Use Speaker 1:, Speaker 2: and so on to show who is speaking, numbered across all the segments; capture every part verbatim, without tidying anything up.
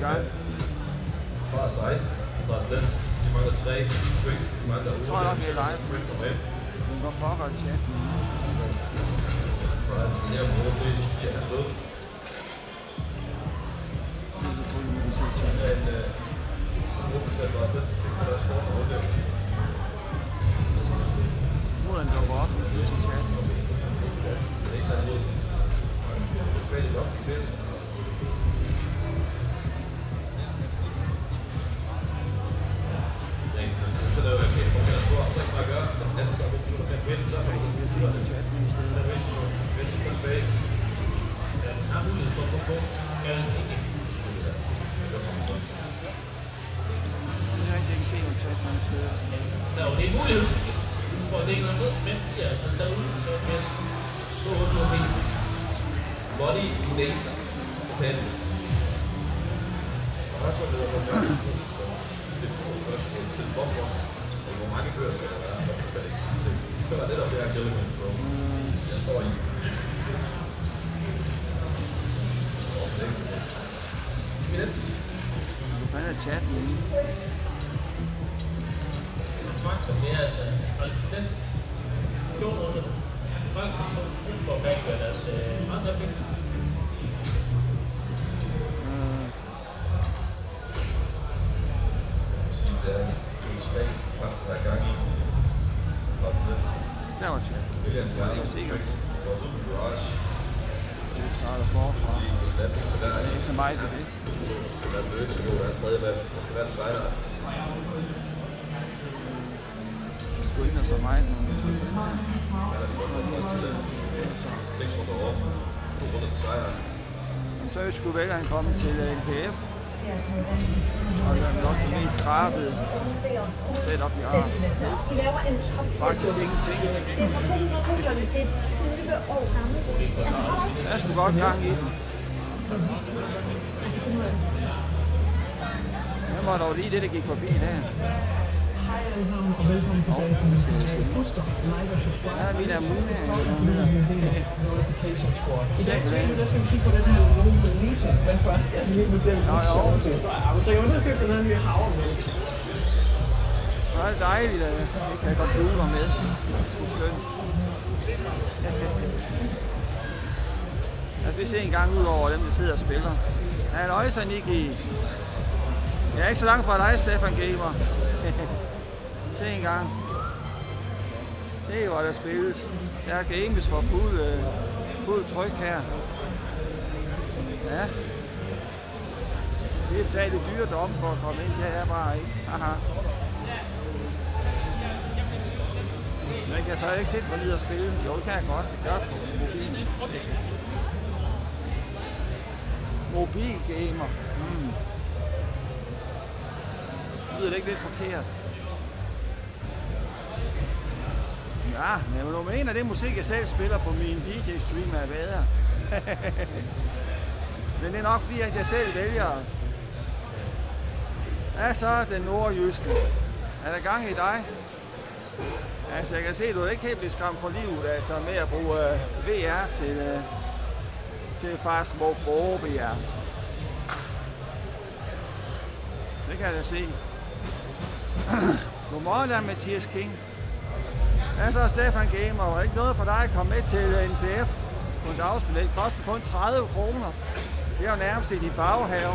Speaker 1: gang.
Speaker 2: Fra seksten, fra Lens, de mangler tre, Twix, de mangler
Speaker 1: Jeg tror nok, det er live. Men hvor pokker det chatten?
Speaker 2: Det er jo det, de er fået.
Speaker 1: Det er selvfølgelig, vi kan se chatten. Nu er den dukker op, vi kan se chatten.
Speaker 3: Nå, det er muligt. For det er noget med, men ja, så tager ud, så er det så hurtigt noget fint. Body, nails, pen. Og der skal det være for mig. Det er på spørgsmål til hvorfor. Og hvor mange kører skal der være. Så var det der flere gælder. Jeg står i.
Speaker 1: Du fandt af chatten inde.
Speaker 3: Som det er altså, altså den fjorten runder, folk får baggjort deres andre penge.
Speaker 1: Der var chat. Jeg er ikke sikker. Det starter forfra. Det er ikke så meget i det.
Speaker 2: Det skal være løs, det skal være tredje valg. Det skal være en sejler.
Speaker 1: Gå ind og så meget, når man skal gå ind. Så skulle vælge, at han komme til N P F. Og det er nok det mest skrabede setup, vi har. Faktisk ingenting. Jeg skulle godt gang i den. Det var dog lige det, der gik forbi der.
Speaker 4: Hej alle sammen, og velkommen tilbage til Musikal. Husk at like og subscribe.
Speaker 1: Ja, min er mulig.
Speaker 4: Notification squad. I dagens video, der skal vi kigge på den her Roomba Legends. Men først, jeg skal lige med den sjoveste historie. Så jeg underkøbte den her nye havremælk.
Speaker 1: Det er dejligt, at jeg kan have computer med. Det er skønt. Lad os lige se en gang ud over dem, der sidder og spiller. Halløj, så Niki. Jeg er ikke så langt fra dig, Stefan Gamer. Se en gang. Det var der spilles. Der er games for fuld, øh, fuld tryk her. Ja. Det er betalt i dyredom for at komme ind. Det er bare ikke. Aha. Men jeg kan så ikke sætte mig ned og spille. Jo, det kan jeg godt. Det gør på mobilen. Mobilgamer. Mm. Lyder det ikke lidt forkert? Ja, men du mener, det er musik, jeg selv spiller på min D J-stream er bedre. Men det er nok fordi, at jeg selv vælger. Ja, så den nordjyske. Er der gang i dig? Altså, jeg kan se, at du er ikke helt blevet skræmt for livet, altså med at bruge uh, V R til, uh, til Phasmophobia. Det kan jeg da se. Godmorgen, der Mathias King. Ja, så er Stefan Gamer, og ikke noget for dig at komme med til N P F på en dagsbillet. Det koster kun tredive kroner. Det er jo nærmest i din baghave.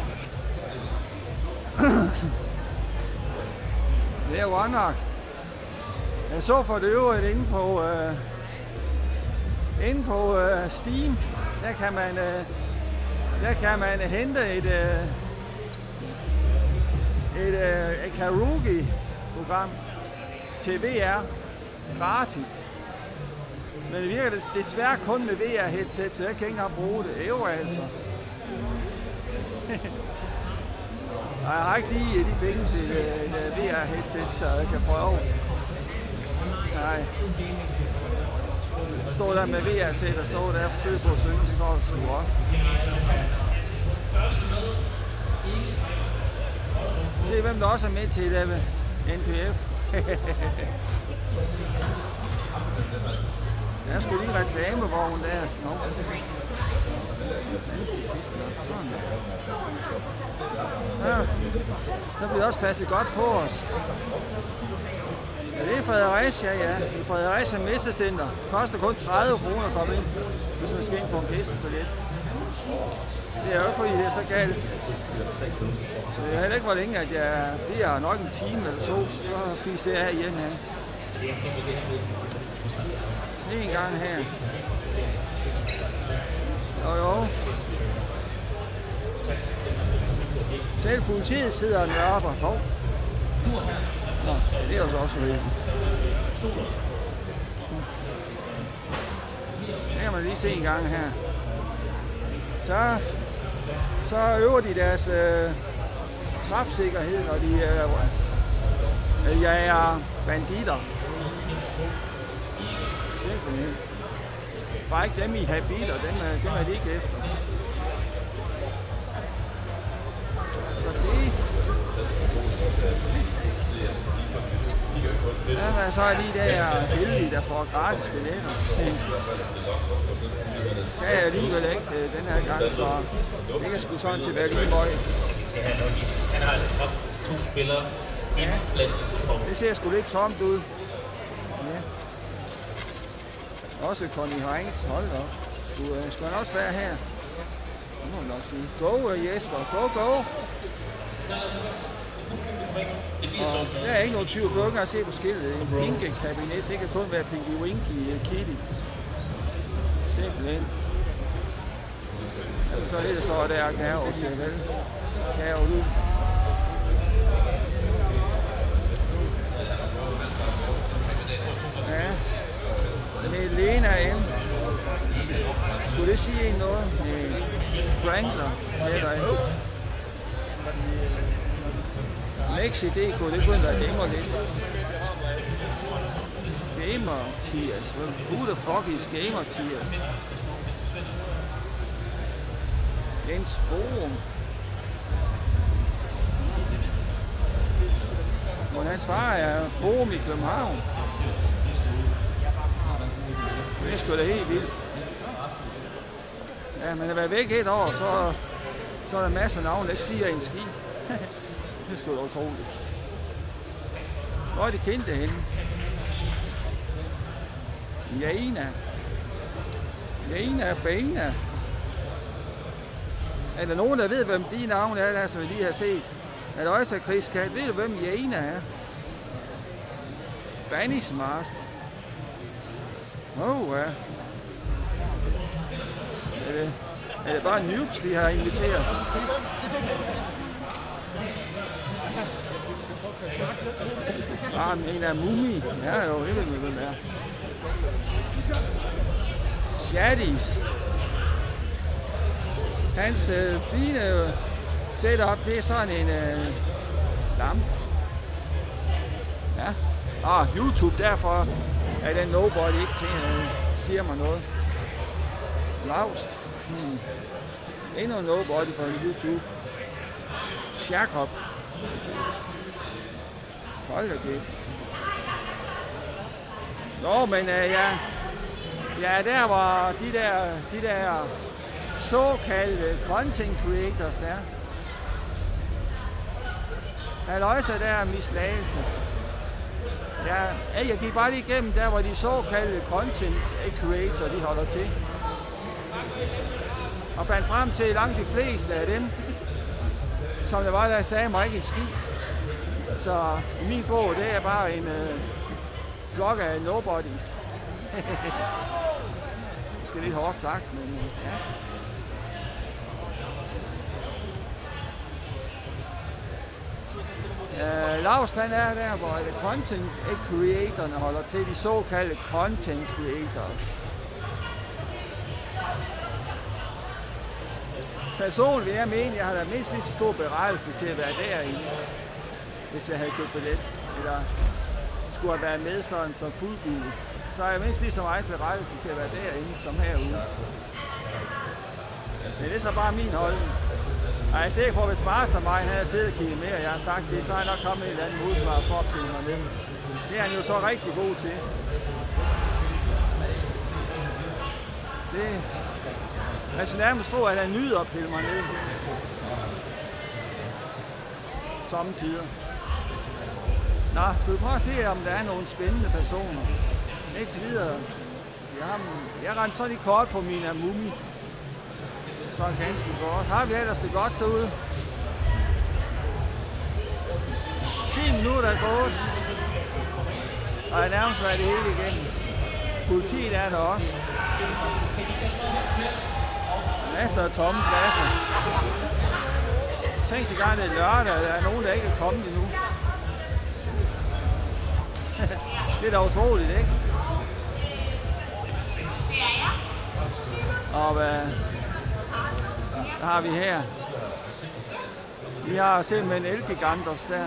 Speaker 1: Det er jo godt nok. Jeg så for det øvrigt inde på, uh, inde på uh, Steam, der kan man, uh, der kan man hente et, uh, et, uh, et Karugi-program til V R gratis. Men det virker desværre kun med V R-headset, så jeg kan ikke engang bruge det. Jo altså. Jeg har ikke lige de penge til et V R-headset, så jeg kan prøve. Nej. Der står der med V R-sæt, der står der og forsøger på at synge, det står der sgu op. Se hvem der også er med til det med N P F. Der er sgu lige reklamevogn der. Nå. Ja, så bliver det også passet godt på os. Ja, det er Fredericia, ja. I Fredericia Messecenter. Koster kun tredive kroner at komme ind, hvis man skal ind på en gæstebillet. Det er jo ikke fordi, det er så galt. Det er heller ikke, hvor længe, at jeg bliver nok en time eller to. Så fiser jeg igen her. En gang her. Jo jo. Selv politiet sidder deroppe og hov. Nå, det er jo så også helt. Det kan man lige se en gang her. Så, så øver de deres øh, træfsikkerhed, når de øh, jager banditter. Simpelthen. Bare ikke dem i habiter, dem er, dem er de ikke efter. Så det... Ja, men så er de der heldige, der får gratis billetter. Det er jeg alligevel ikke den her gang, så det kan sgu sådan set være lige møg.
Speaker 5: Han har altså to spillere inden pladsen.
Speaker 1: Det ser sgu lidt tomt ud. Ja. Også Conny Heinz, hold da op. Skulle, uh, skulle han også være her? Det må man nok sige. Go, uh, Jesper. Go, go. Og der er ikke nogen tvivl. Du kan se på skiltet. En pinke kabinet. Det kan kun være Pinky Winky Kitty. Simpelthen. Så er det, der står der. Gave og siger vel. Gave du. Ja. Det er Lena M. Skulle det sige en noget? Nej. Frankler. Eller ikke. Mexi punktum d k, det kunne være gamer lidt. Gamer Tiers. Who the fuck is Gamer Tiers? Jens Forum. Og hans far er Forum i København. Det er sgu da helt vildt. Ja, man har været væk et år, så, så er der masser af navn, der ikke siger en ski. Det er sgu da utroligt. Hvor er de kendte henne? Jana. Jana Bana. Er der nogen, der ved, hvem de navne er, der, som vi lige har set? Er der også Chris Kat? Ved du, hvem Jana er? Banish Master. Åh, oh, ja. Er det, er det bare noobs, de har inviteret? Ah, en af Mumi. Ja, jo, det ved man, hvem er. Shaddies. Hans øh, fine setup, det er sådan en øh, lampe. Ja. Ah, YouTube, derfor er den nobody ikke til, øh, siger mig noget. Laust. Hmm. Endnu en nobody fra YouTube. Jacob. Hold da kæft. Nå, men øh, ja. Ja, der var de der, de der såkaldte content creators er. Halløjsa der er mislagelse. Ja, jeg gik bare lige igennem der, hvor de såkaldte content creator, de holder til. Og fandt frem til langt de fleste af dem, som der var, der sagde mig ikke en ski. Så i min bog, det er bare en øh, flok af nobodies. Måske lidt hårdt sagt, men ja. Uh, Laust han er der, hvor det content creatorerne holder til, de såkaldte content creators. Personligt vil jeg mene, jeg har da mindst lige så stor berettelse til at være derinde, hvis jeg havde købt billet, eller skulle have været med sådan som fuldgud. Så har jeg mindst lige så meget berettelse til at være derinde, som herude. Men det er så bare min holdning. Og jeg er sikker på, at hvis Mastermind havde siddet og kigget med, og jeg har sagt det, så er jeg nok kommet et eller andet modsvar for at pille mig ned. Det er han jo så rigtig god til. Det, Man skal nærmest tro, at han nyder at pille mig ned. Samtidig. Nå, skal vi prøve at se, om der er nogle spændende personer. Indtil videre. Jeg, jeg rendte så lige kort på min Amumi. Så ganske godt. Har vi ellers det godt derude? ti minutter er gået. Og jeg nærmest været det hele igennem. Politiet er der også. Masser af tomme pladser. Tænk sig gang, det er lørdag, og der er nogen, der ikke er kommet endnu. Det er da utroligt, ikke? Og hvad, hvad har vi her? Vi har simpelthen Elgigantos der.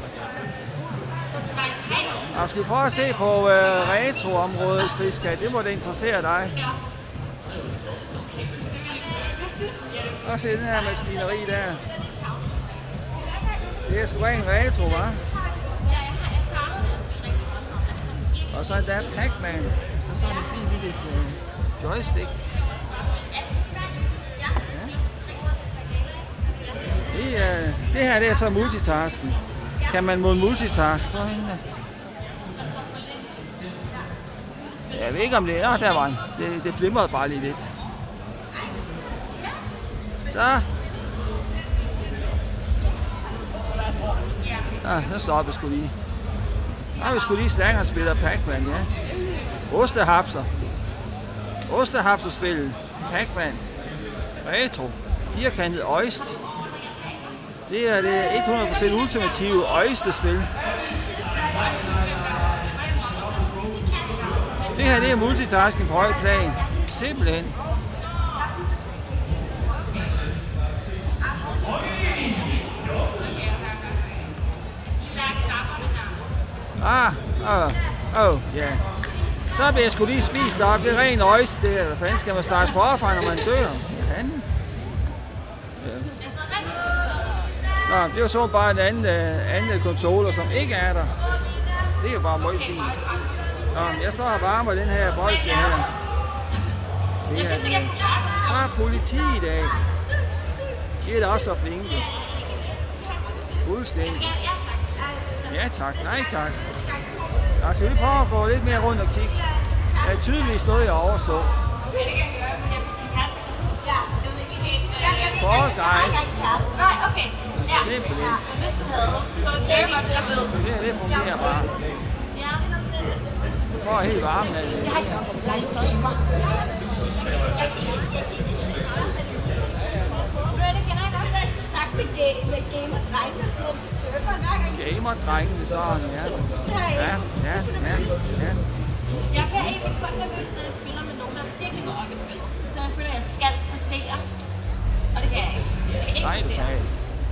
Speaker 1: Og skal vi prøve at se på uh, retro-området, Friska? Det må det interessere dig. Og se den her maskineri der. Det er sgu en retro, hva'? Og så er der Pac-Man. Så sådan en fin lille uh, joystick. Ja. Det, uh, det her det er så multitasking. Kan man mod multitask? Hvor hende der? Jeg ved ikke om det er. Nå, der var den. Det, det flimrede bare lige lidt. Så. Ja, så stopper vi sgu lige. Så har vi sgu lige slanger spiller Pac-Man, ja. Ostehapser. Ostehapser-spillet. Pac-Man. Retro. Firkantet øjst. Det er det hundrede procent ultimative øjstespil. Det her det er multitasking på højt plan. Simpelthen. Ah, åh, oh, oh, ja. Yeah. Så bliver jeg sgu lige spist op. Det er ren øjst. Det er, hvad fanden skal man starte forfra, når man dør? Fanden. Ja. Nå, det er jo så bare en anden, uh, anden controller, som ikke er der. Det er jo bare meget fint. Nå, jeg så har varmet den her bolsje her. Det er, uh, så er politiet i dag. De er da også så flinke. Fuldstændig. Ja tak, nej tak. Jeg skal lige prøve at gå lidt mere rundt og kigge. Der er tydeligvis noget, jeg overså. For dig.
Speaker 6: Nej, okay. Ja.
Speaker 1: Simpelthen.
Speaker 6: Hvis du havde, så var det sikkert, jeg ved.
Speaker 1: Det, det fungerer bare.
Speaker 6: Ja.
Speaker 1: Du får helt varmen af det.
Speaker 6: Jeg har ikke noget i mig. Jeg skal snakke med gamer-drengene og sådan noget på serveren.
Speaker 1: Gamer-drengene, sådan, ja. Ja, ja, ja, ja.
Speaker 6: Jeg bliver egentlig kun nervøs, når jeg spiller med nogen, der virkelig går op i spillet. Så jeg føler, at jeg skal præstere. Og det kan jeg ikke. Jeg kan ikke
Speaker 1: Nej, du
Speaker 6: præstere.
Speaker 1: kan ikke.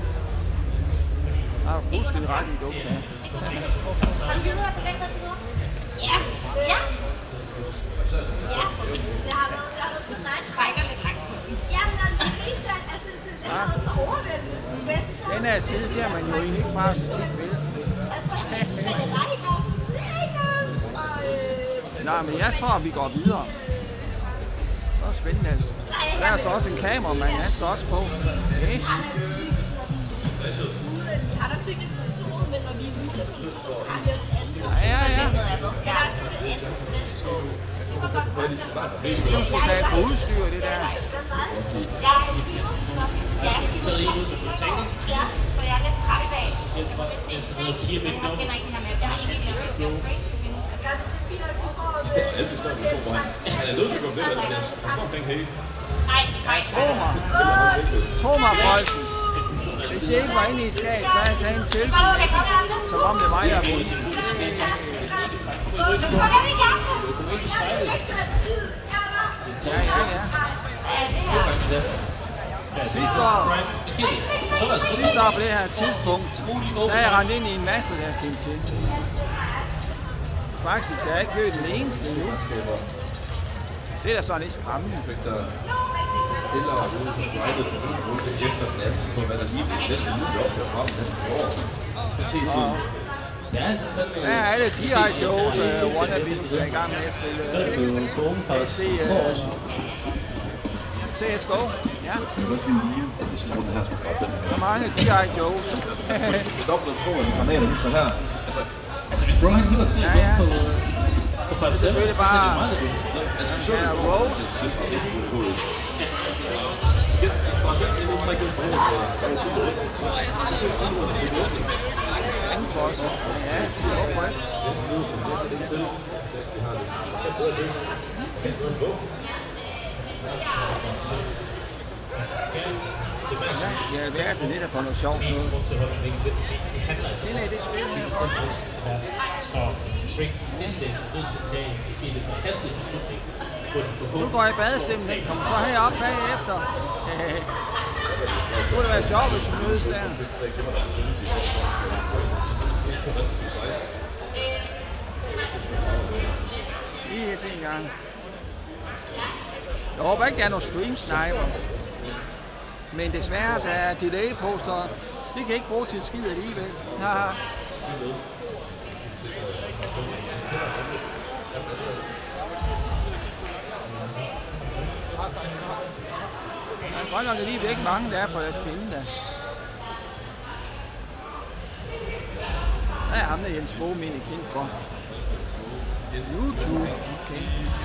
Speaker 1: Jeg har fuldstændig ret i, du kan.
Speaker 6: Har du videre til længere til noget? Ja. Ja?
Speaker 7: Ja, det har været, det har været så nice.
Speaker 6: Trækker lidt langt.
Speaker 7: Jamen, det meste af, altså, det, det har været så overvældende.
Speaker 1: Den her side ser man jo egentlig ikke bare så tit ved.
Speaker 7: Jeg tror, at det er dig i går, så det er ikke noget.
Speaker 1: Nej, men jeg tror, vi går videre. Det er spændende, altså. Der er så også en kameramand, han skal også på. Yes.
Speaker 7: Har der også ikke et kontor, men når vi er ude til kontoret, så har vi også alle.
Speaker 1: Ja, ja, ja.
Speaker 7: Jeg har også lidt andet stress på.
Speaker 1: Du skal tage på udstyr, det der.
Speaker 6: Jeg er i Silo, så jeg er i Silo. Ja, for jeg er lidt træt i dag. Jeg kender ikke det her med. Jeg har ikke et eller andet race to finish.
Speaker 7: Ja, det er fint, at vi får
Speaker 3: Altid står vi to vejen. Han er nødt til at gå lidt af det. Han står omkring hele.
Speaker 6: Nej, nej.
Speaker 1: Tro mig. Tro mig, folken. Hvis det ikke var inde i skab, så havde jeg taget en selfie, som om det er mig, der er vundet.
Speaker 6: Nu får jeg ikke kaffe.
Speaker 1: Ja, ja, ja.
Speaker 6: Hvad er det her?
Speaker 1: Sidste år, sidste år på det her tidspunkt, der er jeg rendt ind i en masse, der jeg kendte til. Faktisk, der er ikke hørt den eneste endnu. Det er da sådan lidt skræmmende.
Speaker 3: Eller ude til vejlet til ude efter den anden, på hvad der lige næste uge opgør frem den år.
Speaker 1: Der er alle G I. Joes og wannabes, der er i gang med at spille. Jeg kan se, C S G O, ja.
Speaker 3: Det er også min lige, at det skal den her skulle fra den her.
Speaker 1: Der er mange G I Joes.
Speaker 3: Det er dobbelt to af granater, lige sådan her. Altså, altså hvis Bro han hiver tre
Speaker 1: Ja, ja.
Speaker 3: på på Five
Speaker 1: Det er selvfølgelig bare
Speaker 3: ja,
Speaker 1: roast. Ingen for os. Ja, hvorfor ikke? Ja, hvad er det lidt for noget sjovt noget? Det er det spil her for. Nu går jeg i badesimmen, den kommer så herop bagefter. Det kunne være sjovt, hvis vi mødes der. Lige til en gang. Jeg håber ikke, der er nogle stream snipers. Men desværre, der er delay på, så det kan ikke bruge til et skid alligevel. Haha. Der er godt nok alligevel ikke mange, der er på deres pinde der. Der er ham der Jens Bohm egentlig kendt for. YouTube, okay.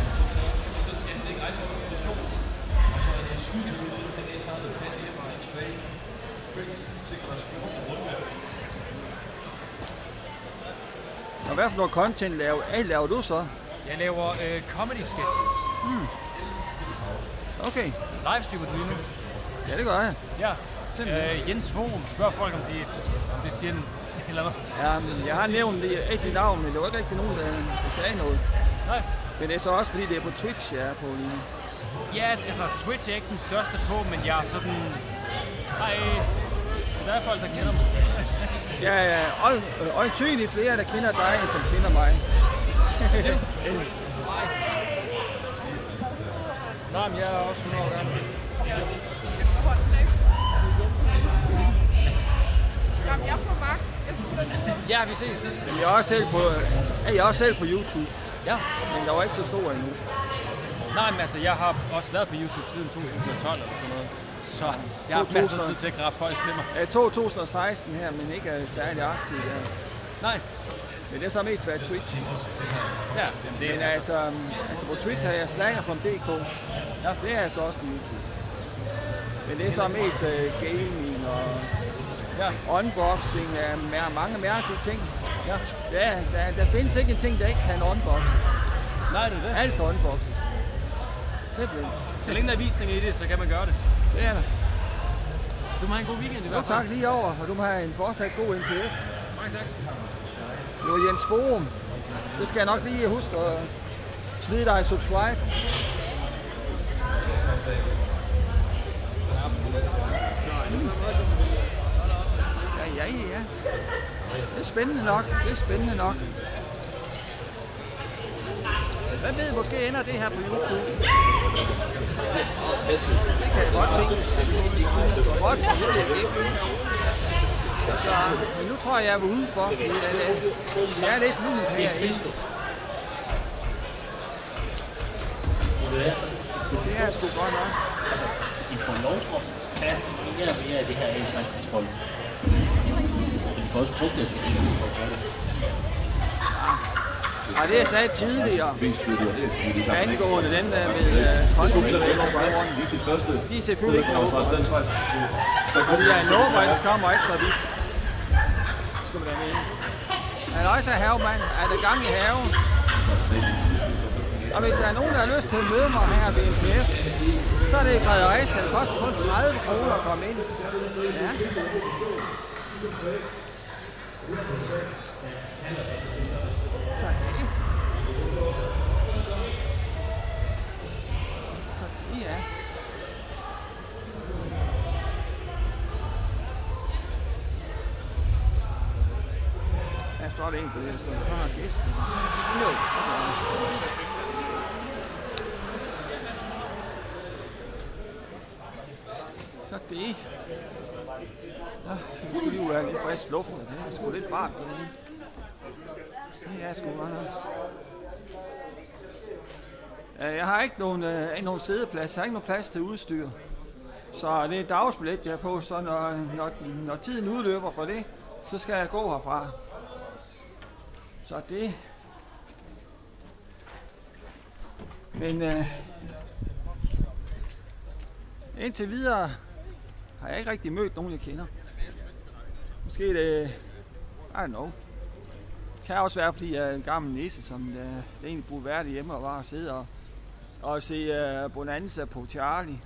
Speaker 1: Og hvad for noget content laver, laver du så?
Speaker 8: Jeg laver øh, comedy sketches.
Speaker 1: Hmm. Okay.
Speaker 8: Livestreamer du lige nu?
Speaker 1: Ja, det gør jeg.
Speaker 8: Ja. Øh, Jens Forum spørger folk, om det, om det siger en, eller hvad?
Speaker 1: Ja, jeg har nævnt det rigtige navn, men det var ikke rigtig nogen, der, der sagde noget.
Speaker 8: Nej.
Speaker 1: Men det er så også fordi, det er på Twitch, jeg er på lige nu.
Speaker 8: Ja, altså Twitch er ikke den største på, men jeg er sådan... Ej, der er folk, der kender mig.
Speaker 1: Ja, ja, og tydeligt flere, der kender dig, end som kender mig.
Speaker 8: Nej, men jeg er også hundrede år gammel.
Speaker 7: Jamen, jeg er på vagt. Jeg smutter videre.
Speaker 8: Ja, vi ses.
Speaker 1: Jeg er også selv på, jeg er også selv på YouTube.
Speaker 8: Ja.
Speaker 1: Men der var ikke så stor endnu.
Speaker 8: Nej, men altså, jeg har også været på YouTube siden to tusind og tolv eller sådan noget. Så jeg har masser af tid til at grave folk til mig.
Speaker 1: Jeg to tusind og seksten her, men ikke er særlig aktiv der.
Speaker 8: Nej.
Speaker 1: Men det er så mest været Twitch.
Speaker 8: Ja,
Speaker 1: det er men altså, altså på Twitch har jeg slanger fra D K. Ja, det er altså også på YouTube. Men det er så mest uh, gaming og ja, unboxing af mange mærkelige ting. Ja, ja der, der findes ikke en ting, der ikke kan unboxes.
Speaker 8: Nej, det er det.
Speaker 1: Alt kan unboxes. Simpelthen.
Speaker 8: Så længe der er visning i det, så kan man gøre det.
Speaker 1: Det er der.
Speaker 8: Du må have en god weekend i hvert
Speaker 1: fald. Tak lige over, og du må have en fortsat god N P F.
Speaker 8: Mange tak.
Speaker 1: Det var Jens Forum. Det skal jeg nok lige huske at smide dig subscribe. Ja, ja, ja. Det er spændende nok. Det er spændende nok. Hvem ved, måske ender det her på YouTube. Det kan jeg godt tænke. Godt, så ved jeg ikke. Så, men nu tror jeg, jeg er udenfor, fordi det er, det er lidt lunt herinde. Det er sgu godt nok.
Speaker 9: Altså, I får lov at have mere og mere af det her af slags kontrol. Men I får også brugt det, så I får gøre det.
Speaker 1: Ja, det jeg sagde tidligere, angående den der med uh, content-brugeren, de er selvfølgelig ikke noget. Fordi ja, Nordbrands kommer ikke så vidt. Skal man da mene. Han er også havemand, er der gang i haven. Og hvis der er nogen, der har lyst til at møde mig her ved N P F, så er det i Fredericia. Det koster kun tredive kroner at komme ind. Ja. Så ja. Ja, så er det en på det, der står. Der har gæst. No. Så det. Ja, så skulle lige være lidt frisk luft, og det er sgu lidt varmt derinde. Det er sgu godt nok. Jeg har ikke nogen, øh, ikke nogen sædeplads, jeg har ikke nogen plads til udstyr. Så det er dagsbillet, jeg er på, så når, når, når tiden udløber for det, så skal jeg gå herfra. Så det... Men øh, indtil videre har jeg ikke rigtig mødt nogen, jeg kender. Måske det... I don't know. Det kan også være, fordi jeg er en gammel nisse, som øh, det egentlig burde være hjemme og bare sidde og, og se øh, Bonanza på Charlie.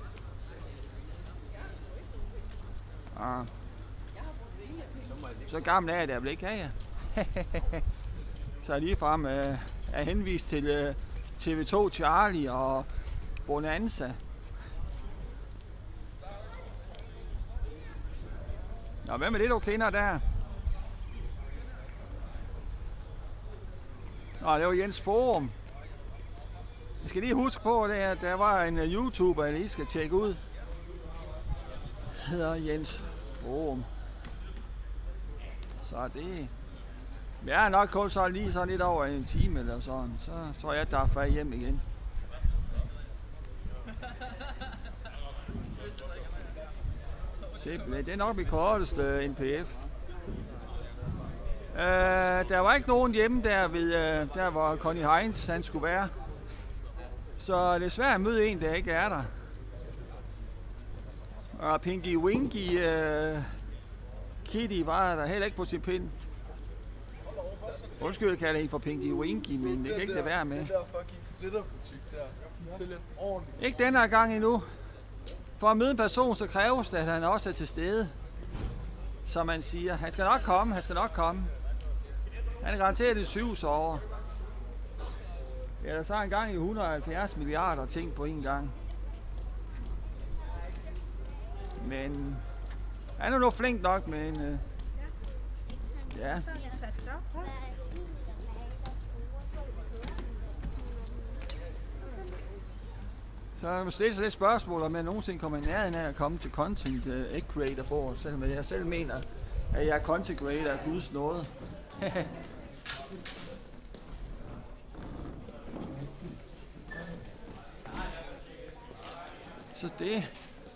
Speaker 1: Ah. Så gammel er jeg der vel ikke, ja, ja. Så ligefrem øh, er henvist til øh, T V to Charlie og Bonanza. Nå, hvem er det, du kender der? Nå, det var Jens Forum. Jeg skal lige huske på, at der var en YouTuber, jeg lige skal tjekke ud. Hedder Jens Forum. Så det... Jeg er nok kun så lige så lidt over en time eller sådan. Så tror jeg, der er færdig hjem igen. Simpelthen. Det er nok mit korteste N P F. Uh, der var ikke nogen hjemme der, ved, uh, der hvor Connie Heinz han skulle være. Så det er svært at møde en, der ikke er der. Og Pinky Winky uh, Kitty var der heller ikke på sin pind. Undskyld, jeg kalder hende for Pinky Winky, men det kan ikke det være med.
Speaker 10: Det der fucking fritterbutik der, de sælger ordentligt.
Speaker 1: Ikke denne gang endnu. For at møde en person, så kræves det, at han også er til stede. Som man siger. Han skal nok komme, han skal nok komme. Han er garanteret i syv år. Det er der så en gang i et hundrede og halvfjerds milliarder ting på en gang. Men han er nu flink nok, men øh, ja. Så jeg må stille sig det spørgsmål, om jeg nogensinde kommer i nærheden af at komme til Content uh, Creator Board, selvom jeg selv mener, at jeg er Content Creator af Guds nåde. Så det...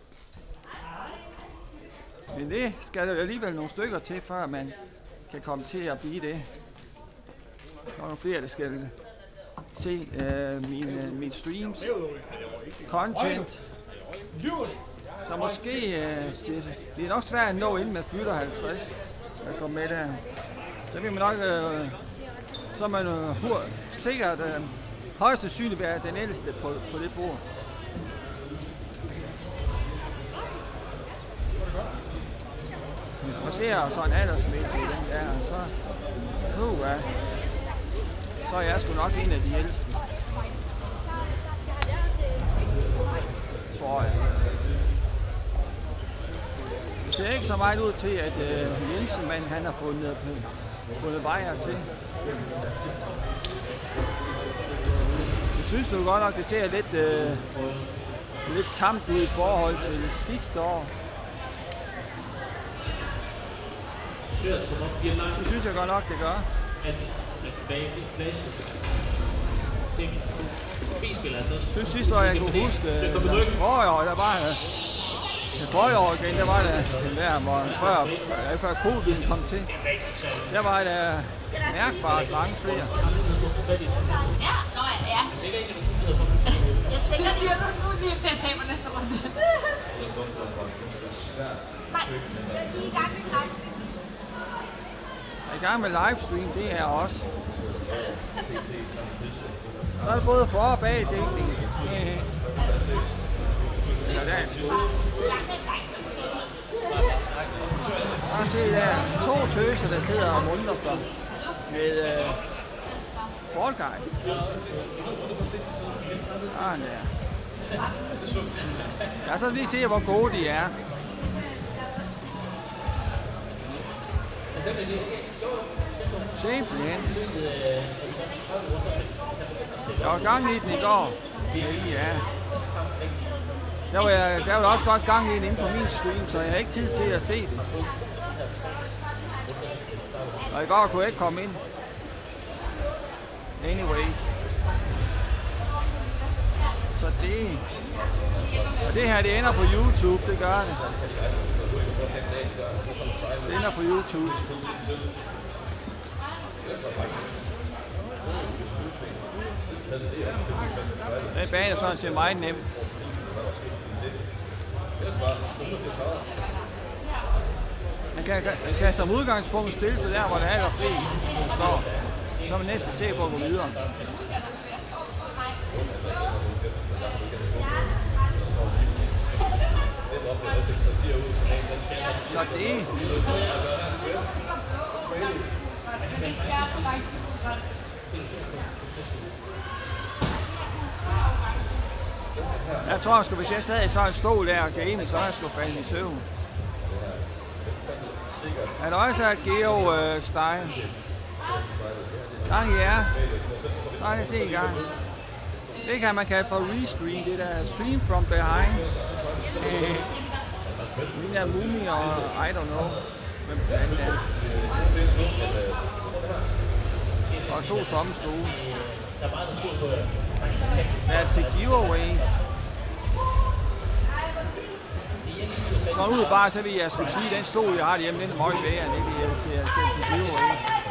Speaker 1: Men det skal der alligevel nogle stykker til, før man kan komme til at blive det. Der er nogle flere, der skal se uh, mine, mine streams, content. Så måske, uh, det, det er nok svært at nå ind med fylder halvtreds, at komme med der. Så vil man nok, uh, så er man uh, hur, sikkert uh, højst sandsynligt være den ældste på, på det bord. Man ser sådan aldersmæssigt i den der, så, uh, ja. Så er jeg sgu nok en af de ældste. Tror jeg. Det ser ikke så meget ud til, at uh, Jensenmand han har fundet, fundet vejer til. Jeg synes du godt nok, det ser lidt, uh, lidt tamt ud i forhold til sidste år. Det synes jeg godt nok, det gør. Jeg synes sidste år, jeg kunne huske, at forrige år, der var det forrige år igen, der var det der, hvor før, før covid kom til, der var der mærkbart mange flere.
Speaker 6: Ja, nå ja. Jeg tænker, siger du nu lige til at tage mig næste runde?
Speaker 7: Nej, vi er i gang med en livestream.
Speaker 1: Jeg er i gang med livestream, det er også. Så er det både for- og bagdækning. Ja, der er sgu. Og se der, to tøser, der sidder og mundrer sig med uh, Fall Guys. Ah, der. Jeg har så lige se, hvor gode de er. Simpelthen. Jeg var gang i den i går. Ja. Der var, jeg, der var også godt gang i den inde på min stream, så jeg har ikke tid til at se det. Og i går kunne jeg ikke komme ind. Anyways. Så det... Og det her, det ender på YouTube, det gør det. Det ender på YouTube. Den bane er sådan set meget nem. Man kan, man kan som udgangspunkt stille sig der, hvor der er allerflest står. Så er man næsten sikker på at gå videre. Så det... Jeg tror sgu, hvis jeg sad i sådan en stol der og game, så er jeg sgu faldet i søvn. Er der også et Geo-style? Gang i jer. Nej, jeg ser i gang. Det kan man kalde for restream, det der stream from behind. Min er Mumi og I don't know, hvem den anden er. Og to tomme stole. Hvad er det til giveaway? Så ud bare, så vil jeg skulle sige, at den stol, jeg har hjemme, den er meget værre, end det vil jeg sige, til giveaway.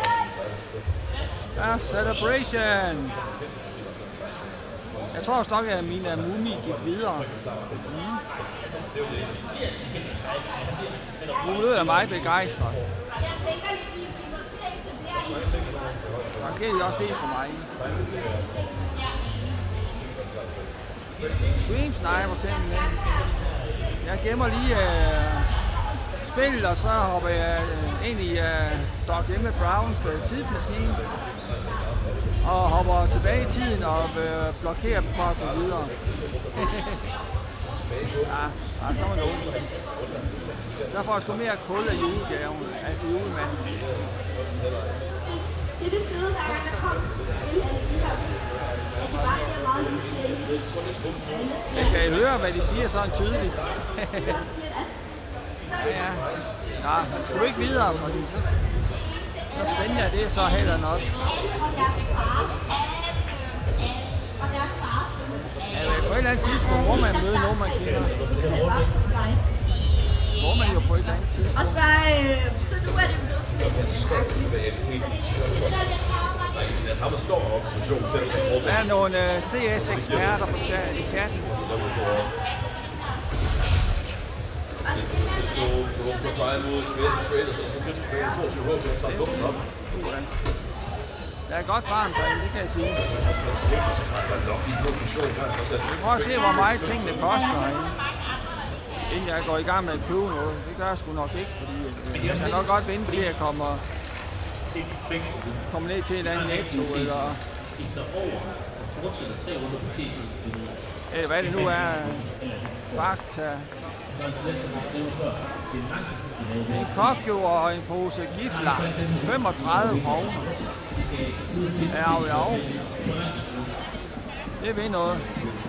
Speaker 1: Ja, celebration! Jeg tror også nok, at min Mumi gik videre. Mm. Hun lød af mig begejstret. Måske er det også det for mig. Stream sniper simpelthen. Jeg gemmer lige uh, spillet, og så hopper jeg uh, ind i uh, Doc Emmett Browns uh, tidsmaskine. Og hopper tilbage i tiden og uh, blokerer dem for at gå videre. Ja, ja, så var nogen. Så får jeg sgu mere kul af julegaven, altså julemanden.
Speaker 7: Det er det fede, hver gang der kommer til alle de her, at det bare bliver meget lige til.
Speaker 1: Jeg kan I høre, hvad de siger sådan tydeligt. Ja, ja. Ja, man skal jo ikke videre, fordi så, så spændende er det så heller not. Ja, på et eller andet tidspunkt, hvor man møder nogen, man kender. Hvor man jo på et eller andet tidspunkt.
Speaker 7: Og så, øh, så nu er det blevet sådan lidt.
Speaker 1: Der er nogle uh, C S-eksperter på chat, i chatten. Det er godt varmt derinde, det kan jeg sige. Vi prøver at se, hvor meget tingene koster herinde, inden jeg går i gang med at købe noget. Det gør jeg sgu nok ikke, fordi jeg kan nok godt vente til at komme, komme ned til et eller andet Netto, eller, eller hvad det nu er, Fakta. En kokjo og en pose gifler, femogtredive kroner. Ja, ja. Det vil noget.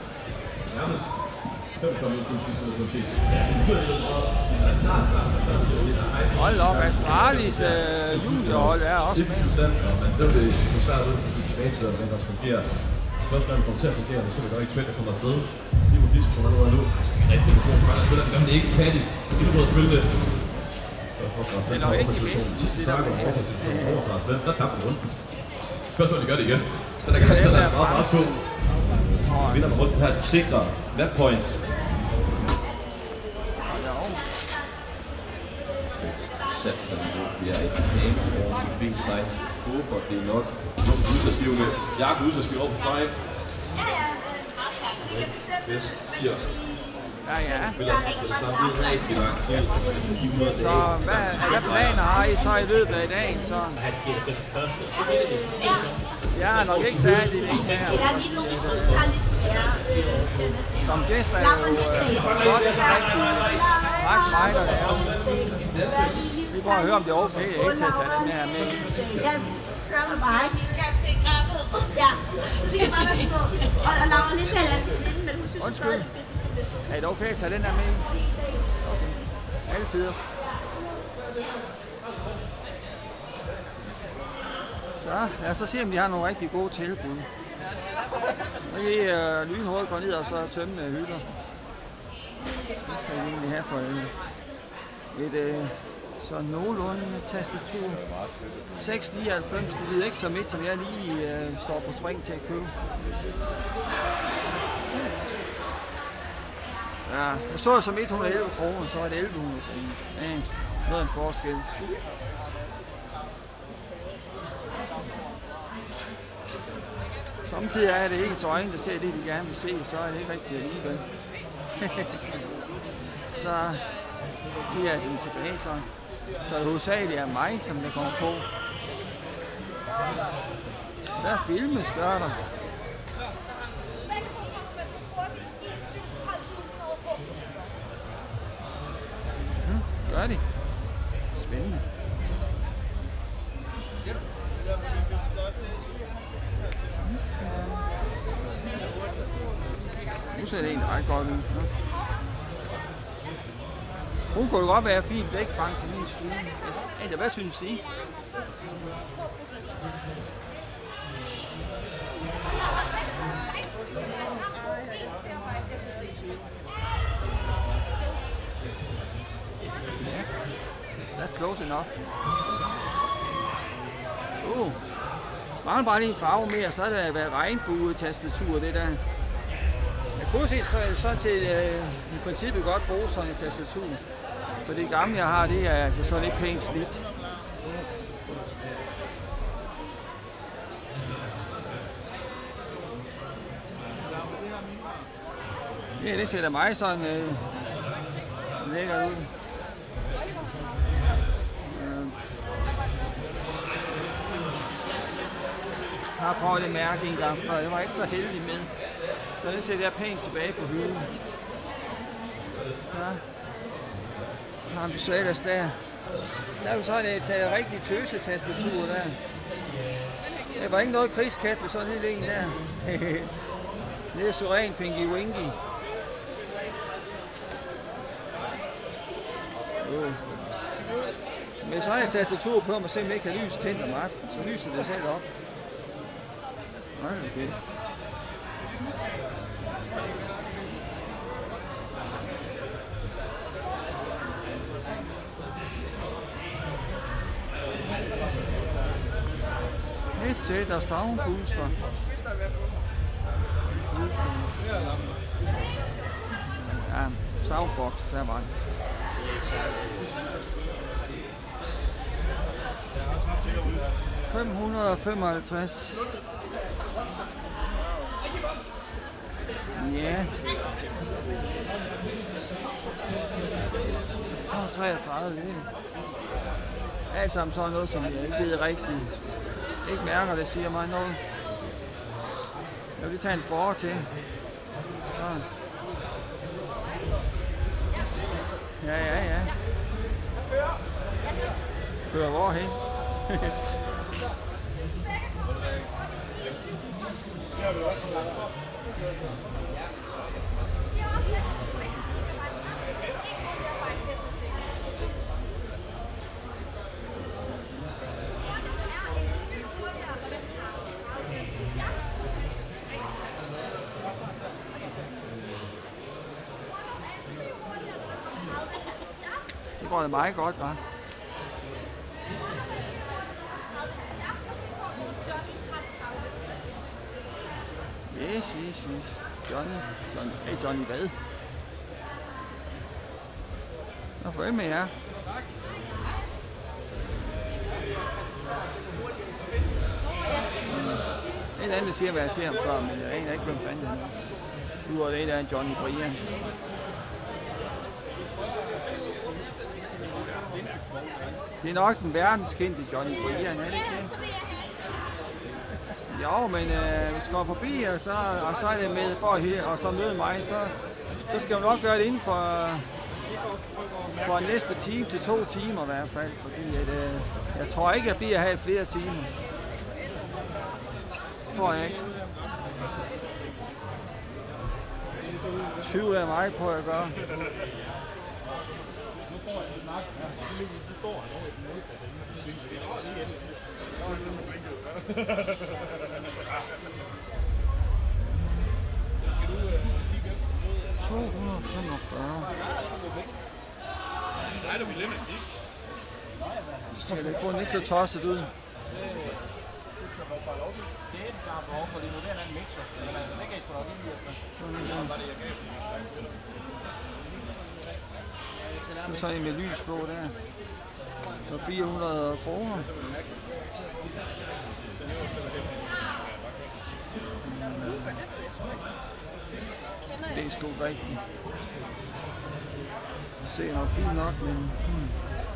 Speaker 1: Hold op, Astralis øh, juniorhold er også med.
Speaker 3: Det er det så svært ud, fordi tilbage til, der fungerer. Først når man kommer til at fungere, så er det godt ikke svært at komme afsted. Lige på fisk, hvor man nu er nu. Rigtig god, man spiller det, det er ikke færdigt. Det er noget at spille det.
Speaker 1: Det er nok ikke de bedste, de sidder med her.
Speaker 3: Der tabte man rundt. Først når de gør det igen. Så der kan man tage deres ret ret to. Vinder man rundt her, de sikrer lap points. Sats sig lige nu. Vi er i game over på big side. Håber det er nok. Nogle udslagsgivende. Jeg er udslagsgivende over på five. Yes, fire.
Speaker 1: Ja, ja.
Speaker 3: Så
Speaker 1: hvad, hvad planer har I så i løbet af dagen? Så? Jeg har nok ikke særlig længe her. Som gæst er jo sådan rigtig ret mig, der laver. Vi prøver at høre, om det er okay, jeg ikke til at tage den her med.
Speaker 7: Jeg kører med mig. Ja, så det kan bare være små. Og der laver lidt af det, men hun synes, det er stadig fedt.
Speaker 1: Er det okay at tage den her med? Okay. Altid også. Så lad os så se, om de har nogle rigtig gode tilbud. Så kan I øh, lynhurtigt gå ned og så tømme øh, hylder. Hvad skal I egentlig have for et, et øh, så nogenlunde tastatur? seks nioghalvfems, det lyder ikke så midt, som jeg lige øh, står på spring til at købe. Ja, jeg så det som et hundrede og elleve kroner, så er det elleve hundrede kroner. Ja, noget af en forskel. Samtidig er det ens øjne, der ser det, de gerne vil se, så er det ikke rigtigt alligevel. Så giver jeg den tilbage, så, så det hovedsageligt er mig, som der kommer på. Der filmes, gør der. Hmm, gør de. Spændende. Nu ser det egentlig ret godt ud. Hun kunne godt være fint blækfang til min stue. Hey, hvad synes I? Ja, that's close enough. Uh, mangler bare lige en farve mere, så er det været regnbue-tastatur, det der. Jeg kunne se, så er det sådan set øh, i princippet godt bruge sådan et tastatur. For det gamle, jeg har, det er altså sådan lidt pænt slidt. Ja, det sætter mig sådan øh, lækker ud. Øh. Jeg har prøvet det mærke en gang før, jeg var ikke så heldig med. Så det sætter jeg pænt tilbage på hylden. Ja. Der har en besøgers der. Der er jo sådan et uh, rigtig tøse-tastatur der. Det var ikke noget krigskat med sådan en lille en der. Det er så ren Pinky Winky. Uh. Med sådan et tastatur på, man simpelthen ikke har lys tændt om aftenen, så lyser det selv op. Nej, okay. Et sæt af soundbooster. Ja, soundbox, der var den. fem hundrede og femoghalvtreds. Ja. to hundrede og treogtredive, det er alt sammen sådan noget, som jeg ikke ved rigtigt. Ikke mærker, det siger mig noget. Jeg vil lige tage en for til. Så. Ja, ja, ja. Kører hvorhen? Det går da meget godt, hva'? Yes, yes, yes. Johnny. Johnny. Hey Johnny, hvad? Nå, farvel med jer. Det er en anden, der siger, hvad jeg ser ham før, men jeg aner ikke, hvem fanden han er. Nu er det, der er en Johnny Brian. Det er nok den verdenskendte Johnny Brian, er det ikke det? Jo, men øh, hvis du går forbi, og så, og så er det med for her, og så møde mig, så, så skal du nok gøre det inden for, for næste time til to timer i hvert fald. Fordi at, øh, jeg tror ikke, jeg bliver her i flere timer. Tror jeg ikke. Tvivler jeg meget på, at gøre. to hundrede femogfyrre.
Speaker 10: Nej, der vil lade ikke.
Speaker 1: Så skal det kun ikke så tosset ud. Nu er så en med lys på der. Og fire hundrede kroner. Det er sgu rigtigt. Det ser nok fint nok, men... Hmm.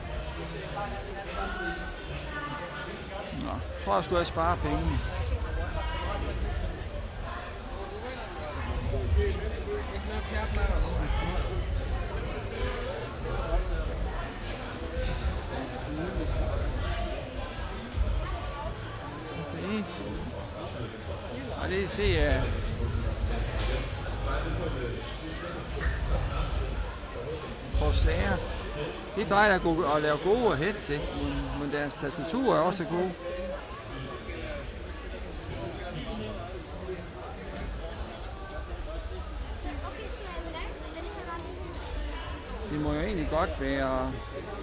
Speaker 1: Nå, jeg tror jeg skulle have sparet pengene. Okay. Og det ser jeg. Corsair. De plejer at, gå, at lave gode headsets, men, men deres tastatur er også gode. Det må jo egentlig godt være...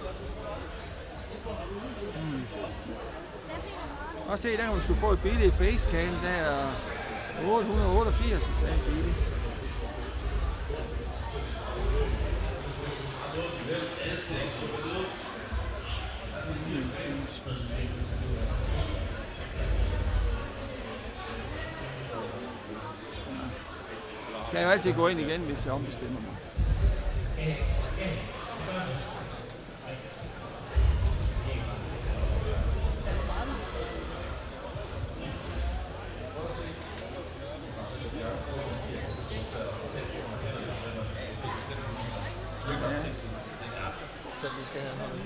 Speaker 1: Hmm. Også se, der kan man skulle få et billigt facecam, der er otte hundrede otteogfirs, så sagde billigt. Kan jeg jo altid gå ind igen, hvis jeg ombestemmer mig.
Speaker 8: Så vi skal have noget.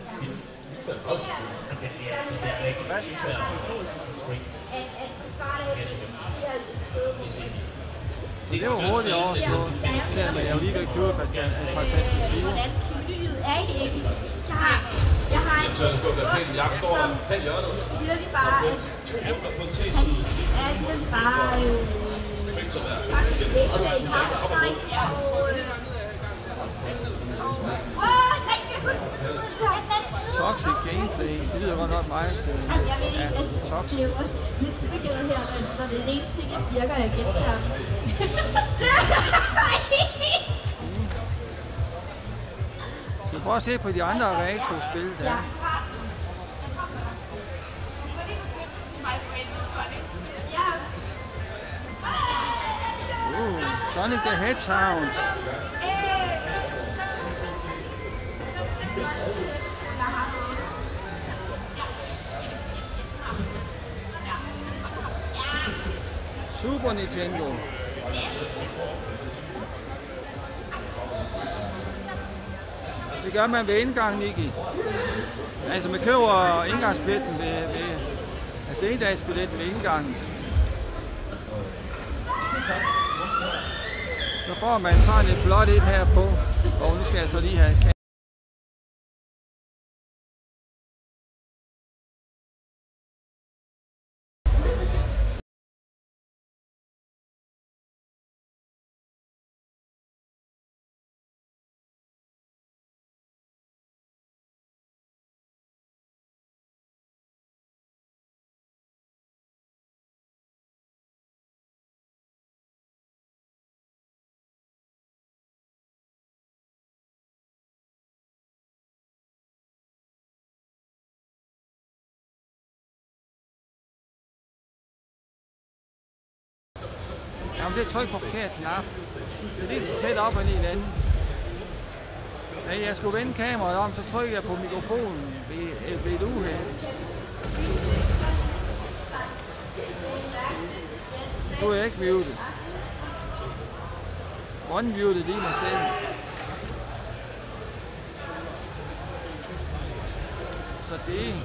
Speaker 1: Så det var hurtigt overstået. Selvom jeg jo lige ved at købe et par tastaturer.
Speaker 7: Hvordan lydet er i det ikke? Så har jeg har en som virkelig bare, han er virkelig bare faktisk ikke i Counter-Strike og
Speaker 1: Toxic gameplay, det lyder godt nok meget.
Speaker 7: Jamen, jeg ved ikke, at det er jo også lidt begavet her, når det er den ene ting, jeg virker, jeg gentager.
Speaker 1: Skal vi prøve at se på de andre retro-spil, der er? Uh, Sonic the Hedgehog. Super Nintendo. Det gør man ved indgangen, Nicky. Altså man køber indgangsbilletten ved, ved altså endagsbilletten ved indgangen. Så får man sådan et flot et her på, og nu skal jeg så lige have Jamen, det er tryk på forkert knap. Det er lige så tæt op ad en anden. Da jeg skulle vende kameraet om, så trykker jeg på mikrofonen ved, ved et uheld. Nu er jeg ikke muted. Unmuted lige mig selv. Så det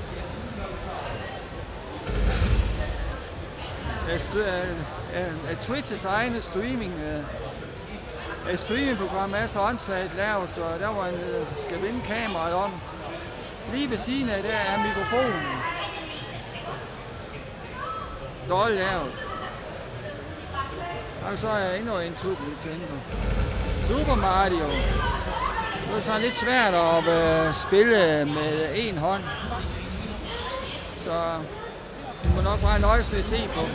Speaker 1: er Twitch's egne streaming uh, streamingprogram er så åndssvagt lavet, så der hvor man uh, skal vende kameraet om. Lige ved siden af der er mikrofonen. Dårligt lavet. Og så er endnu en Super Nintendo. Super Mario. Det er så lidt svært at øh, spille med en hånd. Så vi må nok bare nøjes med at se på.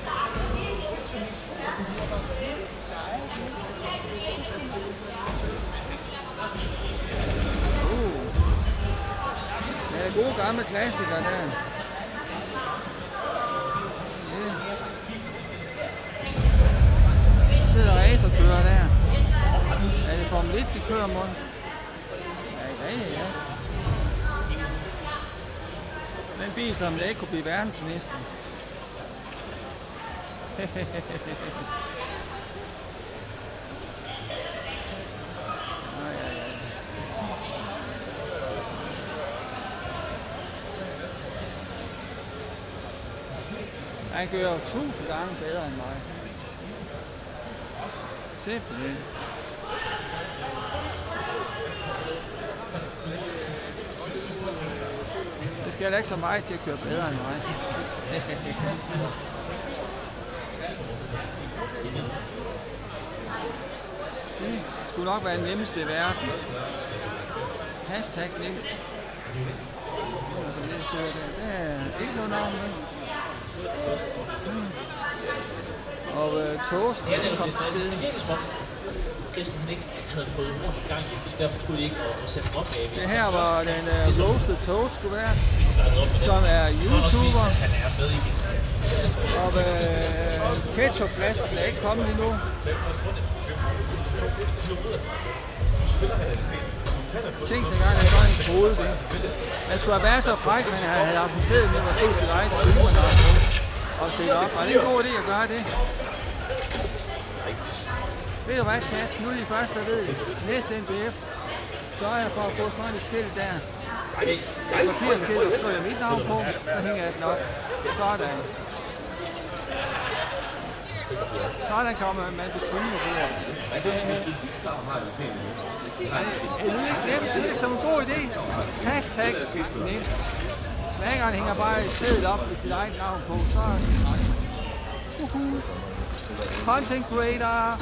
Speaker 1: Uh. Det er gode gamle klassikere der. Sidder racerkører der. Er det Formel et, de kører mod? Ja, ja, ja. Den bil, som der ikke kunne blive verdensmester. Ja, ja, ja. Han kører tusind gange bedre end mig. Simpelthen. Det skal heller ikke så meget til at køre bedre end mig. Det skulle nok være den nemmeste i verden. Hashtag nemt. Det er ikke noget navn med. Og øh, toasten, den kom til stedet.
Speaker 5: Det skulle han ikke have fået hurtigt gang i, så derfor skulle de ikke sætte op af.
Speaker 1: Det her var den uh, roasted toast skulle være, som er YouTuber.
Speaker 5: Han er med i det.
Speaker 1: Og øh, ketchupflasken er ikke kommet endnu. Tænk sig engang, at det var en kode det. Man skulle have været så fræk, men han havde haft en sæd med, at stod sit eget streamer og set op. Og det er en god idé at gøre det. Ved du hvad, chat? Nu er de første, der ved det. Næste N B F sørger jeg for at få sådan et skilt der. Et papirskilt, og skriver jeg mit navn på, så hænger jeg den op. Sådan. Sådan kommer man på streamer på det. Er det ikke nemt? Det er som en god idé. Hashtag nemt. Snakkeren hænger bare et seddel op med sit eget navn på. Så er det. Uhuh. Content creator.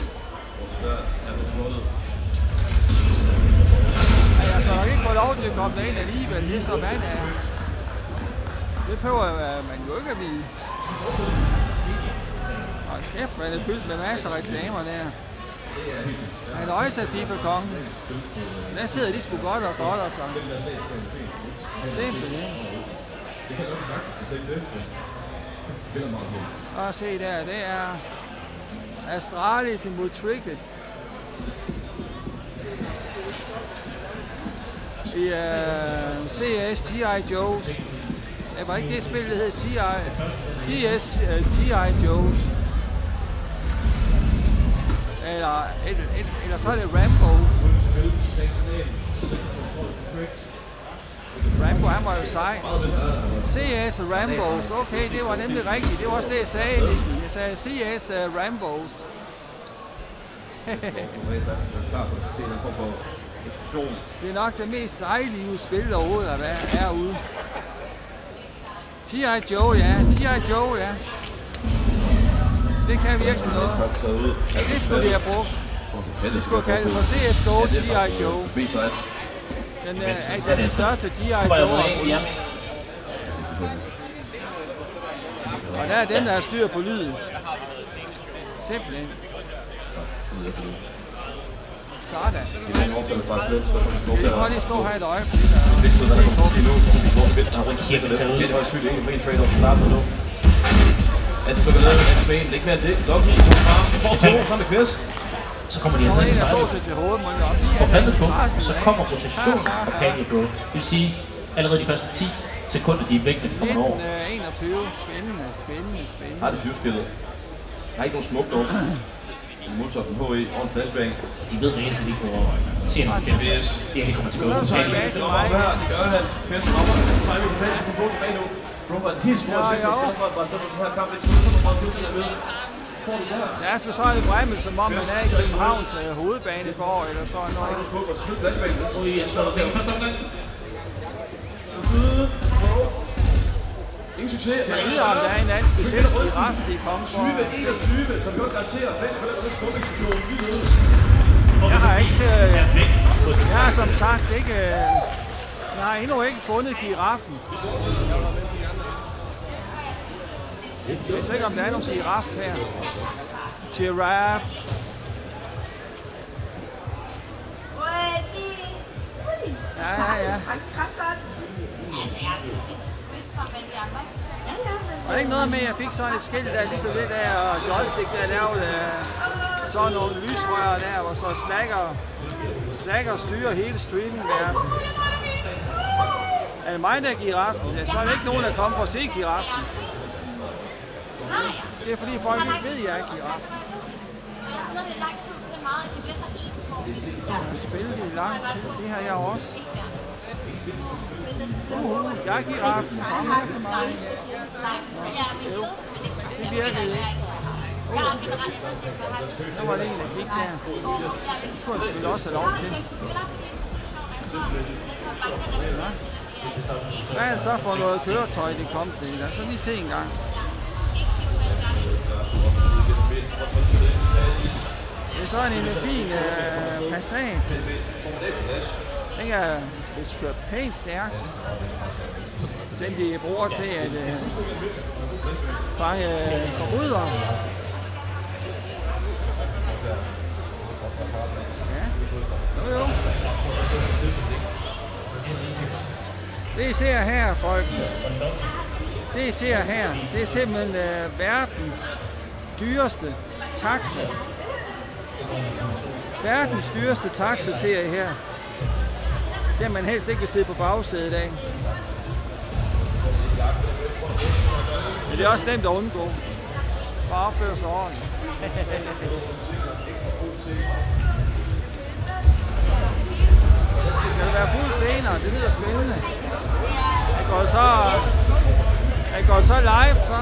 Speaker 1: Ja, jeg skal nok ikke få lov til at komme derind alligevel, det er så vand er. Det prøver man jo ikke at vide. Og kæft, man er fyldt med masser af reklamer der. Han øjser de på kongen. Der sidder de sgu godt og godt og så. Simpelthen. Og se der, det er Astralis imod Tricket. I uh, C S G I Joes. Det var ikke det spil, der hed C S G I Joes. Eller, eller, eller så er det Rambo. Rambo, han var jo sej. C S Rambos, okay, det var nemlig rigtigt. Det var også det, jeg sagde, Nicky. Jeg sagde C S uh, Rambos. Det er nok det mest sejlige spil overhovedet at være herude. G I Joe, ja. G I Joe, ja. Det kan virkelig noget. Det skulle vi have brugt. Det skulle kalde det for C S G O G I Joe. Den er den største G I Joe. Og der er dem, der har styr på lyden. Simpelthen. Sådan. Vi kan lige stå her et øjeblik.
Speaker 3: Altså, så kan det være en smagen. Det er ikke mere det. Lucky, får to, frem med kvæs.
Speaker 5: Så kommer de altså ind i
Speaker 1: sig.
Speaker 5: Forbandet på, og så kommer rotation fra Candy Bro. Det vil sige, allerede de første ti sekunder, de er væk, når de kommer over.
Speaker 1: nitten enogtyve. Spændende, spændende, spændende.
Speaker 3: Har det fyrspillet. Der er ikke nogen smukt nogen. Motoren H E og en flashbang.
Speaker 5: De ved reelt, at de får tjener en kæmpe. Det er, de kommer til at gå.
Speaker 1: Det tilbage til mig.
Speaker 3: Det gør han. Pæsten op. Så er vi på plads. Vi får tilbage nu. Robert, en helt stor ting. Den her kamp, hvis vi kommer meget pludselig at møde.
Speaker 1: Ja, jeg skal så have Bremmel, som om man er i Københavns hovedbane i går, eller sådan noget.
Speaker 5: Ui, jeg slår penge først omgang.
Speaker 3: Ingen succes.
Speaker 1: Jeg ved, om der er en anden speciel giraf, de kommer for.
Speaker 3: tyve enogtyve, som vi også garanterer. Vand for den punktdiskussion. Vi ved.
Speaker 1: Jeg har ikke... Jeg har som sagt ikke... Jeg har endnu ikke fundet giraffen. Jeg ved ikke, om der er nogen giraf her. Giraffe. Ja, ja, ja. Og det er ikke noget med, at jeg fik sådan et skilt der, ligesom det der joystick, der lavede sådan nogle lysrør der, hvor så Slacker, Slacker styrer hele streamen der. Er det mig, der er giraffen? Ja, så er der ikke nogen, der kommer for at se giraffen. Det er fordi folk ikke ved, at jeg er giraffen. Jeg har spillet i lang tid, det har jeg også. Uh, jeg er giraffen. Kom her til mig. Jo, det virkede ikke. Uh, nu var det en, der gik der. Det skulle jeg selvfølgelig også have lov til. Hvad er det så for noget køretøj, det kom til? Lad os lige se en gang. Det er sådan en fin uh, Passat. Den er vist kørt pænt stærkt. Den de bruger til at uh, fange uh, forbrydere. Ja, jo jo. Det I ser her, folkens. Det I ser her, det er simpelthen uh, verdens dyreste taxa. Verdens dyreste taxa ser I her. Det man helst ikke vil sidde på bagsædet af. Men det er også dem, der undgår. Bare opføre sig ordentligt. Skal det være fuld senere? Det lyder spændende. Jeg går så, jeg går så live, så.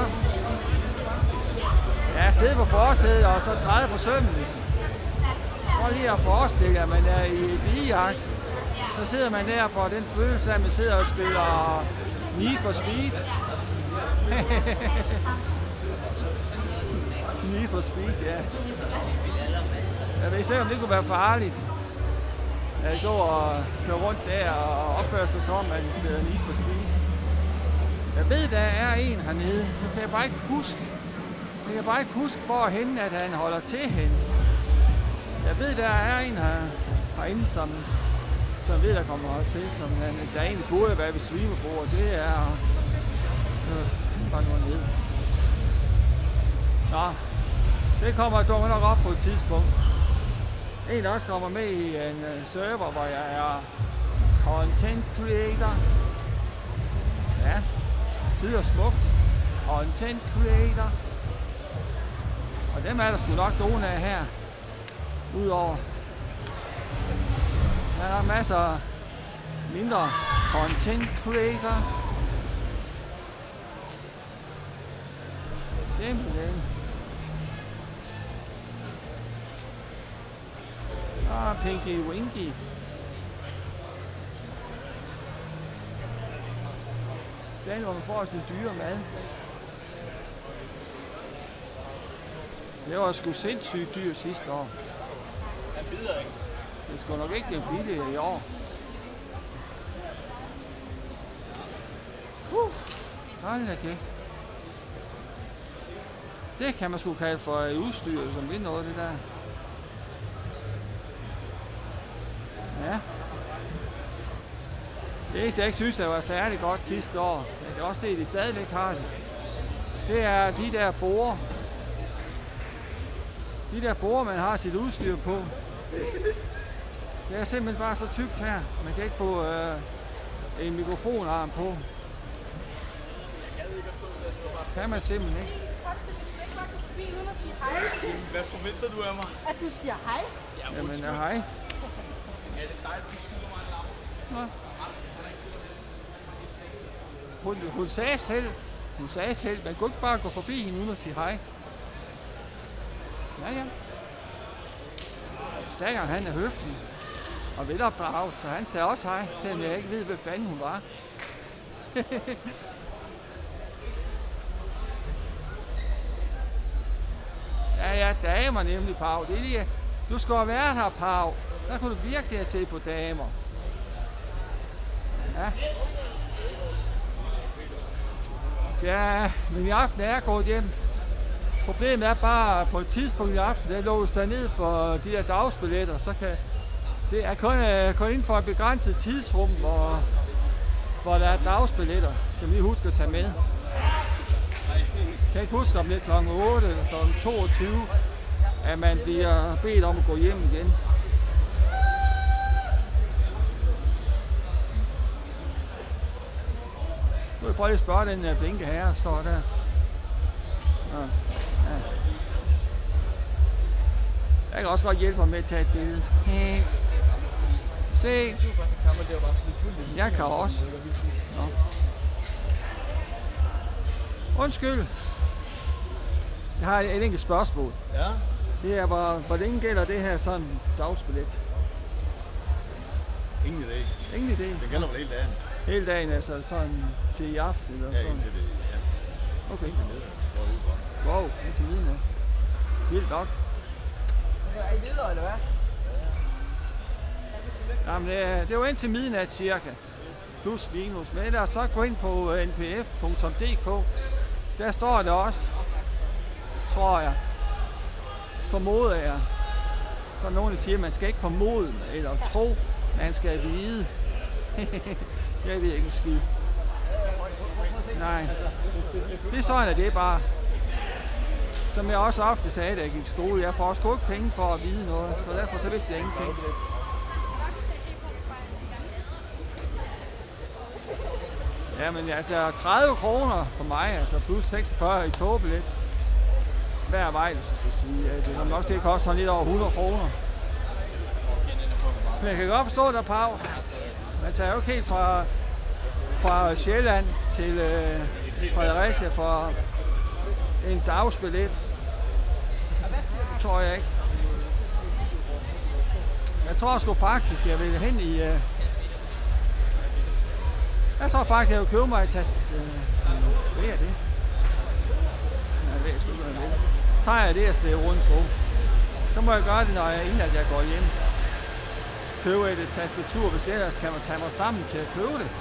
Speaker 1: Ja, sidde på forsædet og så træde på sømmen. Prøv lige at forestille jer, at man er i et biljagt. Så sidder man der for den følelse af, at man sidder og spiller Need for Speed. Need for Speed, ja. Jeg ved ikke, om det kunne være farligt. At gå og køre rundt der og opføre sig som, at man spiller Need for Speed. Jeg ved, der er en hernede. Nu kan jeg bare ikke huske. Jeg kan bare ikke huske, hvorhen at han holder til hende. Jeg ved, der er en her, herinde, som, som ved, der kommer til, som han, der egentlig burde være ved svimebordet. Det er... Øh, bare nu ned. Nå, det kommer dukker nok op på et tidspunkt. En, der også kommer med i en uh, server, hvor jeg er content creator. Ja, det lyder smukt. Content creator. Og dem er der sgu nok nogle af her. Udover. Der er masser af mindre content creator. Simpelthen. Ah, Pinky Winky. Den, hvor man får sin dyre mad. Det var sgu sindssygt dyr sidste år.
Speaker 8: Han bider ikke.
Speaker 1: Det skal nok ikke blive billigere i år. Uh, hold da kæft. Det kan man sgu kalde for et udstyr, som vinder noget af det der. Ja. Det eneste, jeg ikke synes, der var særlig godt sidste år, jeg kan også se, at de stadigvæk har det. Det er de der borer. De der borer, man har sit udstyr på. Det er simpelthen bare så tykt her. Man kan ikke få øh, en mikrofonarm på. Det kan man simpelthen ikke.
Speaker 10: Hvad forventer du af mig?
Speaker 7: At du siger hej.
Speaker 1: Jamen, ja, hej.
Speaker 10: Er det dig, som skylder mig en lav?
Speaker 1: Hun, hun sagde selv, hun sagde selv, man kunne ikke bare gå forbi hende uden at sige hej. Ja, ja. Slacker, han er høflig og velopdraget, så han sagde også hej, selvom jeg ikke ved, hvad fanden hun var. Ja, ja, damer nemlig, Pau. Det er lige, du skal have været her, Pau. Der kunne du virkelig have set på damer. Ja. Ja, men i aften er jeg gået hjem. Problemet er bare, på et tidspunkt i aften, der lås der ned for de her dagsbilletter, så kan det er kun, kun inden for et begrænset tidsrum, hvor, hvor der er dagsbilletter. Skal vi lige huske at tage med. Jeg kan ikke huske om det er klokken otte eller klokken toogtyve, at man bliver bedt om at gå hjem igen. Nu vil jeg prøve lige at spørge den blinke herre, der står der. Ja. Ja. Jeg kan også godt hjælpe mig med at tage et billede. Hey. Se. Jeg kan også. Nå. Undskyld. Jeg har et enkelt spørgsmål.
Speaker 10: Ja.
Speaker 1: Det er, hvor, hvor længe gælder det her sådan dagsbillet?
Speaker 10: Ingen idé.
Speaker 1: Ingen idé?
Speaker 10: Det gælder vel hele dagen.
Speaker 1: Hele dagen, altså sådan til i aften eller
Speaker 10: ja,
Speaker 1: sådan?
Speaker 10: Indtil det, ja.
Speaker 1: Okay.
Speaker 10: Indtil middag.
Speaker 1: Wow, indtil midnat. Vildt nok.
Speaker 10: Er I videre, eller hvad?
Speaker 1: Jamen, det er, det er jo indtil midnat cirka. Plus minus. Men ellers så gå ind på n p f punktum d k. Der står det også, tror jeg. Formoder jeg. Så er nogen, der siger, at man skal ikke formode eller tro, man skal vide. Jeg ved ikke en skid. Nej. Det er sådan, at det er bare. Som jeg også ofte sagde, da jeg gik i skole, jeg får sgu ikke penge for at vide noget, så derfor så vidste jeg ingenting. Jamen altså tredive kroner for mig, altså plus seksogfyrre i togbillet. Hver vej, så skal jeg sige. Det er nok til at koste sådan lidt over hundrede kroner. Men jeg kan godt forstå dig, Pau. Man tager jo ikke helt fra, fra Sjælland til øh, Fredericia for en dagsbillet. Det tror jeg ikke. Jeg tror sgu faktisk, jeg vil hen i... Øh, jeg tror faktisk, jeg vil købe mig et tast... Øh, hvad er det? Jeg ved sgu ikke, hvad jeg vil. Tager jeg det og slæber rundt på. Så må jeg gøre det, når jeg, inden at jeg går hjem. Købe et tastatur, hvis ellers kan man tage mig sammen til at købe det.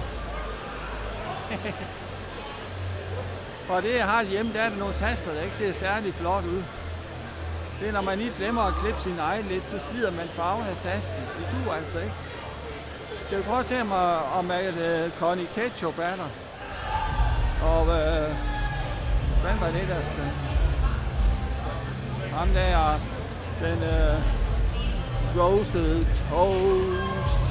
Speaker 1: For det, jeg har hjemme, der er der nogle taster, der ikke ser særlig flot ud. Det er, når man lige glemmer at klippe sin egen lidt, så slider man farven af tasten. Det duer altså ikke. Skal vi prøve at se, om, om at uh, Connie Ketchup er der. Og øh, hvad var det der sted? Ham der er den øh, roasted toast.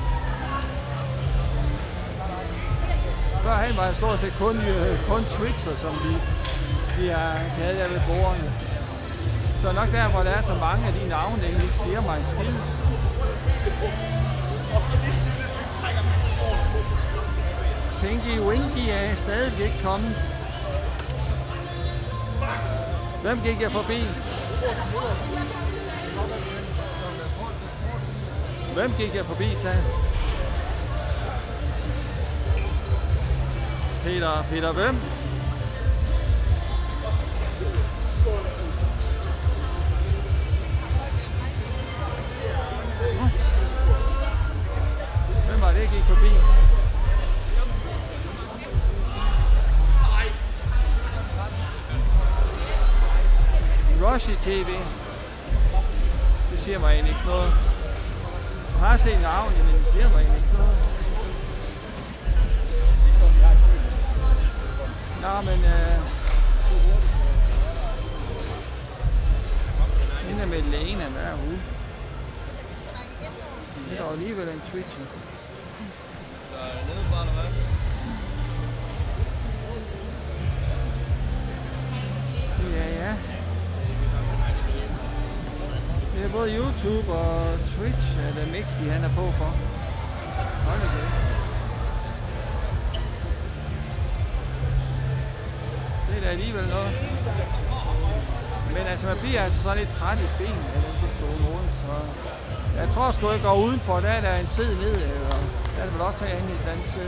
Speaker 1: Førhen var jeg stort set kun, øh, kun Twixer, som de, de, er, de havde jeg ved bordene. Så nok der, hvor der er så mange af de navne, der ikke siger mig en skid. Pinky Winky er stadig ikke kommet. Hvem gik jeg forbi? Hvem gik jeg forbi, sagde Peter, Peter hvem? Hvem var det, jeg gik forbi? Rushy T V. Det siger mig egentlig ikke noget. Jeg har set navnet, men det siger mig egentlig ikke noget. Nå, men øh... hende med Lena, hvad er hun? Det er jo alligevel en Twitch.
Speaker 10: Så nedefra, eller hvad?
Speaker 1: Ja, ja. Det er både YouTube og Twitch, eller Mixi, han er på for. Hold da kæft. Det er da alligevel noget. Men altså, man bliver altså så lidt træt i benene af den på nogen, så... Jeg tror sgu ikke går udenfor, der er der en sæd ned, eller... Der er det vel også herinde et eller andet sted.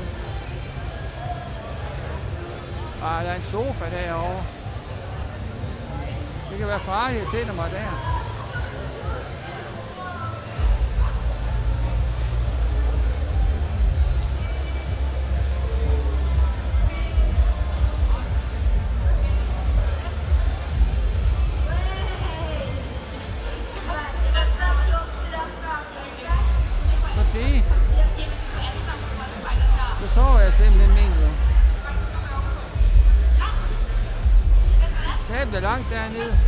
Speaker 1: Ah, der er en sofa derovre. Det kan være farligt at sætte mig der. Så det... Det så jeg simpelthen mener. Sæt det langt dernede.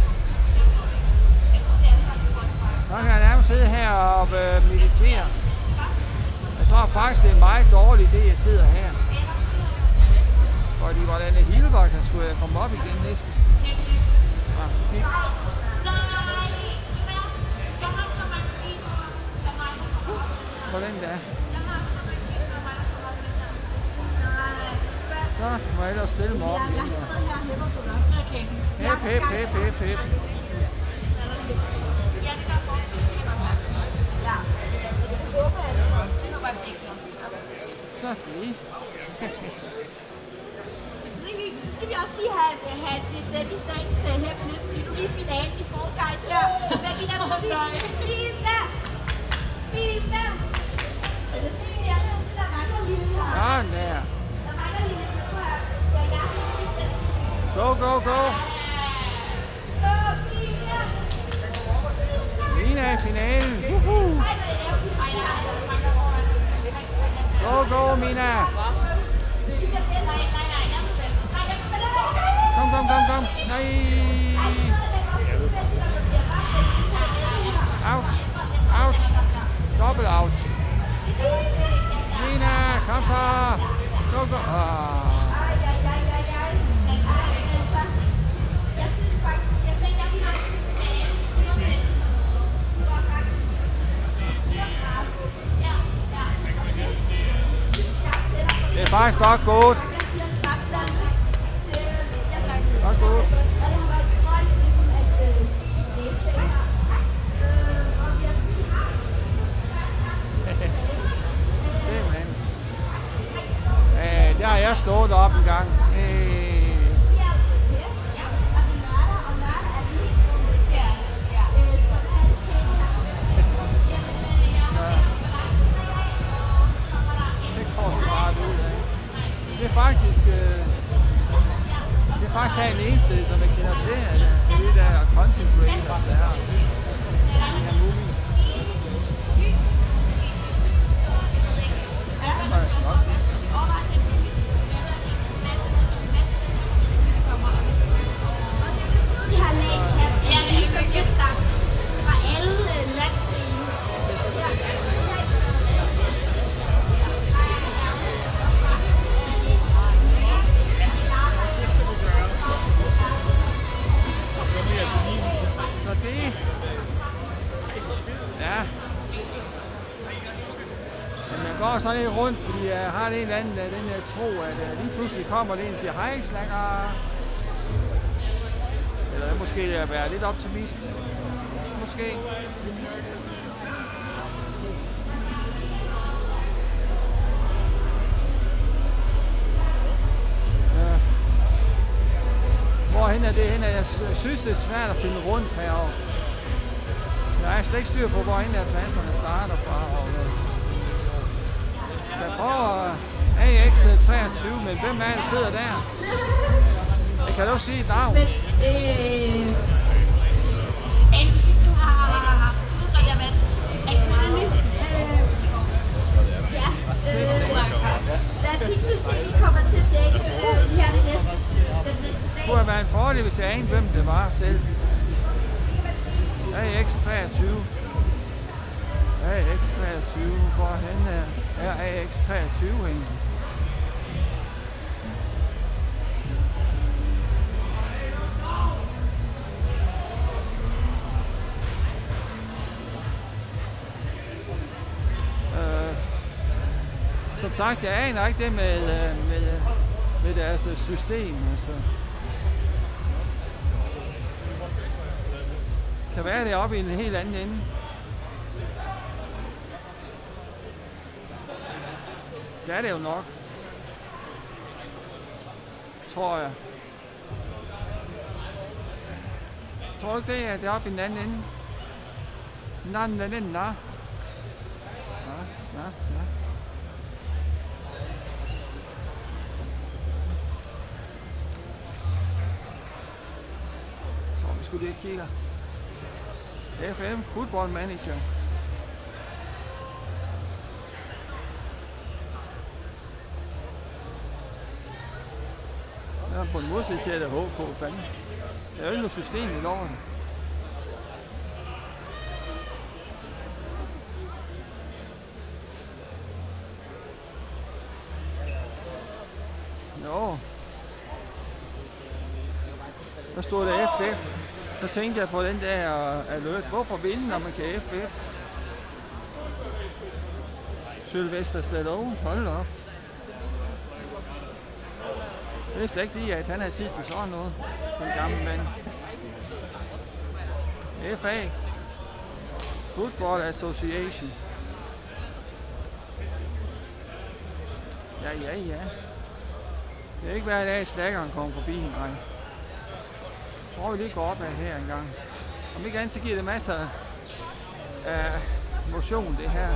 Speaker 1: Så kan jeg nærmest sidde her og øh, meditere. Jeg tror faktisk, det er en meget dårlig idé, at jeg sidder her. Fordi hvordan et Hilbert kan skulle jeg komme op igen næsten. Ja, det. Hvordan det er. Så må jeg ellers stille mig op.
Speaker 7: Jeg sidder her og hæpper på dig.
Speaker 1: Hæp, hæp, hæp, hæp, hæp.
Speaker 6: Ja, det der forskel.
Speaker 7: Ja. Jeg håber, at
Speaker 6: Det var bare det ikke.
Speaker 1: Så det.
Speaker 7: Så skal, vi, så skal vi også lige have, have det, det vi sagde til at hæppe lidt, fordi nu er vi i finalen i Fall Guys her. Men vi er på Mina! Mina! Så det sidste, jeg synes, der mangler lille her.
Speaker 1: Sådan der.
Speaker 7: Der mangler lille. Ja, ja.
Speaker 1: Go, go, go. Mina i finalen. Woohoo. Go, go, Mina. Kom, kom, kom, kom. Nej. Ouch. Ouch. Double ouch. Mina, kom så. Go, go. Ah. Det er faktisk godt gået. Godt gået. Simpelthen. Øh, der har jeg stået op en gang. Øh. Det er faktisk, øh, det er faktisk den eneste, som jeg kender til, at det der content creators, der er. Det er muligt. Det må jeg nok sige.
Speaker 7: De har lagt ligesom jeg sagt, fra alle landsdele.
Speaker 1: Så det... Ja. Jamen, jeg går sådan lidt rundt, fordi jeg har en eller anden den der tro, at lige pludselig kommer det en og siger, hej slanger. Eller måske at være lidt optimist. Måske. Hvorhen er det hen? Jeg synes, det er svært at finde rundt herovre. Jeg er slet ikke styr på, hvorhen er pladserne starter fra. Så jeg prøver A X treogtyve, men hvem er det, der sidder der? Jeg kan dog sige et navn.
Speaker 7: Men, øh...
Speaker 6: En, hvis du har udgået jer med rigtig meget.
Speaker 7: Ja, øh... Da Pixel T V kommer til at dække øh, her det næste, den næste dag.
Speaker 1: Det kunne have været en fordel, hvis jeg anede, hvem det var selv. A X treogtyve. A X treogtyve. Hvorhen er A X treogtyve henne? Som sagt, jeg aner ikke det med, med, med deres system. Altså. Kan være det oppe i en helt anden ende. Det er det jo nok. Tror jeg. Tror du ikke det, at det er oppe i den anden ende? Den anden ende, ja. Ja, ja, ja. Så vi skulle lige kigge. F M Football Manager. Ja, på en måde ser jeg det H K, fanden. Der er jo ikke noget system i loven. Jo. Der stod der F F. Så tænkte jeg på den der alert. Hvorfor vinde, når man kan F F? Sylvester Stallone. Hold da op. Jeg vidste ikke lige, at han havde tid til sådan noget. Den gamle mand. F A. Football Association. Ja, ja, ja. Det er ikke hver dag, at snakkeren kommer forbi, nej. Prøv lige at gå op af her en gang. Om ikke andet, så giver det masser af motion, det her.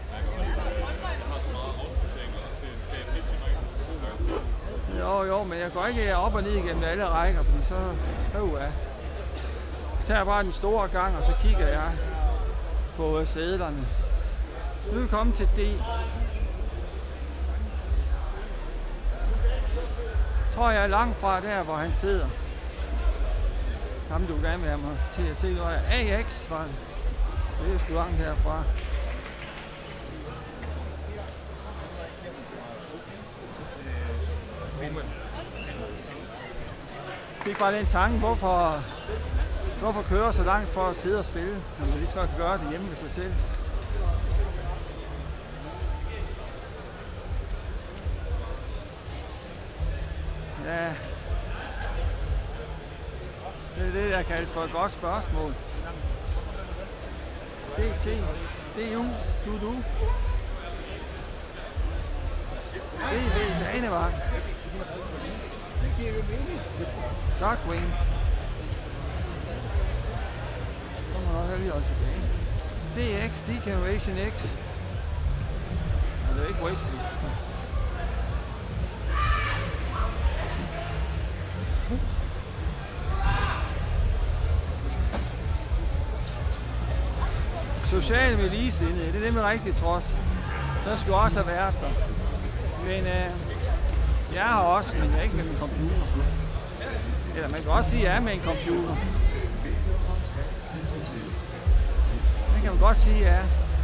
Speaker 1: Jo, jo, men jeg går ikke op og ned igennem alle rækker, fordi så øh, ja. tager jeg bare den store gang, og så kigger jeg på sædlerne. Nu er vi kommet til D. Tror jeg er langt fra der, hvor han sidder. Ham du gerne vil have mig til at se noget af. A X var det. Det er sgu langt herfra. Jeg fik bare den tanke, hvorfor, hvorfor køre så langt for at sidde og spille, når man lige så kan gøre det hjemme med sig selv. Ja, det er det, der kaldes for et godt spørgsmål. D T, D U, du du. D V, Danevang. Darkwing. Så må nok lige holde tilbage. D X, D-Generation X. Og det er ikke Wesley. Social med ligesindede, det er det med rigtig trods. Så skulle jeg også have været der. Men øh, jeg har også, men jeg er ikke med min computer. Eller man kan også sige, at jeg er med en computer. Det kan man godt sige, at jeg er.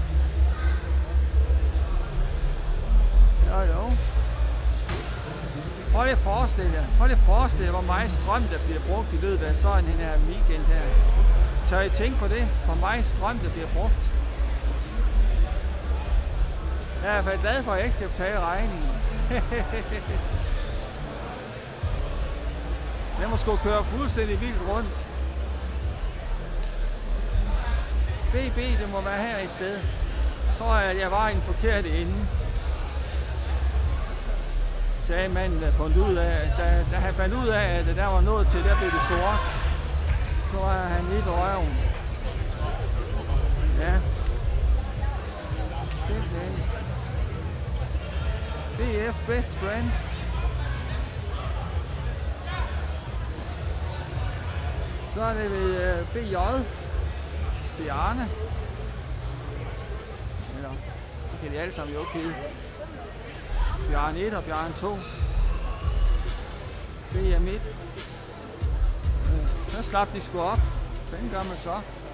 Speaker 1: Jo, jo. Prøv lige at forestille jer, prøv lige at forestille jer, hvor meget strøm, der bliver brugt i løbet af sådan en her weekend her. Så I tænke på det, hvor meget strøm, der bliver brugt. Jeg er i hvert fald glad for, at jeg ikke skal betale regningen. Jeg må sgu køre fuldstændig vildt rundt. B B, det må være her i stedet. Så tror jeg, at jeg var i den forkerte ende. Sagde manden, der fandt ud af, da, da han fandt ud af, at der var noget til, der blev det sort. Så var han lige på røven. Ja. Simpelthen. B F Best Friend. Så er det ved uh, B J. Bjarne. Eller, det kan de alle sammen jo ikke hedde. Bjarne et og Bjarne to. B M et. Så slap de sgu op. Hvad gør man så?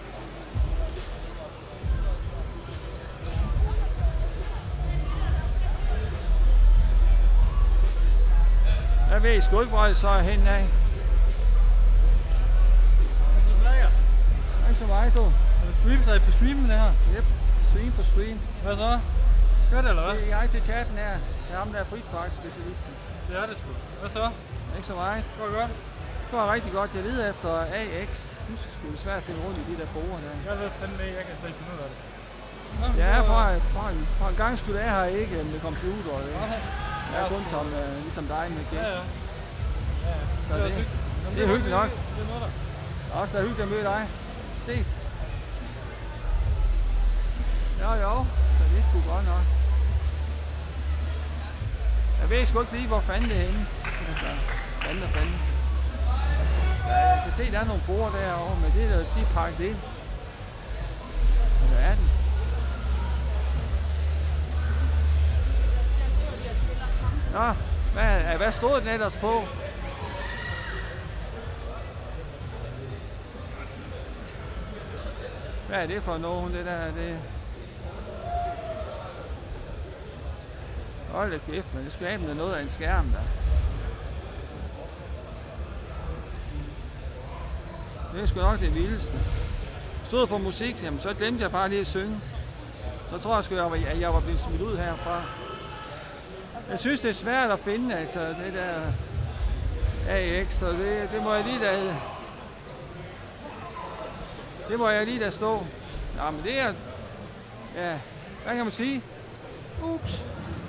Speaker 1: Jeg ved sgu ikke, hvor jeg så er henne af. Hej så meget, du.
Speaker 11: Er det stream sig på streamen det her?
Speaker 1: Yep, stream på stream.
Speaker 11: Hvad så? Gør det eller hvad?
Speaker 1: Jeg er til chatten her. Det er ham der er frisparkspecialisten.
Speaker 11: Det er det sgu. Hvad så?
Speaker 1: Ikke så meget.
Speaker 11: Går det godt?
Speaker 1: Det var rigtig godt. Jeg leder efter A X. Jeg synes, det skulle være svært at finde rundt i de der borer der.
Speaker 11: Jeg ved fandme ikke, jeg kan slet ikke finde ud af det. Nå,
Speaker 1: ja,
Speaker 11: var...
Speaker 1: fra, fra, fra en gang skulle jeg her ikke med computer. Okay. Jeg er kun som, uh, ligesom dig med gæst.
Speaker 11: Ja, ja. Ja, ja.
Speaker 1: Så det, det,
Speaker 11: det,
Speaker 1: det er hyggeligt nok.
Speaker 11: Det er noget der.
Speaker 1: Også er hyggeligt at møde dig. Ses. Jo jo, så det er sgu godt nok. Jeg ved sgu ikke lige, hvor fanden det er henne. Altså, fanden og fanden. Ja, jeg kan se, der er nogle bord derovre, men det er der, de er pakket ind. Hvad er den? Nå, hvad, hvad stod den ellers på? Hvad er det for nogen, det der? Det... Hold da kæft, men det skulle have noget af en skærm der. Det er sgu nok det vildeste. Stod for musik, jamen så glemte jeg bare lige at synge. Så tror jeg sgu, at jeg var blevet smidt ud herfra. Jeg synes, det er svært at finde, altså, det der A X, så det, det må jeg lige lade. Det må jeg lige lade stå. Nå, men det er, ja, hvad kan man sige? Ups.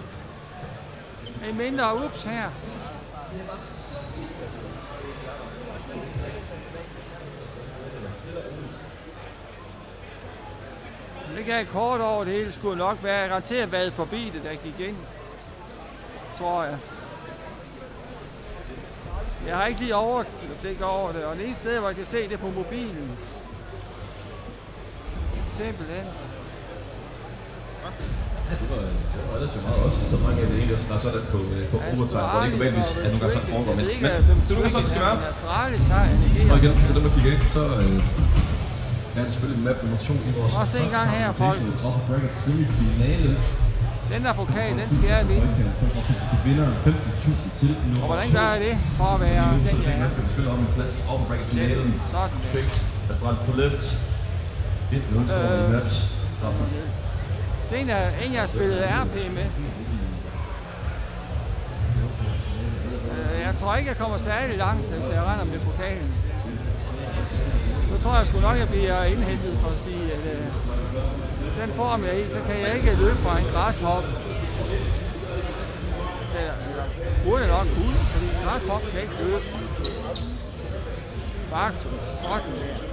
Speaker 1: En mindre ups her. Det gav kort over det hele, skulle nok være garanteret været forbi det, der gik ind. Tror jeg. Jeg har ikke lige overblik over det, og det eneste sted, hvor jeg kan se det på mobilen. Simpelthen.
Speaker 3: Ja, det var, det var relativt meget også, så mange af det egentlig også var sådan på, på overtime, hvor det ikke nødvendigvis er nogle gange sådan foregår. Men, men det er sådan, det skal være. Og igen, til dem, der kigger ind, så øh, er det selvfølgelig map nummer to i vores...
Speaker 1: Prøv at se en gang her, folk.
Speaker 3: Og bracket semifinale.
Speaker 1: Den der pokal, den skal jeg vinde.
Speaker 3: Til vinderen femten tusind til nu.
Speaker 1: Og hvordan gør jeg det for at være den, jeg er?
Speaker 3: Jeg skal spille om en plads i upper bracket finalen.
Speaker 1: Sådan.
Speaker 3: Fix af Frans Paulette. et nul står i maps.
Speaker 1: Det er en, jeg, en, jeg har spillet R P med. Jeg tror ikke, jeg kommer særlig langt, hvis jeg render med pokalen. Så tror jeg sgu nok, jeg bliver indhentet, for at sige, at øh, den form jeg er i, så kan jeg ikke løbe fra en græshop. Så jeg burde nok kunne, fordi en græshop kan ikke løbe. Faktum, sådan der.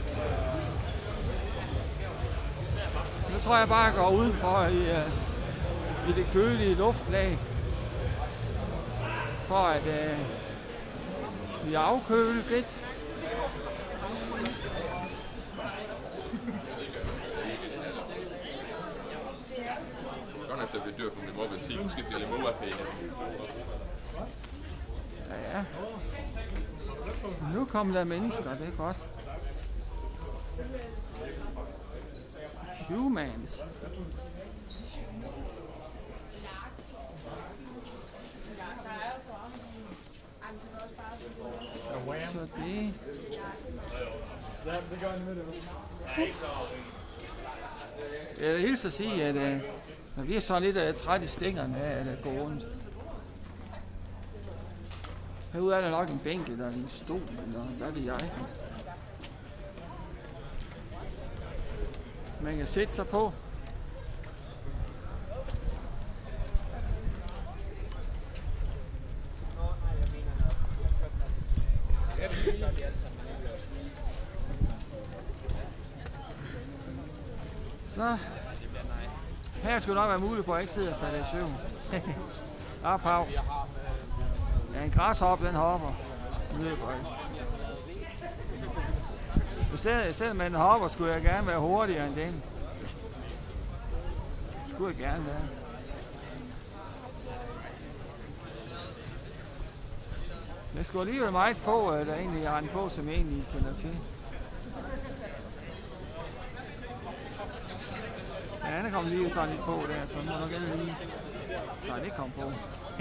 Speaker 1: Nu tror jeg bare, at jeg går udenfor i, uh, i det kølige luftlag, for at uh, vi afkøle lidt.
Speaker 12: Godt nok til at blive dyr, for det må benzin. Måske skal jeg lige måge af pæne.
Speaker 1: Ja, ja. Nu kommer der mennesker, det er godt. Humans. Så det... Jeg vil hilse at sige, at uh, når vi er sådan lidt uh, træt i stængerne af at gå rundt. Herude er der nok en bænk eller en stol, eller hvad ved jeg. Man kan sætte sig på. Så her skulle nok være muligt for at jeg ikke sidder og falder i søvn. Op, hav. Ja, en græshop, den hopper. Den løber ikke. Selv, selv med en hopper skulle jeg gerne være hurtigere end den. Skulle jeg gerne være. Det skulle alligevel meget få, der egentlig er en på, som jeg egentlig kender til. Ja, den kom lige sådan lidt på der, så må nok gerne lige... Så det kom på.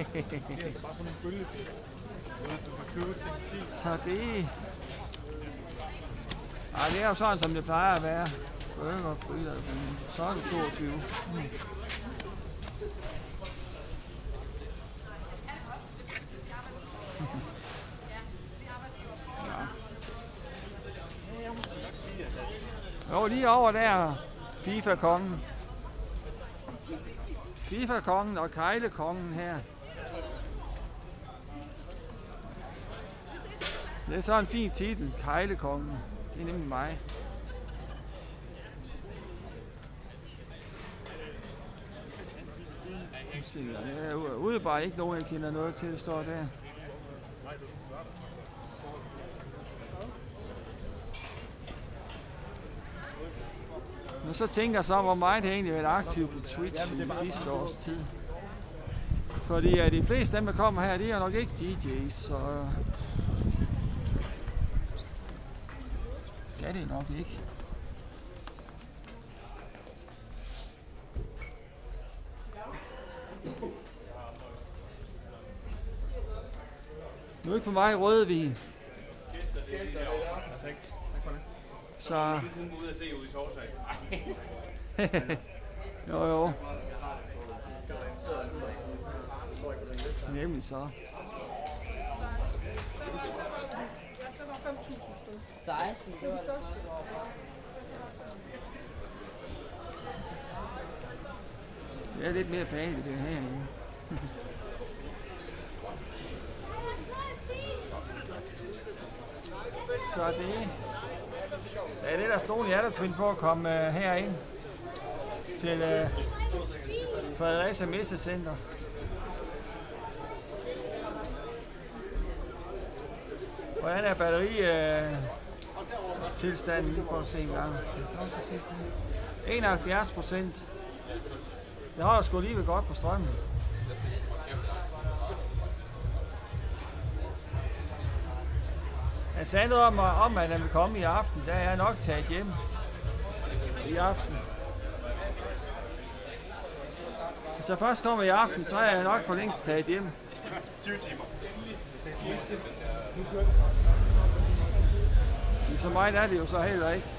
Speaker 1: Så det... Ej, det er jo sådan, som det plejer at være. Burger, fryder, så er det toogtyve. Mm. Ja. Jo, lige over der, FIFA-kongen. FIFA-kongen og Kejle-kongen her. Det er så en fin titel, Kejlekongen. Det er nemlig mig. Jeg er ude bare ikke nogen, jeg kender noget til, det står der. Men så tænker jeg så, hvor meget jeg egentlig har været aktiv på Twitch i de sidste års tid. Fordi ja, de fleste af dem, der kommer her, de er nok ikke D J's, så... Det er det nok ikke. Nu er ikke for mig rødvin.
Speaker 10: Perfekt.
Speaker 1: Så...
Speaker 10: Du kunne gå ud og se ud i Sorsag.
Speaker 1: Jo jo. Nemlig så. Det er lidt mere behageligt det herinde. Så det er det, der stod i jer, der kunne på at komme uh, herind til uh, Fredericia Messecenter. Hvordan er batteritilstanden? Vi prøver at se en gang. enoghalvfjerds procent. Det holder sgu alligevel godt på strømmen. Jeg sagde noget om, om at han vil komme i aften. Der er jeg nok taget hjem i aften. Hvis jeg først kommer i aften, så er jeg nok for længst taget hjem.
Speaker 10: tyve timer.
Speaker 1: Så meget er det jo så heller ikke.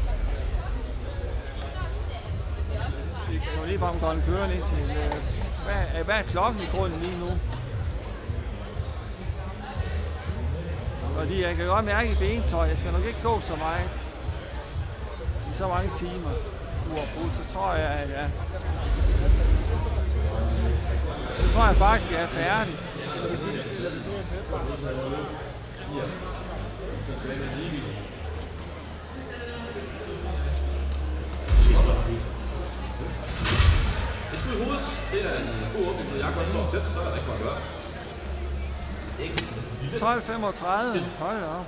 Speaker 1: Så lige bare om går kørende ind til... Øh, hvad, hvad er klokken i grunden lige nu? Fordi jeg kan godt mærke i bentøj, jeg skal nok ikke gå så meget i så mange timer uafbrudt, så tror jeg, at ja. Så tror jeg faktisk, at jeg er færdig.
Speaker 3: Det er i hovedet. Det er en god åbning, jeg kan også stå tæt, så er der ikke meget at gøre.
Speaker 1: tolv femogtredive. Hold da op.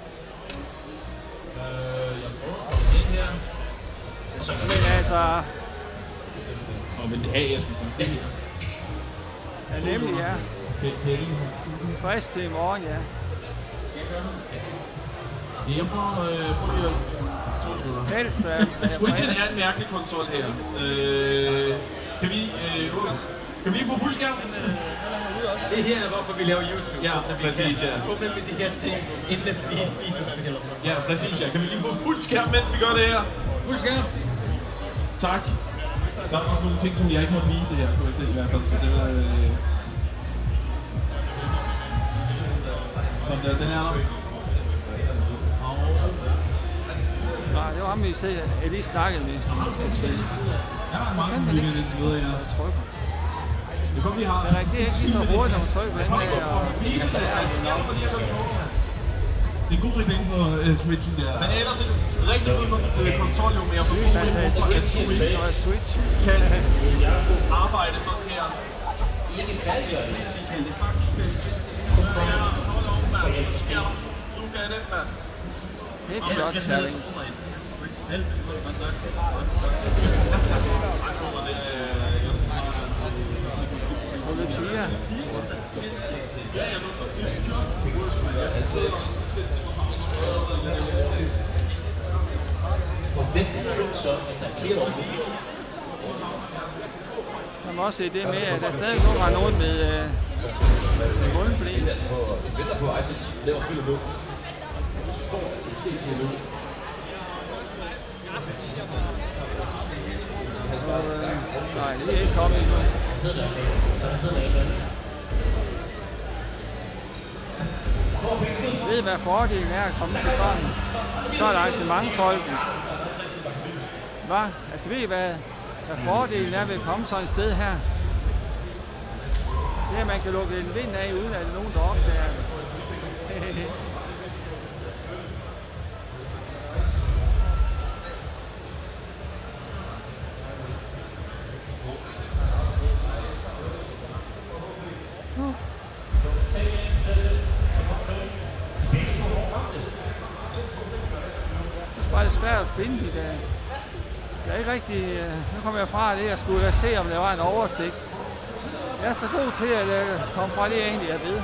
Speaker 3: Øh, jeg prøver at komme ind her. Og så
Speaker 1: Men altså...
Speaker 3: Åh, men ja, jeg skal komme ind her.
Speaker 1: Ja, nemlig, ja. Frisk til i morgen, ja.
Speaker 13: Jeg prøver, øh, prøver lige at... To sekunder.
Speaker 1: Helst er...
Speaker 13: Switchen er en mærkelig konsol her. Øh, kan vi... Øh, kan vi lige få fuldskærm?
Speaker 8: Det her er hvorfor vi laver YouTube,
Speaker 13: ja,
Speaker 8: så vi
Speaker 13: præcis,
Speaker 8: kan
Speaker 13: ja.
Speaker 8: få med de her ting, inden vi viser spillet.
Speaker 13: Ja, præcis, ja. Kan vi lige få fuld skærm, mens vi gør det her?
Speaker 8: Fuld skærm.
Speaker 13: Tak. Der er også nogle ting, som jeg ikke må vise her, kunne jeg se i hvert fald, så det var... Øh... Som der, den er der.
Speaker 1: Nej, det var ham, vi ser. Jeg lige snakkede med, som vi skal spille.
Speaker 13: Ja, mange muligheder lidt videre, ja.
Speaker 1: Trykker.
Speaker 13: Det kommer vi har.
Speaker 1: Men det er ikke lige så hurtigt, når man trykker på den her.
Speaker 13: Det er god reklame for uh, Switchen der. Den er ellers en rigtig fed uh, konsol, jo mere for hvorfor at du ikke kan arbejde sådan her.
Speaker 9: Ikke færdiggør det.
Speaker 13: Vi kan det faktisk hold on, mand. Nu sker der. Nu kan det, mand.
Speaker 1: Det er flot,
Speaker 13: jeg sidder så på en Switch selv. Det kunne godt nok. Jeg tror, det er...
Speaker 1: Og det siger.
Speaker 13: Ja, jeg ved
Speaker 1: Man må også se det med, at der stadig nu har nogen med, øh, med mundblæ.
Speaker 3: Vi venter på, at Isaac laver spillet nu. Det står til C C nu.
Speaker 1: Nej, det er ikke kommet endnu. Ved I, hvad fordelen er at komme til sådan? Så er der arrangement folkens. Hvad? Altså ved I, hvad, hvad fordelen er ved at komme sådan et sted her? Det er, at man kan lukke en vind af, uden at der er nogen, der opdager det. Uh. Det er bare svært at finde de der. Det er ikke rigtig... Nu kommer jeg fra det, jeg skulle se, om der var en oversigt. Jeg er så god til at komme fra det, jeg egentlig er ved.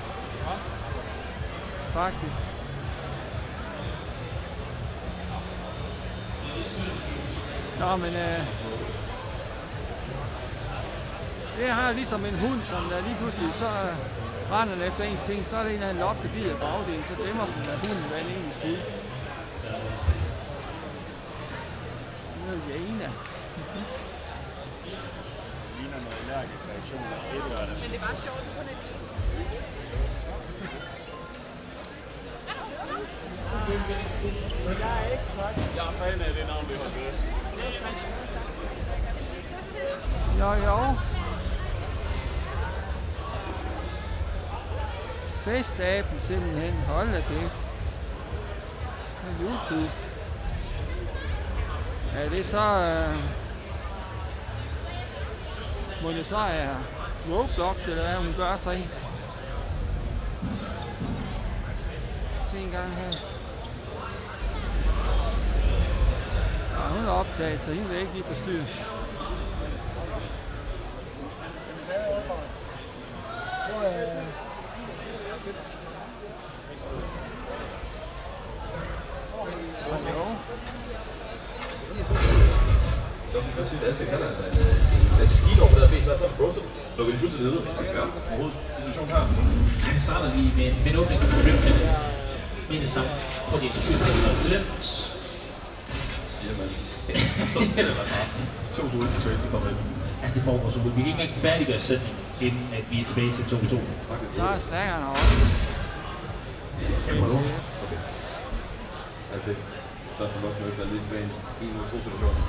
Speaker 1: Faktisk. Nå, men... Øh, det har ligesom en hund, som der lige pludselig så render den efter en ting, så er det en af en lop, der bider bagdelen, så glemmer den, at hunden hvad den egentlig skulle. Noget Jana.
Speaker 8: Ligner noget allergisk reaktion, det gør det.
Speaker 14: Men det var sjovt, det kun er
Speaker 8: Jeg er ikke tak. Jeg er fan af det navn, vi har hørt.
Speaker 1: Jo, jo. Festaben simpelthen. Hold da kæft. På YouTube. Ja, det er så... Øh, må det så er Roblox, eller hvad hun gør sig i. Se en gang her. Ja, hun er optaget, så hende vil ikke lige forstyrre.
Speaker 2: Jeg kan godt sige, at ansigt, han er altså en... Det er skidt over på der ben, så er sådan frozen. Lukker vi fuldstændig ned. Det er overhovedet situation her.
Speaker 5: Han starter lige med en benåbning på Ripton. Med det samme på de eksklusive, der er glemt.
Speaker 2: Siger man. Så siger det bare. To to et trade, det kommer ind.
Speaker 5: Altså det foregår så godt. Vi kan ikke engang færdiggøre sætningen, inden at vi er tilbage til to to.
Speaker 1: Der er snækkerne også.
Speaker 2: Okay. Altså, så er det nok nødt til at lige tilbage i en eller to situationer.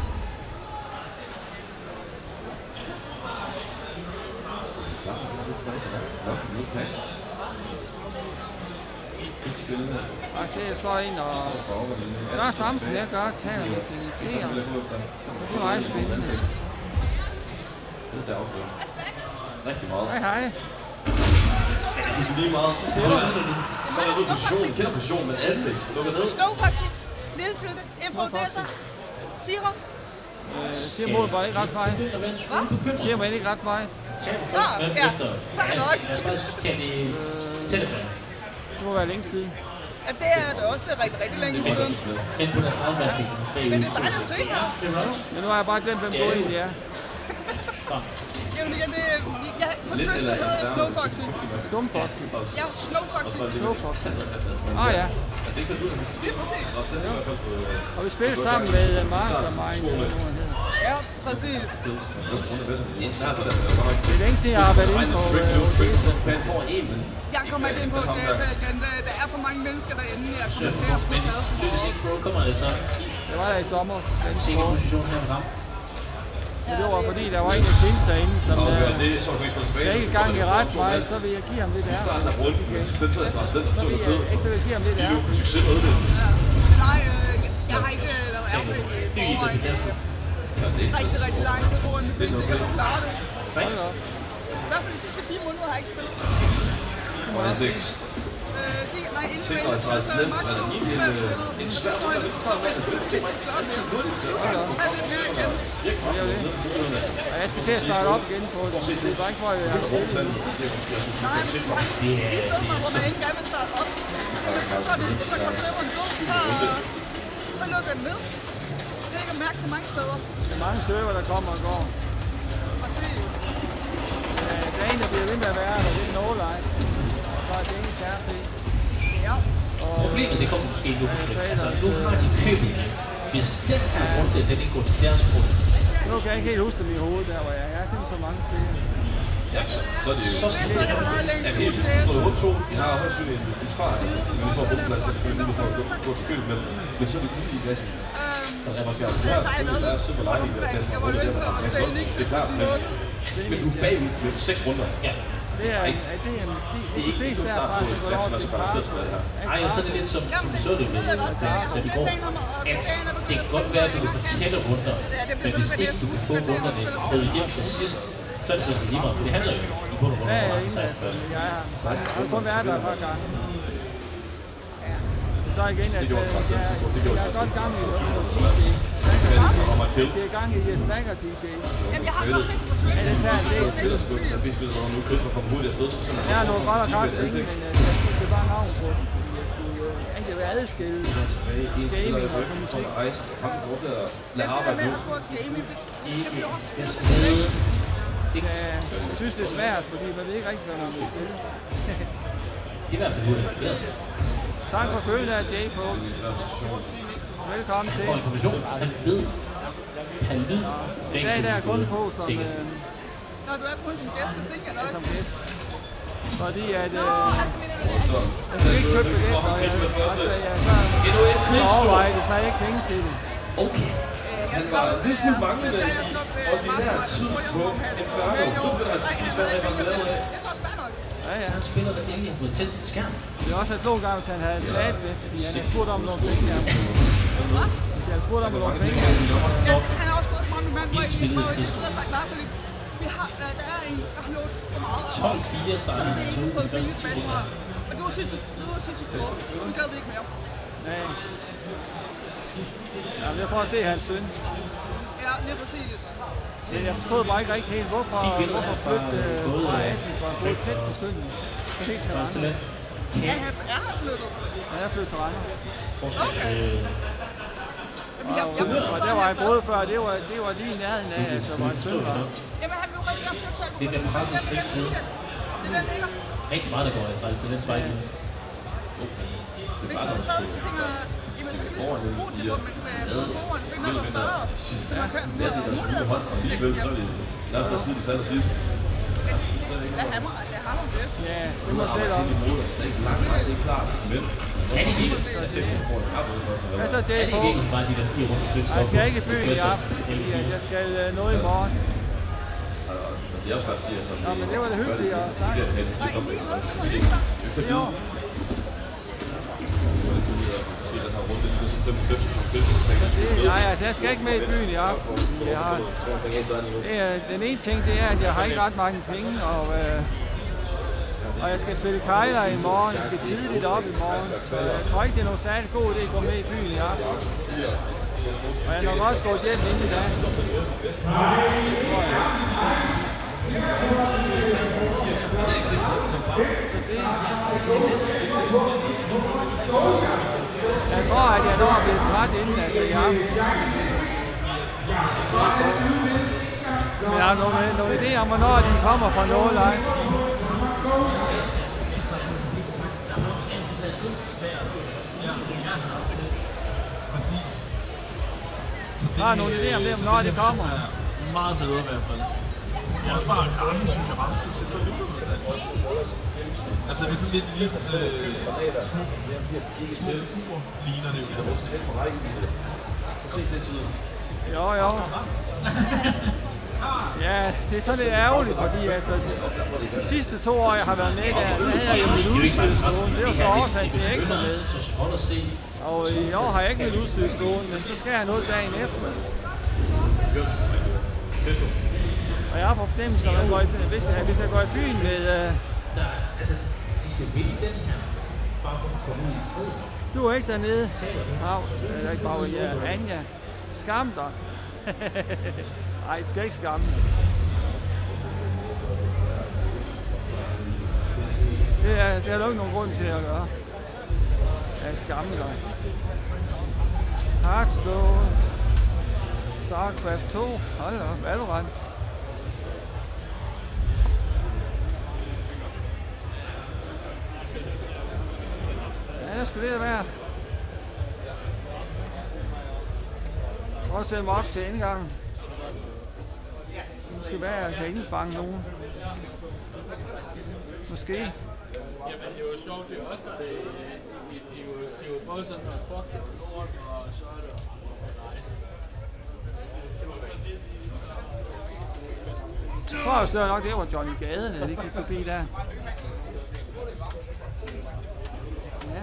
Speaker 1: Jeg står ind og... Der er samme, som jeg gør, taler med sine seere. Det er meget spændende.
Speaker 2: Det er også rigtig meget.
Speaker 1: Hej, hej.
Speaker 2: Det er lige meget. Så er der ud position, kender position, men altekst lukker ned.
Speaker 14: Snowfoxy, lille tøtte, improviser, Siro.
Speaker 1: Siger målet bare ikke ret meget.
Speaker 14: Hvad?
Speaker 1: Siger man ikke ret meget.
Speaker 14: Nå, ja, fair nok.
Speaker 1: Det må være længe siden.
Speaker 14: Ja, det er det også. Det er rigtig, rigtig længe siden. Men det er dejligt at se her.
Speaker 1: Men nu har jeg bare glemt, hvem du egentlig er.
Speaker 14: Jamen igen, det er... Ja, på Twitch, der hedder jeg Snowfoxy.
Speaker 1: Snowfoxy?
Speaker 14: Ja, Snowfoxy.
Speaker 1: Snowfoxy. Ah ja.
Speaker 14: Lige præcis.
Speaker 1: Og vi spiller sammen med Mastermind.
Speaker 14: Ja, præcis.
Speaker 1: Det er længe siden, jeg har været inde på det.
Speaker 14: Jeg kommer ikke ind på det, altså igen. Der er for mange mennesker derinde, jeg kommer til at spille med.
Speaker 5: Kommer det så?
Speaker 1: Det var der i sommer.
Speaker 5: Sikker position her frem.
Speaker 1: Det var fordi, der var en af ting derinde, som der, der ikke gang i ret meget, så vil jeg give ham lidt ær. Så vil jeg, så vil jeg give ham lidt ær.
Speaker 14: Nej, jeg har ikke lavet ærpæk i forvejen. Rigtig, rigtig lang tid på, men det er sikkert at klare det. I hvert fald de sidste fire måneder har jeg ikke spillet.
Speaker 2: Hvordan seks?
Speaker 14: Nej, inden
Speaker 2: vi var inde, så er det Max, der er helt en svær måde, at du tager
Speaker 1: Og jeg skal til at starte op igen på det. Det er bare ikke for, at jeg har spillet det.
Speaker 14: Nej, men i stedet for, hvor man ikke gerne vil starte op, så er det, så kommer serveren død, så lukker den ned. Det er ikke at mærke til mange steder.
Speaker 1: Det er mange server, der kommer og går. Der er en, der bliver ved med at være der, det er No-Light. Og så er det ingen kæreste i.
Speaker 14: Ja.
Speaker 5: Problemet, det kommer måske nu. Altså, nu har de købet. Hvis den her runde, den ikke går til deres runde.
Speaker 1: Nu kan jeg ikke helt huske dem i hovedet der, hvor jeg er. Jeg er simpelthen så mange steder.
Speaker 2: Ja, så er det jo...
Speaker 14: Så er det jo...
Speaker 2: Ja, vi er på rundt to. Vi har højst synligt en spar, altså. Vi får rundt, så selvfølgelig lige på at gå til købet med. Men så er det kun i klassen. Så er det måske også...
Speaker 14: Det tager jeg med.
Speaker 2: Det er super lejligt ved at tage.
Speaker 14: Jeg var jo inde og tage Nix,
Speaker 2: det er klart, men du er bagud med seks runder.
Speaker 5: Ja.
Speaker 1: Det er, det er, det er, de, de fleste der er faktisk gået over til par.
Speaker 5: Ej, og så er det lidt som vi så det med at i går, at det kan godt være, at du kan få tætte runder, men hvis ikke du kan få runderne ned igennem til sidst, så er det sådan lige meget. Det handler jo i
Speaker 1: Ja, ja, inden altså. Jeg har kun været der et par gange. Så igen, altså, jeg, jeg er godt gang i noget D J. Jeg er i gang i Slacker D J.
Speaker 14: Jamen, jeg har godt set på Twitter.
Speaker 1: Ja, det tager en del tid. Jeg har noget godt og godt penge, men jeg skulle bare navn på den, fordi jeg skulle egentlig være adskilt gaming og så musik.
Speaker 14: Men det der med at gå gaming, det bliver også skidt.
Speaker 1: Jeg synes, det er svært, fordi man ved ikke rigtig, hvad man vil spille.
Speaker 5: I hvert fald ud af
Speaker 1: Tak for følgen af Jay på. Velkommen til.
Speaker 5: Information. Han ved. Han ved.
Speaker 1: I dag der er kun på som... Øh,
Speaker 14: Når du er kun som gæst, så tænker jeg nok.
Speaker 1: Som gæst. Fordi at... Øh, jeg fik ikke købt billet, og jeg, og jeg så overvejer det, så har jeg ikke penge til det.
Speaker 5: Okay.
Speaker 14: Jeg skal op, jeg skal op ordinær tid på Inferno. Jeg så spænder.
Speaker 1: Ja, ja.
Speaker 5: Han spiller der endelig på til sin skærm.
Speaker 1: Det er også et to gange, hvis han havde taget ved, fordi han har spurgt om nogle penge. Hvad? Hvis han har spurgt om nogle penge.
Speaker 14: Ja, han har også fået så mange mand, hvor jeg lige prøver, jeg sidder og sagt nej, fordi vi har, der er en, der har lånt for meget.
Speaker 5: tolv fire starter
Speaker 14: med to. Så det er ikke fået billigt fra. Og det var sindssygt, det var sindssygt stort. Nu gad vi ikke mere.
Speaker 1: Nej. Ja, jeg får at se hans søn.
Speaker 14: Ja, lige præcis.
Speaker 1: Men jeg forstod bare ikke rigtig helt, hvorfor, hvorfor flytte øh, fra Assens, hvor han boede tæt på sønnen. Så helt til Randers.
Speaker 14: Ja, er han flyttet?
Speaker 1: Ja, jeg flyttede til Randers.
Speaker 14: Okay. Jamen, jeg, jeg,
Speaker 1: og, og der var jeg boede før, det var, det var lige i nærheden af, altså, hvor hans søn var.
Speaker 14: Jamen, han vil jo rigtig gerne flytte til
Speaker 5: Det er den presse ikke side.
Speaker 14: Det der ligger.
Speaker 5: Rigtig meget, der går i strejs til den vej.
Speaker 14: Hvis jeg stadig så tænker, jamen, så kan vi bruge det, hvor man kan være foran, finde noget større, så man kan have mulighed for det.
Speaker 2: Lad os sige det sandt sidst.
Speaker 14: Lad hammer, lad hammer det.
Speaker 1: Ja, det må selv om.
Speaker 2: Det er langt, det er klart, men...
Speaker 5: Kan I sige det?
Speaker 1: Hvad så, Jay på? Jeg skal ikke i byen i aften, fordi jeg skal noget i morgen. Nå, men det var det hyggeligt at snakke. Jo. Nej, altså jeg skal ikke med i byen i aften. Jeg har, det er, den ene ting, det er, at jeg har ikke ret mange penge, og, øh, og jeg skal spille kejler i morgen. Jeg skal tidligt op i morgen, så jeg tror ikke, det er nogen særlig god idé at gå med i byen i aften. Og jeg er nok også gået hjem inden da. Det tror jeg. Så det... Jeg tror, at jeg når at blive træt inden, altså i aften. Men jeg har nogle, nogle idéer om, hvornår de kommer fra noget live.
Speaker 13: Præcis.
Speaker 1: Jeg har nogle idéer om det, hvornår de kommer.
Speaker 13: Meget bedre i hvert fald. Jeg også bare grafisk, synes jeg bare, det ser så lukket ud, altså. Altså, det er sådan lidt lidt øh, små, små figurer, ligner det jo.
Speaker 1: Jo, jo. Ja, det er sådan lidt ærgerligt, fordi altså, de sidste to år, jeg har været med der, der havde jeg jo mit udstyr stående. Det var så årsagen til, at jeg ikke tager med. Og i år har jeg ikke mit udstyr stående, men så skal jeg noget dagen efter. Og jeg har på fornemmelse, at jeg går i, hvis, jeg, hvis jeg går i byen med... Uh, du er ikke dernede. Au, det er ikke bare ja, Anja. Skam dig. Nej, du skal ikke skamme dig. Det er, det er der ikke nogen grund til at gøre. Jeg skamme dig. Hearthstone. StarCraft to. Hold da op, Valorant. Ja, der skulle det da være. Prøv at sætte mig op til indgangen. Det skal være, at jeg kan ikke fange nogen. Måske.
Speaker 11: Jamen, det var sjovt, det er også, at det er jo både sådan noget fuck lort, og så er det
Speaker 1: Så tror jeg så nok, det var Johnny Gaden, der gik forbi der. Ja.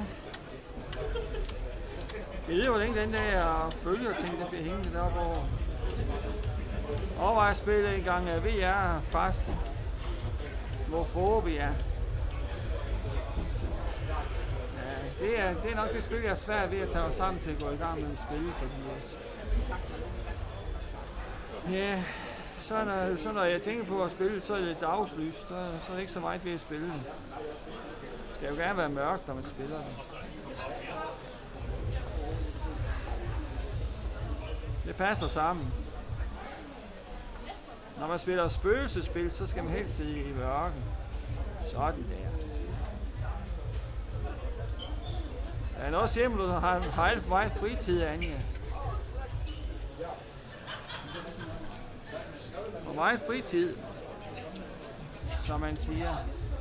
Speaker 1: Jeg ved, hvor længe den der følgerting, den bliver hængende deroppe over. Overvej at spille en gang V R fast. Phasmophobia. Ja, det er, det er nok det spil, jeg er svært ved at tage os sammen til at gå i gang med at spille, fordi yes. Ja, så når, så når jeg tænker på at spille, så er det dagslys, så, så er det ikke så meget ved at spille det. Det skal jo gerne være mørkt, når man spiller det. Det passer sammen. Når man spiller spøgelsespil, så skal man helst sidde i mørken. Sådan der. Ja, noget simpelt, du har, har alt for meget fritid, Anja. For meget fritid, som man siger.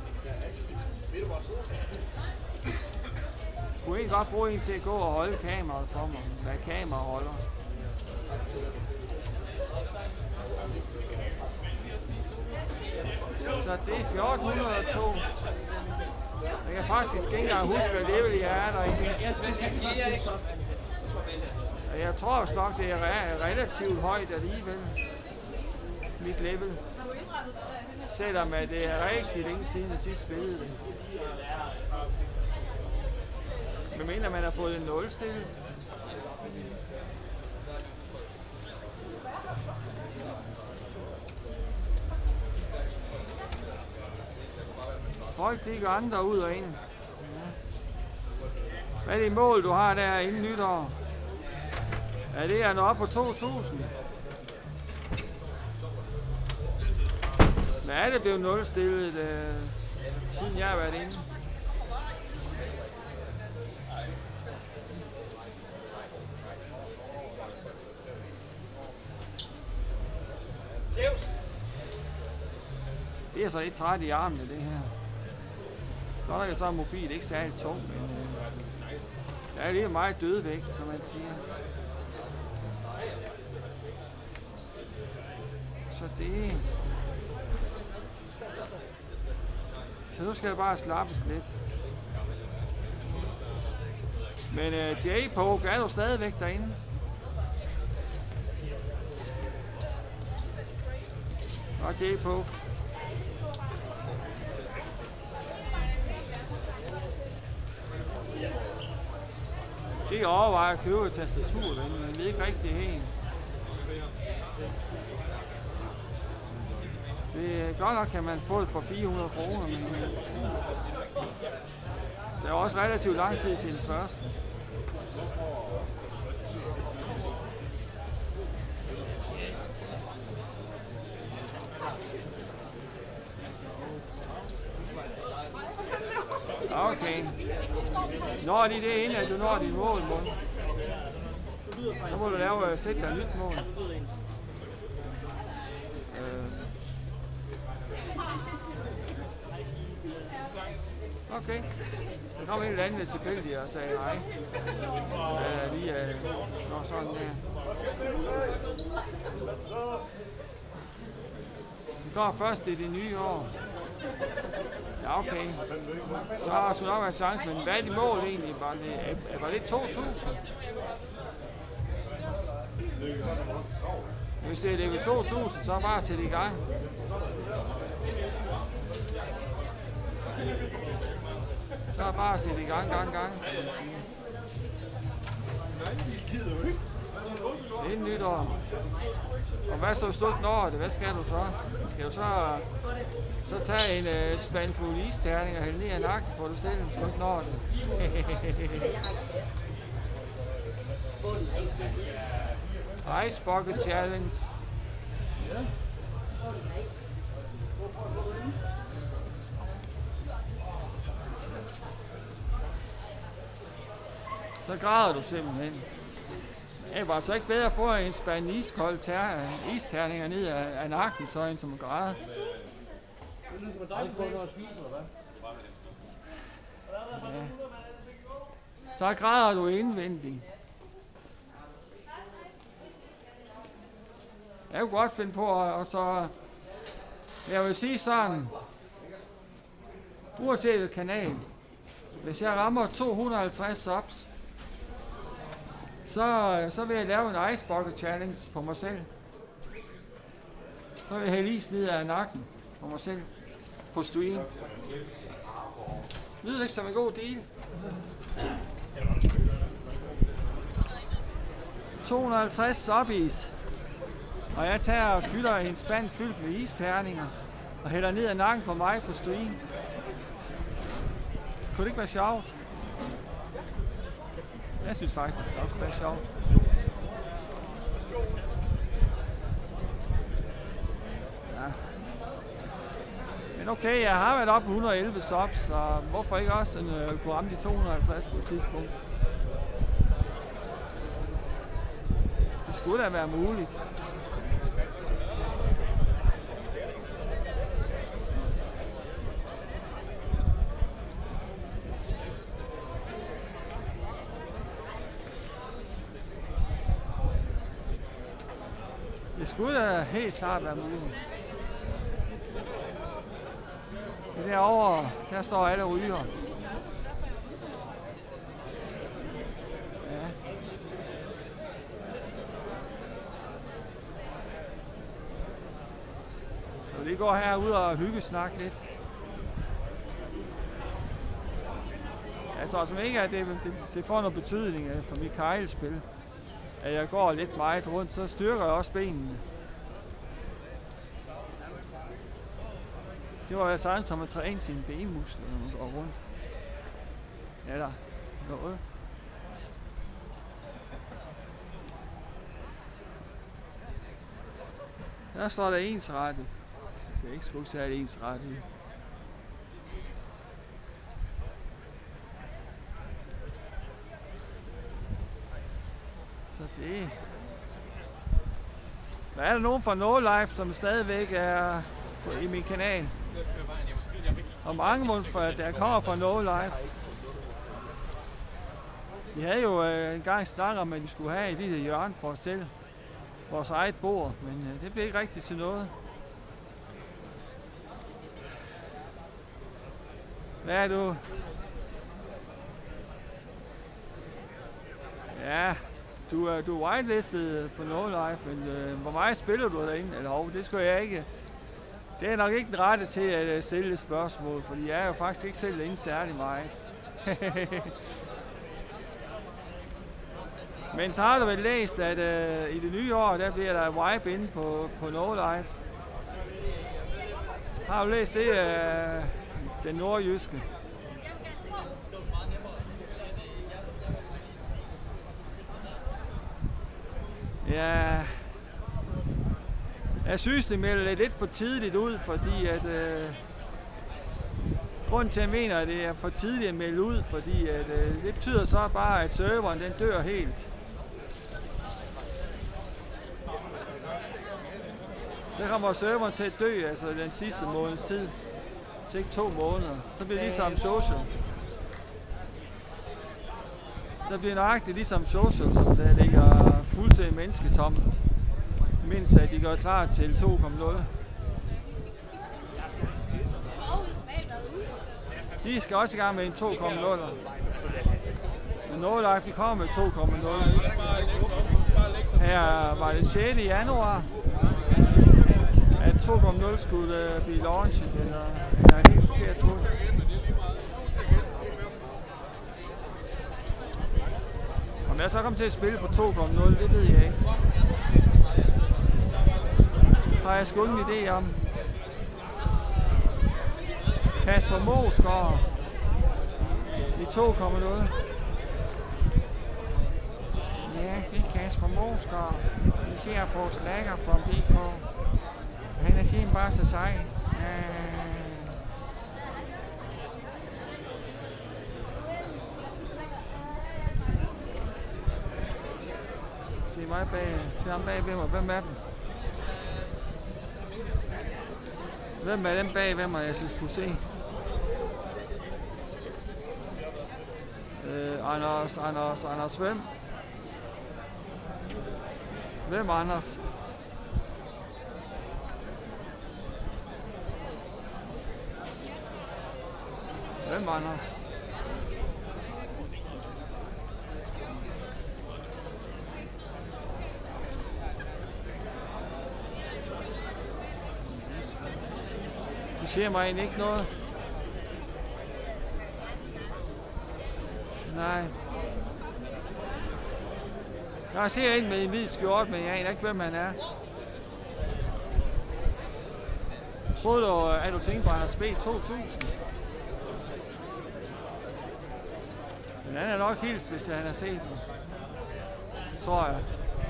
Speaker 1: Jeg kunne egentlig godt bruge en til at gå og holde kameraet for mig. Hvad kamera holder. Så det er fjorten hundrede og to. Jeg kan faktisk ikke engang huske, hvad level jeg er derinde. Jeg tror også nok, det er relativt højt alligevel. Mit level. Selvom at det er rigtig længe siden jeg sidst spillede det. Men mener man har fået en nul stillet. Folk ligger andre ud og ind. Hvad er det mål, du har der inden nytår? Ja, det er nå op på to tusind. Hvad er det blevet nulstillet, øh, siden jeg har været inde? Det er så lidt træt i armene, det her. Så er der så en mobil, ikke særlig tung, men øh, det er lige meget dødvægt, som man siger. Så det... Så nu skal jeg bare slappes lidt. Men øh, J-Poke, er du stadigvæk derinde? Og J-Poke. Det overvejer at købe et tastatur, men det er ikke rigtig helt. Det er godt nok, kan man få det for fire hundrede kroner, men der er også relativt lang tid til den første. Okay. Når de det inden, at du når dit mål, mål. Så må du lave, sætte dig et nyt mål. Øh. Okay. Der kom en eller anden tilfældig og sagde hej. Øh, lige øh, nå, sådan der. Vi går først i det nye år. Ja, okay. Så har du nok været chance, men hvad er de mål egentlig? Var det, var det to tusind? Hvis det er ved to tusind, så bare sætte i gang. Så er bare at sætte i gang, gang, gang, som man siger. Inden nytår. Og hvad så, hvis du ikke når det? Hvad skal du så? Skal du så, så tage en uh, spand fuld isterning og hælde ned en aktie på dig selv, hvis du ikke når det? Ice Bucket Challenge. Så græder du simpelthen. Det var altså ikke bedre at få en spand iskold isterninger ned af, af nakken, så en som græder.
Speaker 9: Har du ikke fået noget at spise, eller hvad?
Speaker 1: Ja. Så græder du indvendigt. Jeg kunne godt finde på, og så... Jeg vil sige sådan... Uanset kanal. Hvis jeg rammer to hundrede og halvtreds subs, så, så vil jeg lave en Ice Bucket Challenge på mig selv. Så vil jeg hælde is ned af nakken på mig selv. på stream. Lyder det ikke som en god deal? to hundrede og halvtreds subbies. Og jeg tager og fylder en spand fyldt med isterninger og hælder ned ad nakken på mig på stream. Kunne det ikke være sjovt? Jeg synes faktisk, det skal være sjovt. Ja. Men okay, jeg har været oppe på et hundrede og elleve subs, så hvorfor ikke også en, øh, kunne ramme de to hundrede og halvtreds på et tidspunkt? Det skulle da være muligt. Det skulle da helt klart være muligt. Derovre, der står alle ryger. Ja. Så vi går herude og hyggesnak lidt. Jeg tror som ikke, at det, det, det får noget betydning for mit kejlespil. At jeg går lidt meget rundt, så styrker jeg også benene. Det var altså som at træne sine benmuskler, når man går rundt. Ja da, noget. Der står der ensrettet. Så jeg ikke skulle sige, at det er ensrettet. Så det... Der er der nogen fra No Life, som stadigvæk er på, i min kanal. Og mange fra, der kommer fra No Life. Vi havde jo øh, en gang snakket om, at vi skulle have et lille hjørne for os selv. Vores eget bord, men øh, det blev ikke rigtigt til noget. Hvad er du? Ja, du er, du er whitelistet på No Life, men øh, hvor meget spiller du derinde? Eller hov, det skal jeg ikke. Det er nok ikke den rette til at stille et spørgsmål, fordi jeg er jo faktisk ikke selv inde særlig meget. Men så har du vel læst, at øh, i det nye år, der bliver der wipe inde på, på No Life. Har du læst det, øh, den nordjyske? Ja, jeg synes, det melder lidt for tidligt ud, fordi at øh, grunden til, at jeg mener, at det er for tidligt at melde ud, fordi at øh, det betyder så bare, at serveren den dør helt. Så kommer serveren til at dø, altså den sidste måneds tid, så ikke to måneder. Så bliver det ligesom social. Så bliver det nøjagtigt ligesom social, som der ligger fuldstændig mennesketomt, mens at de går klar til to komma nul. De skal også i gang med en to komma nul. Men No Life, de kommer med to komma nul. Her var det sjette januar, at to komma nul skulle blive launchet, eller er det helt forkert på. Om jeg så kommer til at spille på to komma nul, det ved jeg ikke. Har jeg sgu ingen idé om. Kasper Moesgaard i to komma nul. Ja, det er Kasper Moesgaard. Vi ser på Slacker from D K. Han er simpelthen bare så sej. Se mig bag, se ham bag ved mig. Hvem er dem? Hvem er dem bag ved mig, jeg synes kunne se? Øh, Anders, Anders, Anders, hvem? Hvem Anders? Hvem Anders? siger mig egentlig ikke noget. Nej. Jeg ser en med en hvid skjort, men jeg aner ikke, hvem han er. Troede du, at du tænkte på, at han har spillet to tusind? Men han er nok hilst, hvis han har set den. Tror jeg.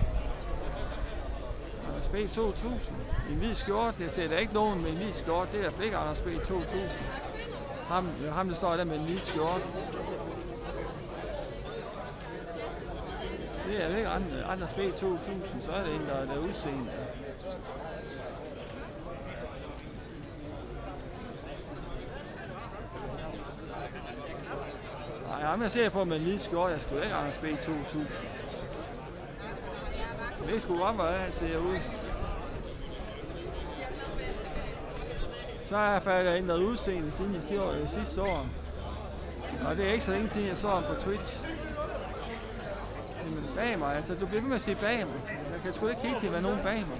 Speaker 1: Han har spillet to tusind. I en hvid skjort. Jeg ser der ikke nogen med en hvid skjort. Det er flere, han har spillet to tusind. Ham, ham der står der med en hvid skjort. Det er ikke andre, andre spil to tusind, så er det en, der, der er udseende. Nej, ham jeg ser på med en lille skjort, jeg skulle ikke andre spil to tusind. Men det skulle godt, hvordan han ser ud. Så har jeg faktisk ændret udseende siden jeg sidste, sidste år. Og det er ikke så længe siden jeg så ham på Twitch. Bag mig, altså du bliver ved med at se bag mig. Jeg kan sgu ikke helt til, at være nogen bag mig.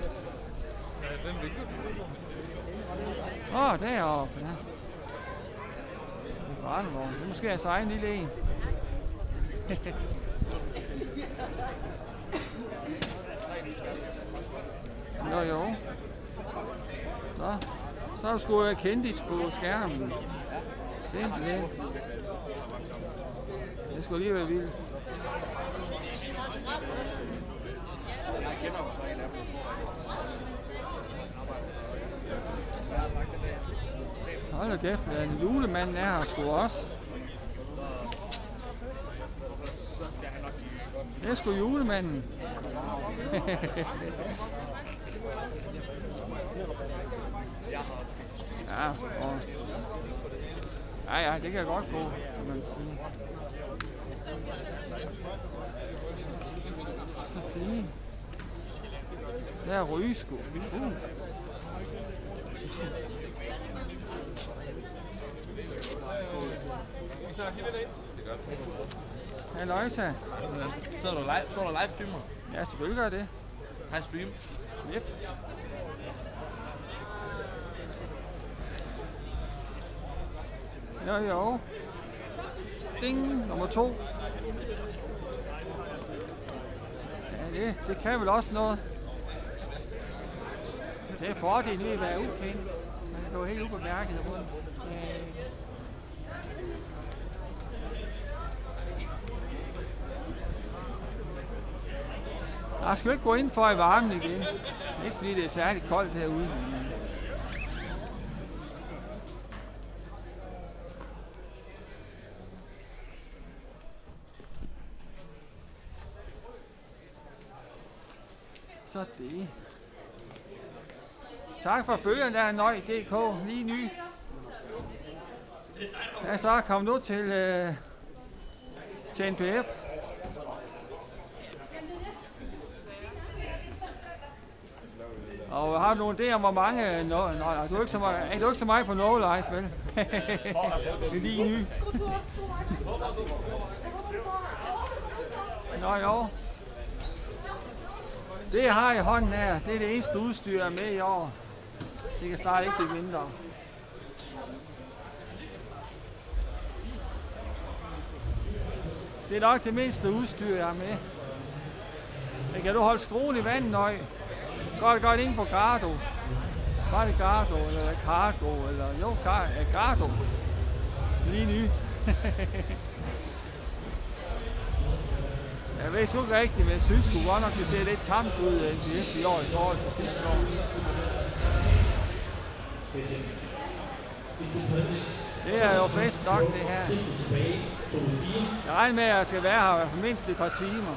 Speaker 1: Åh, oh, deroppe, ja. Det er barnevogn. Det er måske hans egen lille en. Nå jo. Så, så har du sgu kendis på skærmen. Simpelthen. Det skulle lige være vildt. Hold da kæft, den julemanden er her sgu også. Det er sgu julemanden. Ja, og... ja, ja, det kan godt gå, som man siger. Så det. Der er rygesko. Uh. Halløjsa.
Speaker 15: Står du live, står du live streamer?
Speaker 1: Ja, selvfølgelig gør det.
Speaker 15: Har I stream?
Speaker 1: Yep. Jo, jo. Ding, nummer to. Ja, det, det kan vel også noget. Det er fordelen ved at være ukendt. Man kan gå helt ubemærket rundt. Jeg skal jo ikke gå ind for i varmen igen. Ikke fordi det er særligt koldt herude. Så det. Tak for følgeren der, Nøj punktum d k, lige ny. Ja, så kom nu til, øh, til N P F. Og har du nogle idéer om, hvor mange... Nå, nej, du er ikke så meget, er du ikke så meget på No Life, vel? Det er lige ny. Nå jo. Det jeg har i hånden her, det er det eneste udstyr, jeg er med i år. Det kan snart ikke blive mindre. Det er nok det mindste udstyr, jeg er med. Men kan du holde skruen i vandet, Nøj? Går det godt ind på Gardo? Var det Gardo, eller Cargo, eller jo, Gardo. Lige ny. Jeg ved sgu ikke rigtigt, men jeg synes sgu godt nok, at det ser lidt tamt ud af N P F i år i forhold til sidste år. Det er jo fest nok, det her. Jeg regner med, at jeg skal være her for mindst et par timer.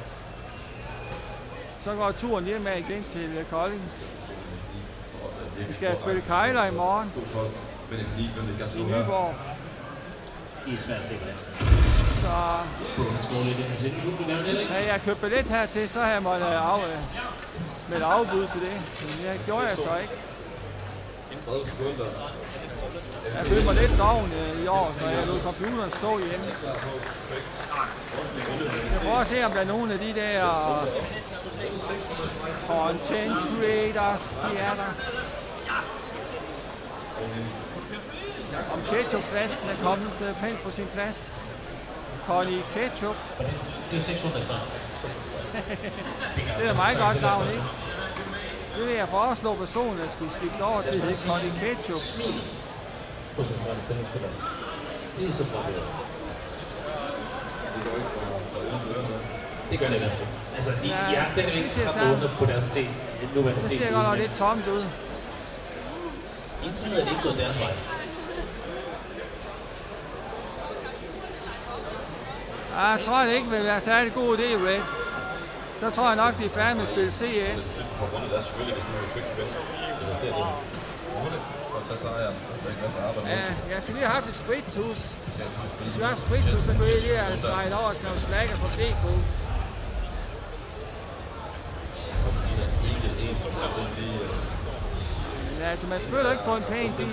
Speaker 1: Så går turen hjem med igen til Kolding. Vi skal spille Kejler i morgen. I Nyborg.
Speaker 5: Det er svært sikkert.
Speaker 1: Så... Ja, jeg købte billet hertil, så har jeg måttet af, med et afbud til det. Men det gjorde jeg så ikke. Jeg følte mig lidt doven i år, så jeg lod computeren stå hjemme. Jeg prøver at se, om der er nogle af de der content creators, de er der. Om ketchupflasken er kommet øh, pænt på sin plads. Connie Ketchup.
Speaker 5: Det er seks hundrede snart.
Speaker 1: Det er meget godt navn, ikke? Det vil jeg foreslå personen, at skulle skifte over til det Connie Ketchup.
Speaker 5: På centrale tennisspillere. Det er så flot. Det gør det i hvert fald. Altså, de, ja, de har stadigvæk tre måneder på deres te.
Speaker 1: Det ser godt nok lidt tomt ud.
Speaker 5: Indtil videre er det ikke gået deres vej.
Speaker 1: Ja, jeg tror det ikke vil være særlig god idé, Red. Så tror jeg nok, de er færdige med at spille C S. Ja, ja, så vi har haft et spritus. Hvis vi har haft et spritus, så kunne jeg lige have sneget over til nogle snakker på D K. Men altså, man spiller ikke på en pæn bil.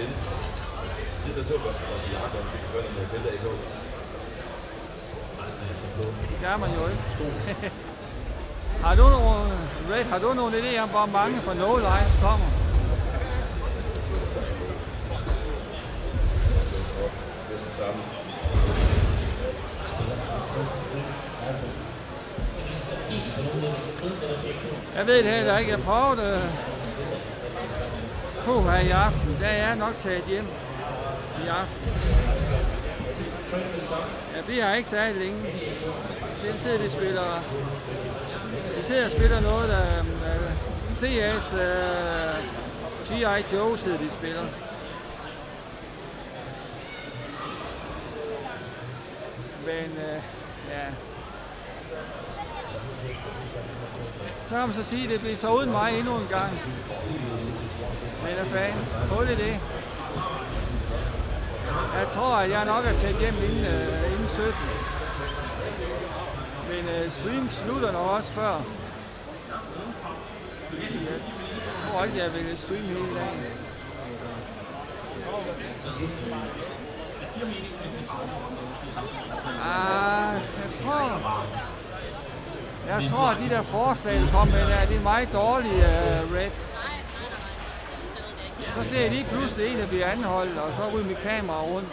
Speaker 1: Det gør man jo ikke. Har du nogle, Red, har du nogle idéer om, hvor mange fra No Life kommer? Jeg ved det heller ikke. Jeg prøvede på her i aften. Der er jeg nok taget hjem i aften. Ja, vi har ikke særlig længe. Den sidder de spiller. De sidder og spiller noget af uh, C S, uh, G I Joe sidder de spiller. Men uh, ja. Så kan man så sige, at det bliver så uden mig endnu en gang. Men er fanden. Hul i det. Jeg tror, at jeg nok er taget hjem inden, uh, inden sytten. Men uh, stream slutter nok også før. Jeg tror ikke, jeg vil streame hele dagen. Ah, jeg tror... Jeg tror, at de der forslag, der kommer med der, det er meget dårlige, uh, Red. Så ser jeg lige pludselig en, der bliver anholdt, og så ryger mit kamera rundt.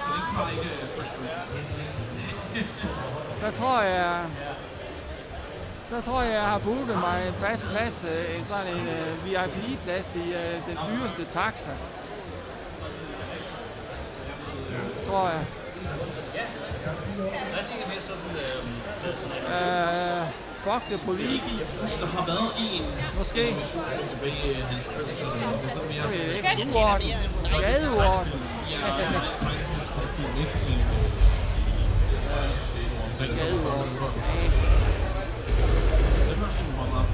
Speaker 1: Så tror jeg... Så tror jeg, jeg har booket mig en fast plads, en sådan en uh, V I P-plads i uh, den dyreste taxa. Tror jeg.
Speaker 9: Jeg tænker mere sådan,
Speaker 1: øh, fuck the police.
Speaker 13: Der har været en
Speaker 1: måske
Speaker 13: tilbage i halvfemserne. Det er sådan mere
Speaker 1: sådan uorden. Gadeorden.
Speaker 13: Ja, altså en tegnfilmskomfilm, ikke?
Speaker 1: Gadeorden.
Speaker 13: Det var sgu meget op.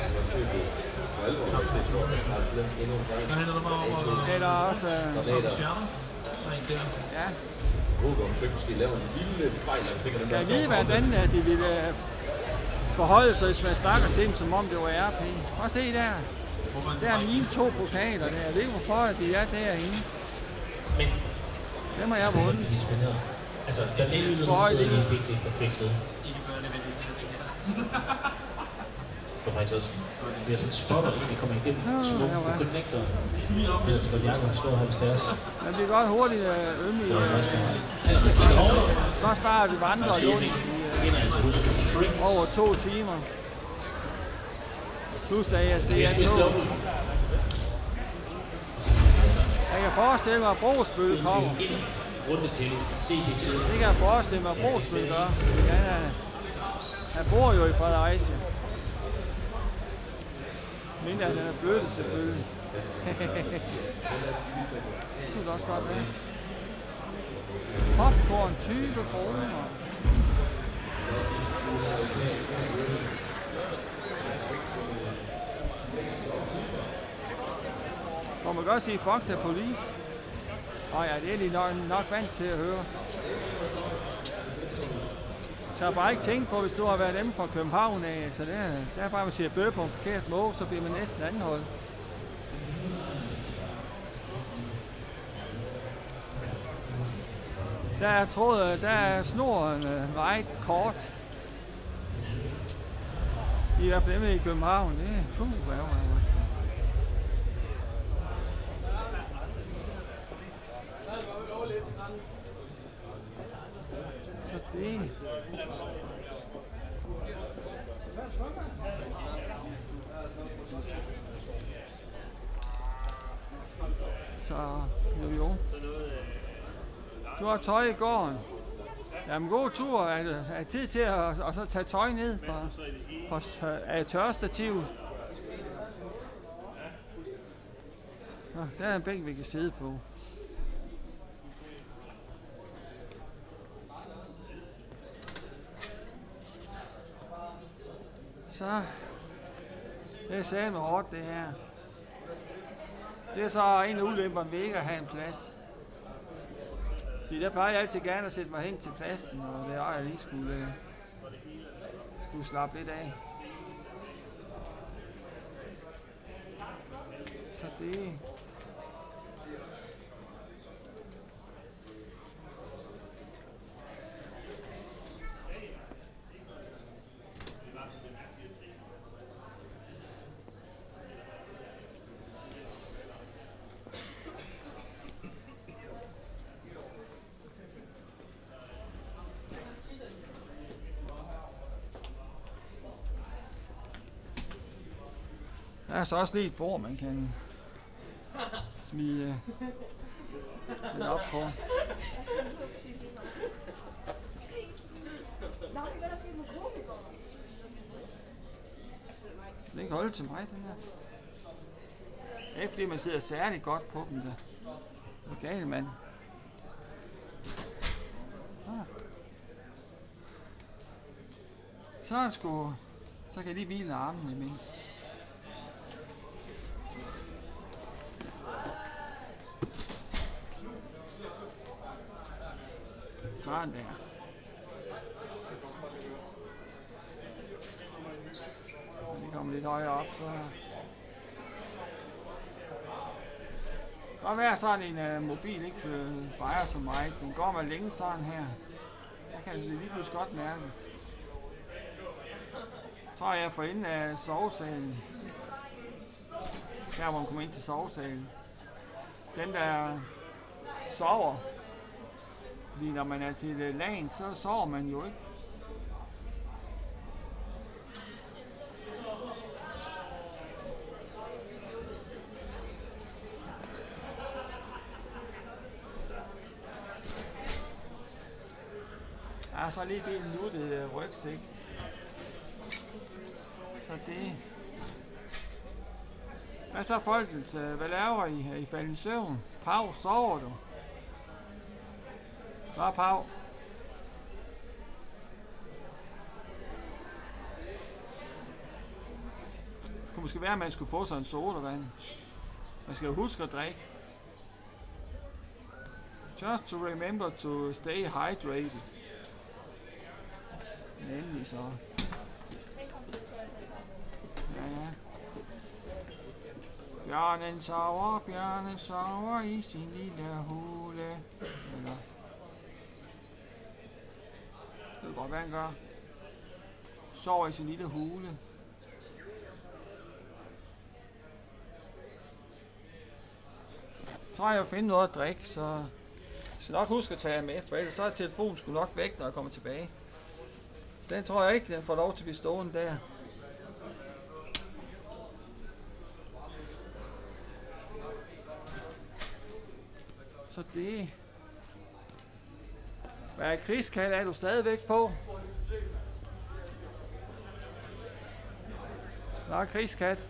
Speaker 1: Det er der også... Ja. Jeg ved, hvordan de ville forholde sig, hvis man snakker til dem, som om det var R P. Prøv se der. Der er mine to pokaler der. Jeg ved ikke, hvorfor de er derinde. Dem har jeg vundet.
Speaker 5: Altså, jeg er lidt
Speaker 1: for
Speaker 5: ude i P T på fikset. Det var faktisk også... Vi har sådan spotter, vi kommer igennem små connector. Det er så godt, Jacob står her hos deres.
Speaker 1: Man bliver godt hurtigt ømme i. Så starter vi vandret rundt i over to timer. Plus at jeg stiger tog. Jeg kan forestille mig, at Brogsbøl kommer. Det kan jeg forestille mig, at Brogsbøl gør. Han bor jo i Fredericia. Mindre at den er flyttet selvfølgelig. Det kunne også godt være. Popcorn tyve kroner. Må man godt sige fuck the police? Åh ja, det er de nok, nok vant til at høre. Så jeg har bare ikke tænkt på, hvis du har været dem fra København af, så det er, det er bare, at man siger bøde på en forkert måde, så bliver man næsten anholdt. Der er trådet, der er snoren uh, meget kort. I hvert fald i København, det er fuh, hvad var det? Så det. Så jo jo. Du har tøj i gården. Jamen god tur. Er, er tid til at og så tage tøj ned fra, fra af tørrestativet. Nå, der er en bænk, vi kan sidde på. Så det er sagde med hårdt det her. Det er så en af ulemperne ved ikke at have en plads. Fordi der plejer jeg altid gerne at sætte mig hen til pladsen, og det er jeg lige skulle, skulle slappe lidt af. Så det. Der er så også lige et bord, man kan smide det op på. Det kan holde til mig, den her. Det er ikke fordi, man sidder særlig godt på dem der. Det er galt, mand. Ah. Så er det sgu... Så kan jeg lige hvile armen imens. Sådan der. Vi kommer lidt højere op, så... Det kan være sådan en uh, mobil ikke vejer så meget. Den går med længe sådan her. Så kan det lige pludselig godt mærkes. Så er jeg for enden af sovesalen. Her hvor man kommer ind til sovesalen. Den der sover. Fordi når man er til lagen, så sover man jo ikke. Jeg har så lige en nuttet rygsæk. Så det... Hvad så folkens? Hvad laver I? Er I faldet i søvn? Pau, sover du? Hvad Pau? Det kunne måske være, at man skulle få sig en sodavand. Man skal jo huske at drikke. Just to remember to stay hydrated. Endelig så. Ja, ja. Bjørnen sover, bjørnen sover i sin lille hule. Eller... Det kan godt være, han gør. Sover i sin lille hule. Så har jeg jo fundet noget at drikke, så jeg skal nok huske at tage jer med, for ellers så er telefonen sgu nok væk, når jeg kommer tilbage. Den tror jeg ikke, den får lov til at blive stående der. Så det... Hvad er krigskat? Er du stadigvæk på? Nå, krigskat.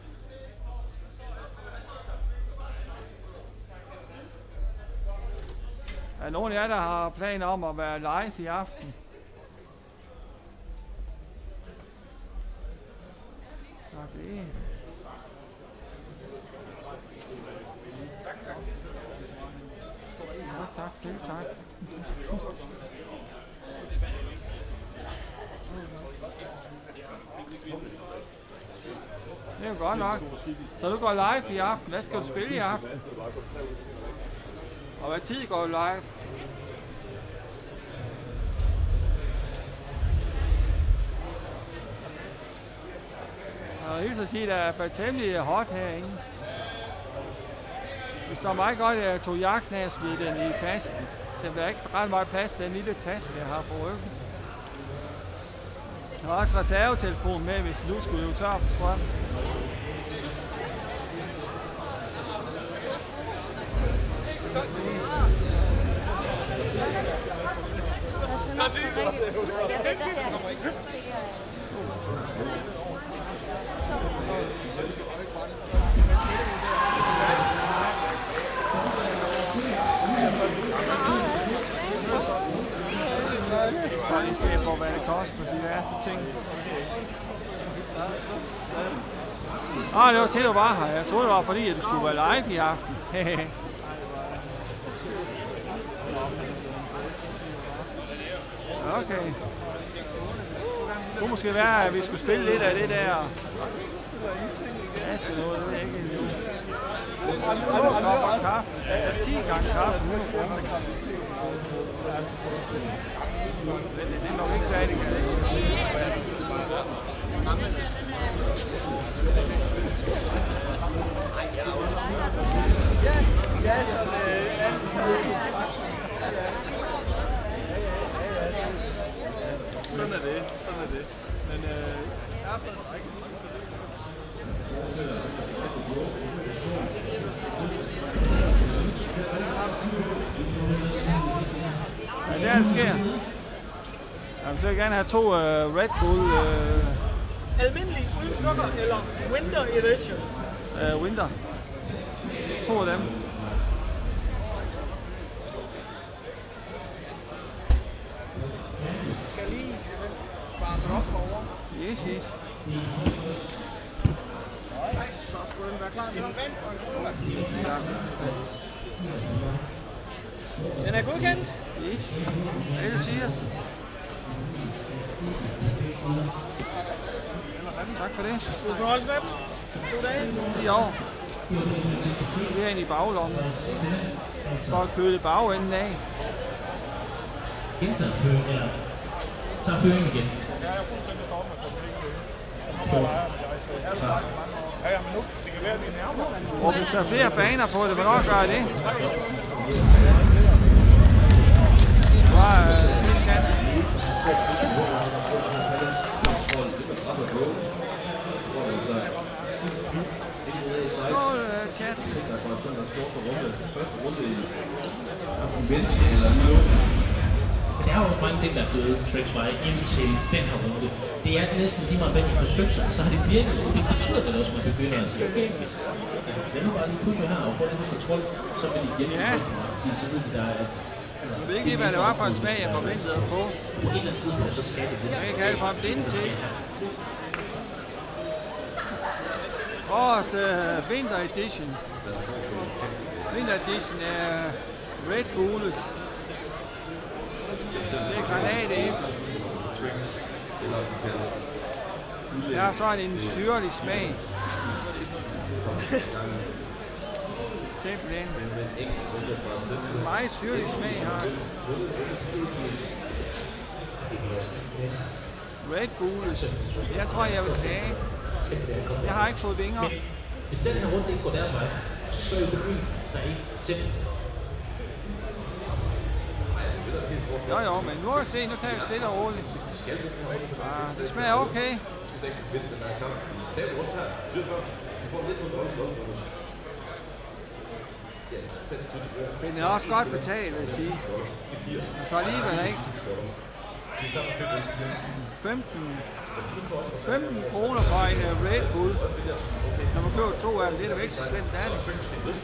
Speaker 1: Er der nogen af jer, der har planer om at være live i aften? Så det... Ja, tak, selv tak. Det er jo godt nok. Så du går live i aften. Hvad skal du spille i aften? Og hvad tid går du live? Og jeg vil så sige, at der er temmelig hot herinde. Det står meget godt, at jeg tog jagten af og smed den i tasken. Så der er ikke ret meget plads til den lille taske, jeg har på ryggen. Jeg har også reservetelefon med, hvis du skulle løbe tør for strøm.
Speaker 10: Så det er godt. Jeg ved det her.
Speaker 1: Så lige se på, hvad det koster, diverse ting. Åh, det var til, du var her. Jeg troede, det var fordi, at du skulle være live i aften. Okay. Det kunne måske være, at vi skulle spille lidt af det der. Jeg skal noget, det ved jeg ikke endnu. to kopper kaffe, altså ti gange kaffe, hundrede kroner. Men det er nok ikke særlig galt.
Speaker 10: Sådan er det, sådan er det. Men øh, jeg har fået en række.
Speaker 1: Ja, det er, der sker. Jamen, så vil jeg gerne have to uh, Red Bull. Uh,
Speaker 14: Almindelig uden sukker eller Winter Edition?
Speaker 1: Uh, winter. To af dem.
Speaker 14: Skal lige have den varmet op over.
Speaker 1: Yes, yes.
Speaker 14: Nej, så skulle den være klar til en vand og en cola. Den er godkendt?
Speaker 1: Yes. Alle cheers. Tak for det.
Speaker 14: Du får holde med dem. God dag.
Speaker 1: I år. Det er inde i baglommen. For at køle bagenden af.
Speaker 5: Gentag føring, eller tager føring igen.
Speaker 10: Ja, jeg er fuldstændig stoppet med for Ja, ja, men nu det kan være, at vi er nærmere.
Speaker 1: Og hvis der er flere baner på det, hvornår gør jeg det? Bare øh, fiskan. Skål, chat.
Speaker 5: Der er jo mange ting, der er blevet Shreks vej indtil den her runde. Det er næsten lige meget, hvad de har forsøgt sig, så har det virket. Det betyder det også, at man kan begynde at sige, okay, hvis den har bare lige pusher her og får lidt kontrol, så vil de hjælpe ja. I siden, der er...
Speaker 1: Jeg ved ikke, hvad det var for en smag, jeg forventede at få.
Speaker 5: På et eller andet tidspunkt, så skal det det.
Speaker 1: Jeg kan ikke have det fra en blindtest. Årets uh, Winter Edition. Winter Edition er Red Bulls. Det er granatæble. Der er sådan en syrlig smag. Simpelthen. Meget syrlig smag har den. Red Bulls. Jeg tror, jeg vil tage. Jeg har ikke fået vinger.
Speaker 5: Hvis den her runde ikke går deres vej, så er økonomien der ikke til.
Speaker 1: Jo jo, men nu har jeg set, nu tager vi stille og roligt. Ah, det smager okay. Men det er også godt betalt, vil jeg sige. Og så alligevel ikke. femten kroner for en Red Bull. Når man køber to af dem, det er da ikke så slemt, det er det.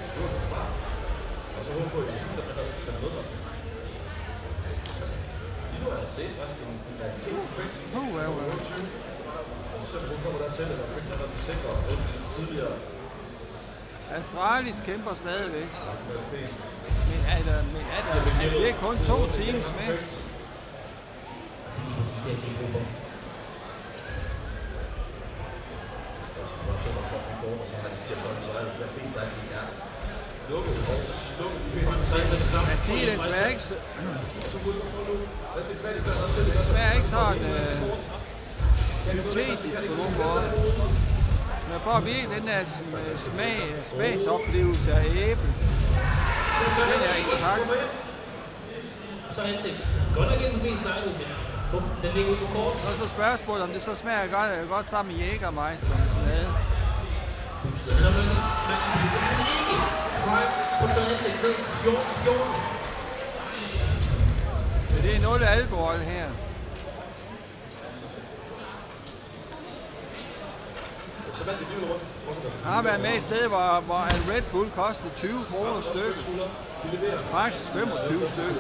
Speaker 1: Uh, well, well. Astralis kæmper stadigvæk. Men er der, men er der, er det kun to teams med? Jeg siger, det smager ikke så... Det smager ikke sådan øh, syntetisk på nogen måde. Men for at virkelig den der smag, smagsoplevelse af æble, den er intakt.
Speaker 5: så er Antex godt nok ikke mest sejlet, men den ligger ude på kort.
Speaker 1: Og så spørgsmålet, om det så smager godt, godt sammen med Jägermeister med smade. Det er nul alkohol her. Jeg har været med et sted, hvor, hvor en Red Bull kostede tyve kroner stykke. Faktisk femogtyve stykker.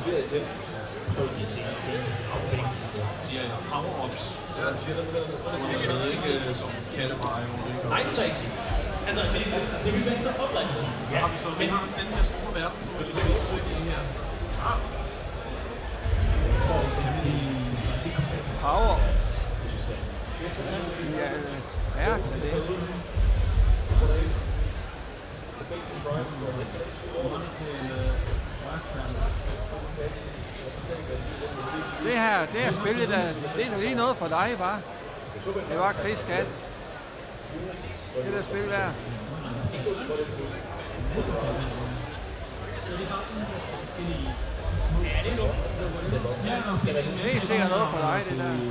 Speaker 13: Siger jeg power-ups. Så jeg ved ikke, som kattebarer.
Speaker 5: Nej, det er ikke. Altså, det, det vil være så oplagt.
Speaker 13: Ja, har vi så vi har den her store verden, som er lidt i her.
Speaker 1: Power. Ja, ja, det er det. Det her, det er spillet, der, det er lige noget for dig, var. Det var Chris Kat. Det der spil der. Det er sikkert noget for dig, det der.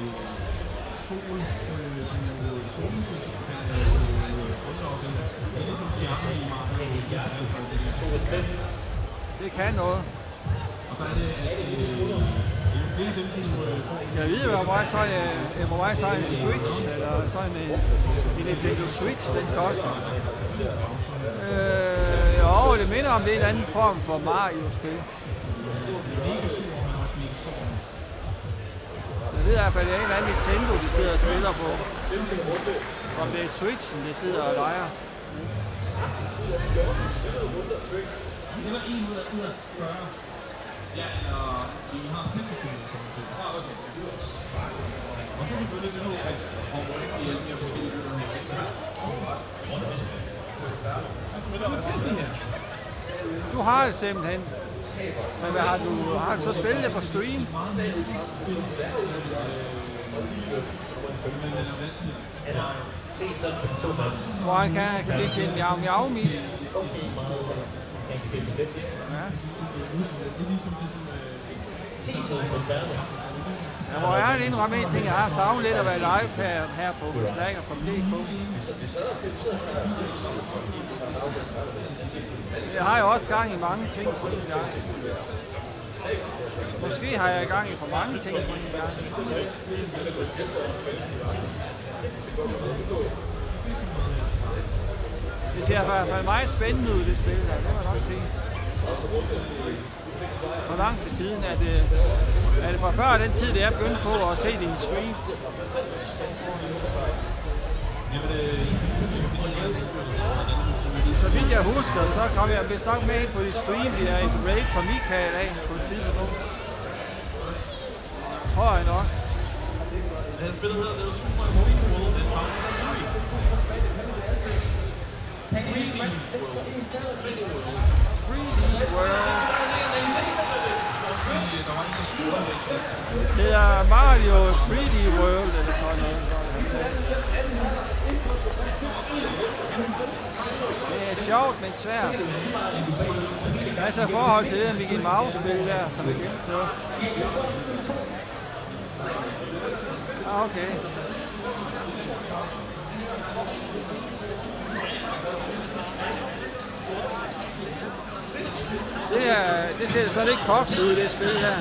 Speaker 1: Det kan noget. Jeg ved, hvor meget så er, hvor meget så er en Switch, eller sådan en, en Nintendo Switch, den koster. Øh, jo, det minder om det er en eller anden form for Mario-spil. Jeg ved i hvert fald, det er en eller anden Nintendo, de sidder og spiller på. Om det er Switchen, de sidder og leger.
Speaker 13: Det var en ud af fyrre. Ja, eller vi har seksogtyve. Og så selvfølgelig det nu, at i alle de her forskellige lytter her.
Speaker 1: Du har det simpelthen. Men hvad har du, har du så spillet det på stream? Hvor han kan, kan blive til en miau-miau-mis. Ja. Ja, hvor er det indrømme en ting, jeg har savnet lidt at være live her, her på Slacker punktum d k. Jeg har jo også gang i mange ting på en gang. Måske har jeg gang i for mange ting på en gang. Det ser i hvert fald meget spændende ud, det spil der, det må jeg nok sige. For lang tid siden er det, er det fra før den tid, det er begyndt på at se dine streams. Så vidt jeg husker, så kom jeg vist nok med ind på de stream, vi er et raid fra Michael af på et tidspunkt. Høj nok.
Speaker 13: Det her spillet hedder, det er Super Mario World, den Bowser's Fury. tre D World.
Speaker 1: tre D World. Det er Mario tre D World, eller sådan noget. Det er sjovt, men svært. Altså i forhold til det der Mickey Mouse-spil der, som er gennemført. Ah, okay. Det, er, det ser så lidt koks ud, det spil her.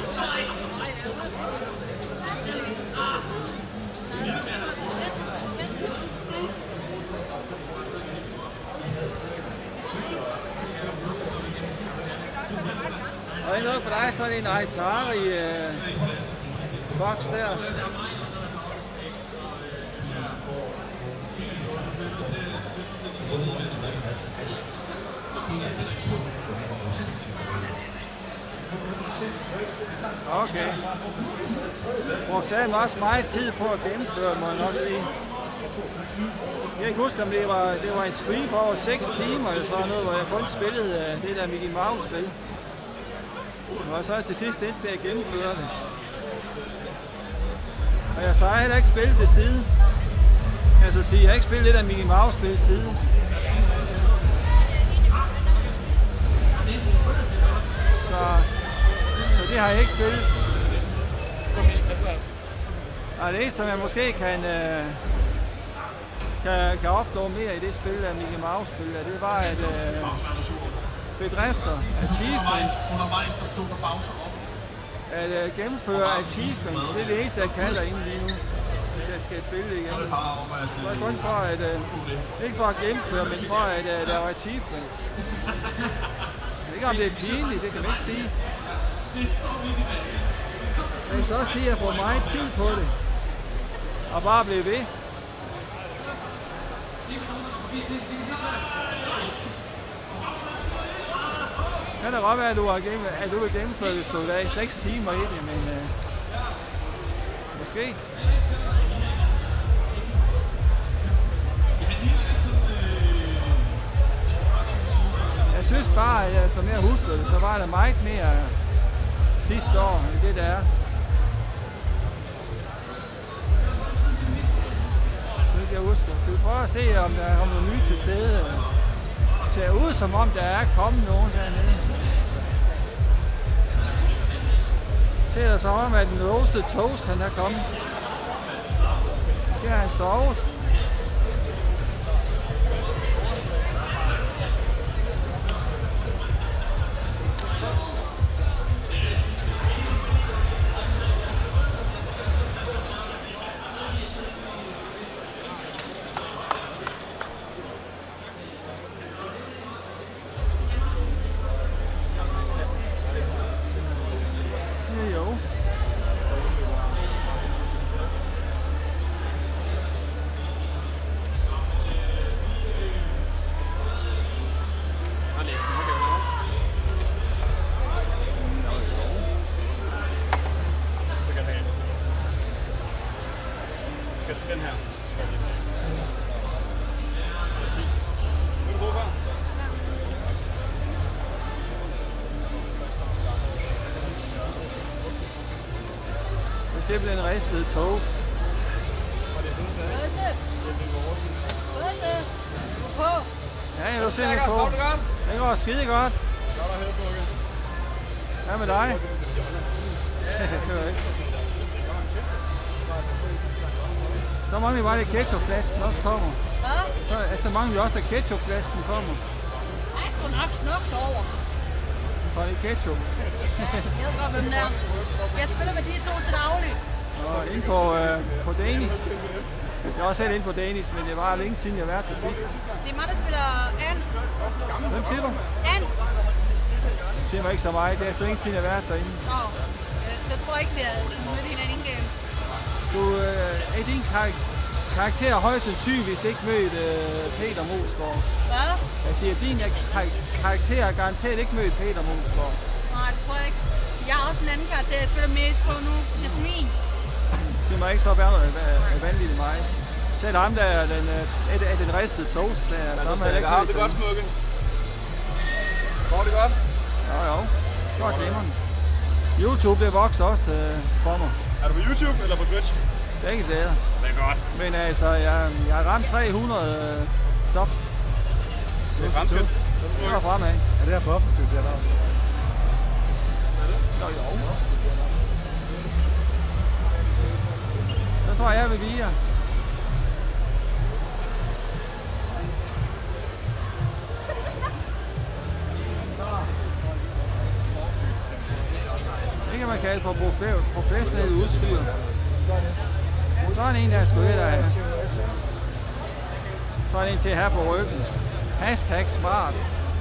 Speaker 1: Og det er noget for dig, så er det en Atari øh, boks der. Okay. Brugte stadig også meget tid på at gennemføre, må jeg nok sige. Jeg kan ikke huske, om det var, det var en stream på over seks timer eller sådan noget, hvor jeg kun spillede det der Mickey Mouse-spil. Og så til sidst endte med at gennemføre det. Og jeg så har heller ikke spillet det siden. Jeg så sige, jeg har ikke spillet det der Mickey Mouse-spil siden. Så, så Det har jeg ikke spillet.
Speaker 10: Okay, altså...
Speaker 1: Og det eneste, man måske kan, øh, kan, kan opnå mere i det spil af Mickey Mouse-spil, det var, at øh, bedrifter, achievements, at øh, gennemføre achievements, det er det eneste, jeg kan derinde lige nu, hvis jeg skal spille det igen. Så er det kun for at, øh, ikke for at gennemføre, men for at øh, lave achievements. Jeg ved ikke, om det er pinligt, det kan man ikke sige. Jeg vil så også sige, at jeg får meget tid på det. Og bare blive ved. Kan det godt være, at du, har gennem, at du vil gennemføre det, så der er seks timer i det, men øh, måske. Jeg synes bare, at jeg, som jeg husker det, så var der meget mere sidste år, end det der er. Jeg husker. Skal vi prøve at se, om der er noget nyt til stede? Det ser ud, som om der er kommet nogen dernede. Det ser så om, at den roasted toast, han er kommet. Skal han sove?
Speaker 10: Den her. Præcis. Vil du bruge her?
Speaker 1: Det er simpelthen ristet toast.
Speaker 14: Rødse! Rødse! På!
Speaker 1: Ja, jeg vil se mig på. Det går skide godt. Hvad med dig? Det kører ikke. Så mangler vi bare, at ketchupflasken også kommer.
Speaker 14: Hvad?
Speaker 1: Så altså, mangler vi også, at ketchupflasken kommer.
Speaker 14: Jeg skulle nok snuks over.
Speaker 1: For det ketchup.
Speaker 14: Jeg ved godt, hvem den er. Jeg spiller med de to til daglig.
Speaker 1: Og ind på, øh, på Danish. Jeg er også selv inde på Danish, men det var længe siden, jeg har været til sidst.
Speaker 14: Det er mig, der spiller Ans.
Speaker 1: Hvem siger du?
Speaker 14: Ans.
Speaker 1: Det siger mig ikke så meget. Det er så længe siden, jeg har været derinde.
Speaker 14: Nå, jeg tror ikke, vi har mødt hinanden game.
Speaker 1: Du øh, er din kar karakter højst sandsynligvis ikke mødt øh, Peter Moesgaard.
Speaker 14: Hvad?
Speaker 1: Jeg siger, din kar karakter er garanteret ikke mødt Peter Moesgaard.
Speaker 14: Nej, det tror jeg ikke. Jeg har også en anden karakter, jeg spiller mest på nu. Jasmin.
Speaker 1: Det siger mig ikke så værd vanvittigt mig. Selv ham der er den, øh, er, er den ristede toast. Der,
Speaker 10: ja, der er ikke har det godt, Smukke. Går det godt?
Speaker 1: Jo, jo. Godt glimrende. YouTube, det vokser også øh, for mig.
Speaker 10: Er du på YouTube eller på Twitch?
Speaker 1: Begge steder.
Speaker 10: Det er godt.
Speaker 1: Men altså, jeg, jeg har ramt tre hundrede øh, subs.
Speaker 10: Det er fremskridt.
Speaker 1: Det var fremad.
Speaker 10: Er det her for offensivt, det er der?
Speaker 1: Nå jo. Så tror jeg, jeg vil via. Det kan man kalde for professionelt udstyr. Sådan en, der skulle der have. Sådan en til her på ryggen. Hashtag smart.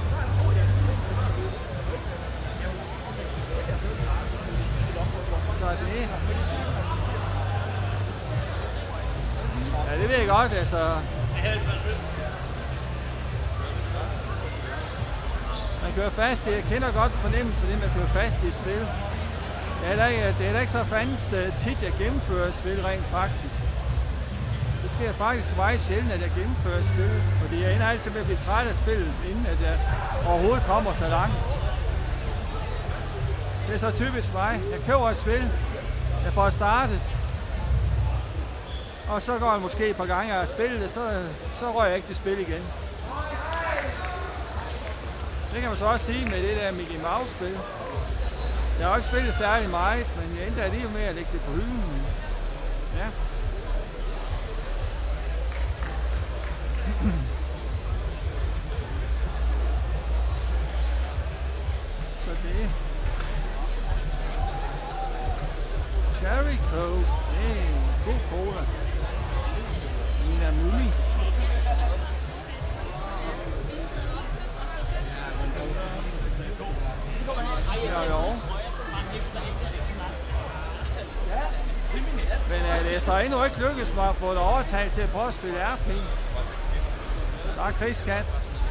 Speaker 1: Så det. Ja, det ved jeg godt, altså. Man kører fast, jeg kender godt fornemmelsen, det med at køre fast i et spil. Det er da ikke, det er da ikke så fandens tit, jeg gennemfører et spil rent faktisk. Det sker faktisk meget sjældent, at jeg gennemfører et spil, fordi jeg ender altid med at blive træt af spillet, inden at jeg overhovedet kommer så langt. Det er så typisk mig. Jeg køber et spil, jeg får startet, og så går jeg måske et par gange og spiller det, så, så rører jeg ikke det spil igen. Det kan man så også sige med det der Mickey Mouse-spil. Jeg har jo ikke spillet særlig meget, men jeg endte alligevel med at lægge det på hylden. Ja. Så det Cherry Coke, det er en god cola. Den er mulig. Ja, jo. Men er det så endnu ikke lykkedes mig at få det overtaget til at prøve at spille R P? Der er krigskat.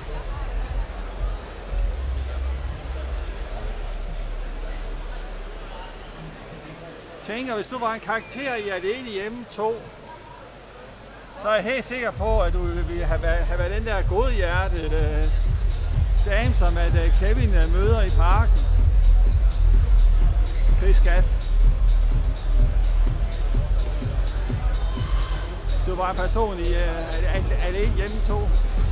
Speaker 1: Tænker, hvis du var en karakter i Alene Hjemme to, så er jeg helt sikker på, at du ville have været, have været den der godhjertede uh, dame, som at uh, Kevin uh, møder i parken. Krigskat. Så var en person i uh, Alene Hjemme to.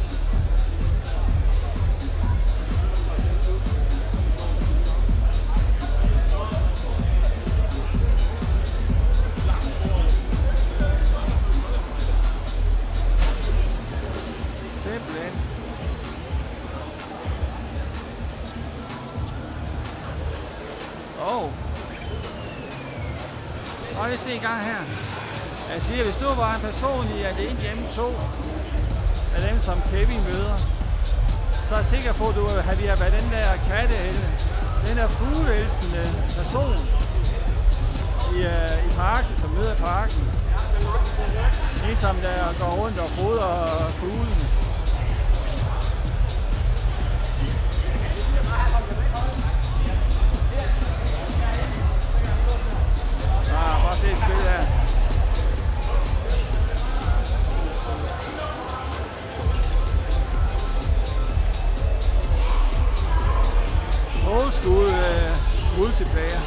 Speaker 1: Simpelthen. Åh. Oh. Og lad os se i gang her. Jeg siger, hvis du var en person i Alene Hjemme to, af dem som Kevin møder, så er jeg sikker på, at du havde været den der kattehelge, den der fugleelskende person i, uh, i parken, som møder parken. En som der går rundt og fodrer fuglen. Ah, bare se et spil her. Old school uh, multiplayer.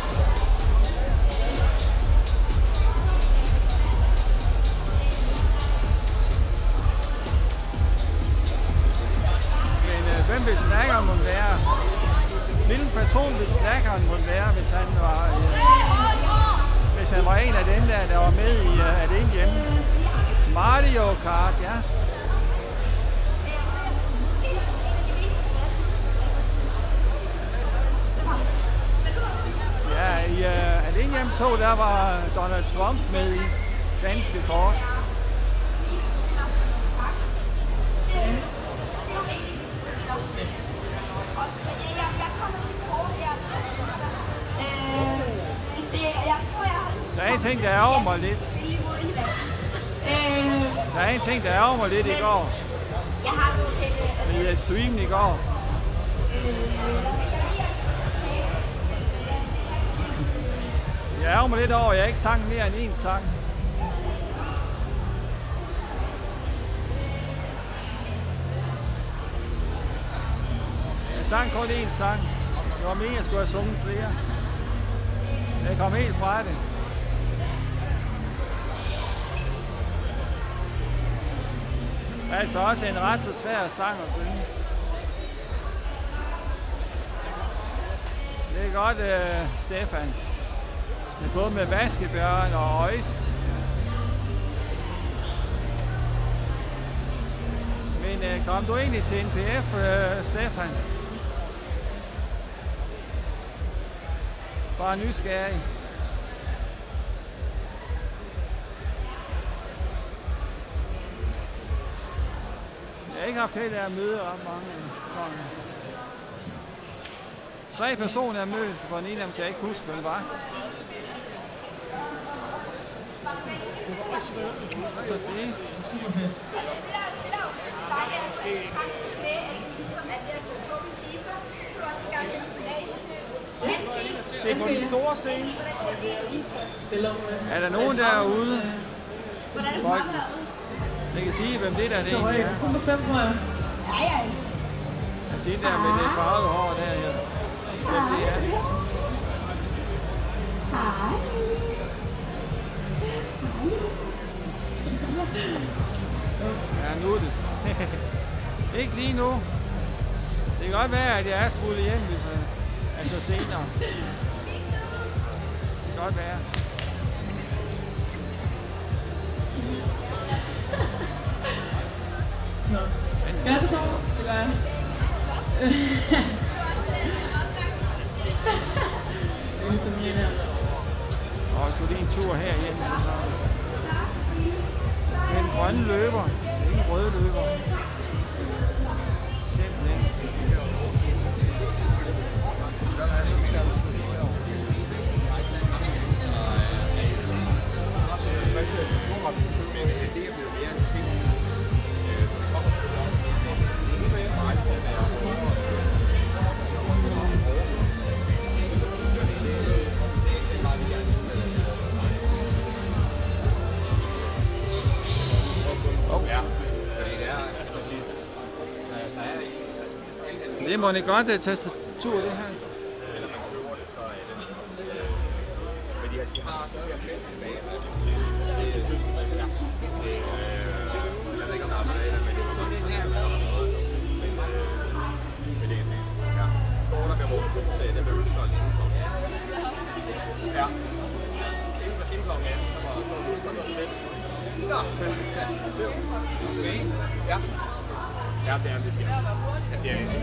Speaker 1: Men uh, hvem vil snakkeren må være? Hvilken person vil snakkeren må være, hvis han var uh, hvis han var en af dem der, der var med i uh, Alene Hjemme? Mario Kart, ja. Ja, i uh, Alene Hjemme to, der var Donald Trump med i ganske kort. Der er en ting, der ærger mig lidt. Der er en ting, der ærger mig lidt i går. I streamen i går. Jeg ærger mig lidt over, at jeg ikke sang mere end én sang. Jeg sang kun én sang. Det var meningen, jeg skulle have sunget flere. Jeg kom helt fra det. Altså også en ret så svær sang at synge. Det er godt, uh, Stefan. Det er både med vaskebjørn og øjst. Men uh, kom du egentlig til N P F, uh, Stefan? Bare nysgerrig. Jeg har ikke haft held af at møde ret mange gange. Tre personer er mødt, hvor en af dem kan jeg ikke huske, hvem var. Så det. Det er på den store scene. Er der nogen derude? Folkens. Jeg kan sige, hvem det der det egentlig er.
Speaker 14: Kun på fem, tror jeg.
Speaker 7: Ja, ja.
Speaker 1: Jeg siger der med det farvede hår der, ja. Hvem det er.
Speaker 7: Hej.
Speaker 1: Ja, nu er det. Ikke lige nu. Det kan godt være, at jeg er smuttet hjem, hvis Altså senere. Det kan godt være.
Speaker 16: Skal jeg så tårer? Det gør jeg. Det er ligesom lige her.
Speaker 1: Og så lige en tur herhjemme. Den grønne løber, ingen røde løber. Simpelthen. Det må det godt uh, tastatur, det her.
Speaker 12: Ja. Ja, det er lidt. Ja, det er lidt.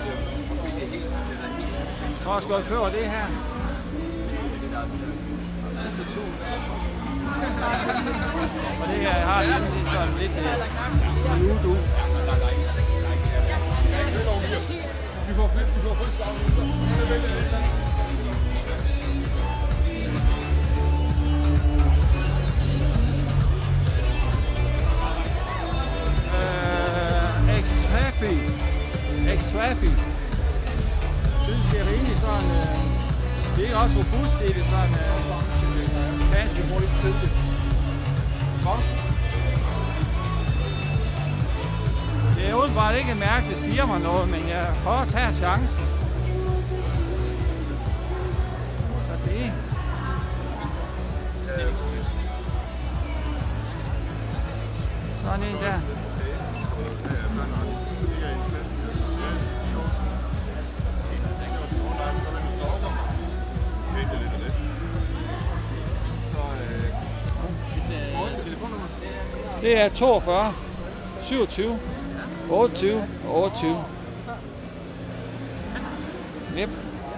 Speaker 1: Jeg tror også godt før det her. Tastatur. Og det her har jeg lidt sådan lidt ludo.
Speaker 12: Vi får flyt, vi får først
Speaker 1: X-Traffic. X-Traffic. Jeg synes, det er rimelig sådan, øh, det er også robust, det er sådan, øh, kasse, hvor det fylde. Kom. Det er udenbart ikke et mærke, det siger mig noget, men jeg prøver at tage chancen. Så det. Sådan en der. Det er toogfyrre, syvogtyve, otteogtyve, otteogtyve. Yep.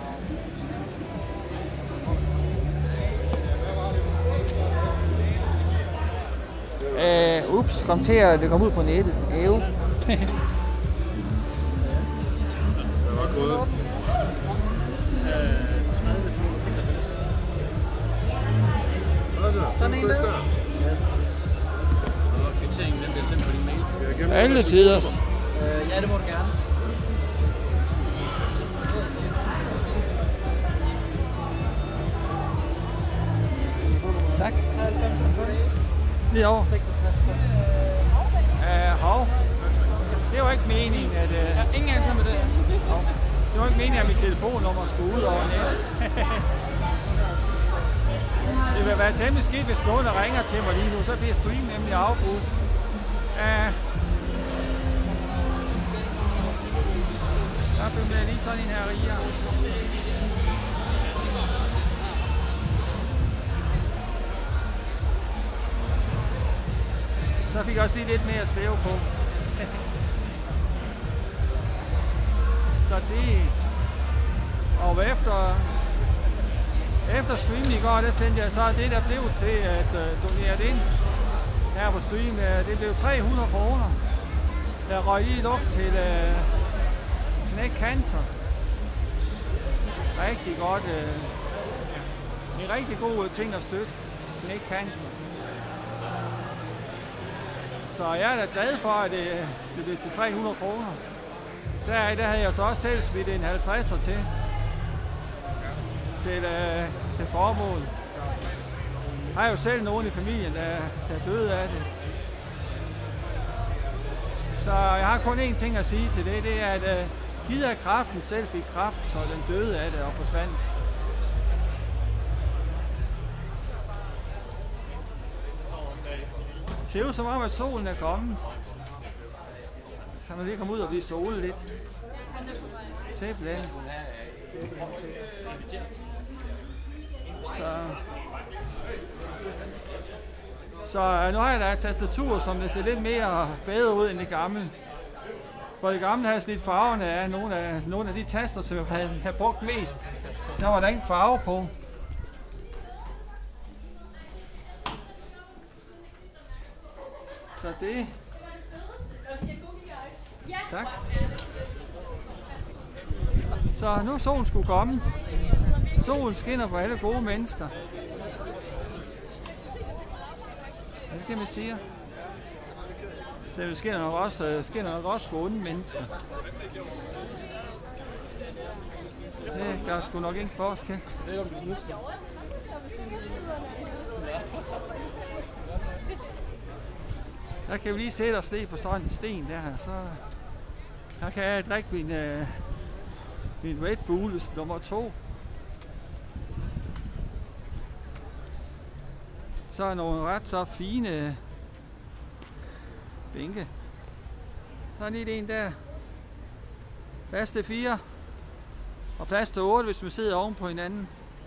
Speaker 1: Uh, ups, kom til at det kom ud på nettet. Ev.
Speaker 12: Det var gået.
Speaker 11: Sådan en der. Kvitteringen, den bliver sendt på din mail.
Speaker 1: Alle tiders.
Speaker 11: Øh, ja, det må du gerne.
Speaker 1: Tak. Lige over. Uh, hov. Det var ikke meningen, at... Uh,
Speaker 11: ja, ingen ansvar med det.
Speaker 1: Hov. Det var ikke meningen, at mit telefonnummer skulle ud over nettet. Det vil være temmelig skidt, hvis nogen der ringer til mig lige nu, så bliver streamen nemlig afbrudt. Uh, der fik jeg lige sådan en her riger. Så fik jeg også lige lidt mere at slæve på. Så det... Og efter... Efter streamen i går, der sendte jeg så det, der blev til at uh, donere det ind her på stream. Uh, det blev tre hundrede kroner. Der røg lige op til uh, Knæk Cancer. Rigtig godt. Uh, en rigtig god ting at støtte Knæk Cancer. Så jeg er da glad for, at det, det blev til tre hundrede kroner. Der, der havde jeg så også selv smidt en halvtredser til. Til, øh, til formål. Jeg har jo selv nogen i familien, der, der døde af det. Så jeg har kun én ting at sige til det, det er, at øh, givet af kraften selv fik kraft, så den døde af det og forsvandt. Det ser ud som om, at solen er kommet. Kan man lige komme ud og blive solet lidt. Simpelthen. Så, så nu har jeg da et tastatur, som det ser lidt mere bedre ud end det gamle. For det gamle havde slidt farverne af nogle af, nogle af de taster, som jeg havde, havde brugt mest. Der var der ingen farve på. Så det... Tak. Så nu er solen skulle komme. Solen skinner på alle gode mennesker. Er det det, man siger? Så det skinner nok også, skinner nok også på onde mennesker. Det gør sgu nok ingen forskel. Der kan vi lige sætte os ned på sådan en sten der her, så her kan jeg drikke min, uh, min Red Bull nummer to. Så er nogle ret så fine bænke. Så er lige en der. Plads til fire. Og plads til otte, hvis man sidder oven på hinanden.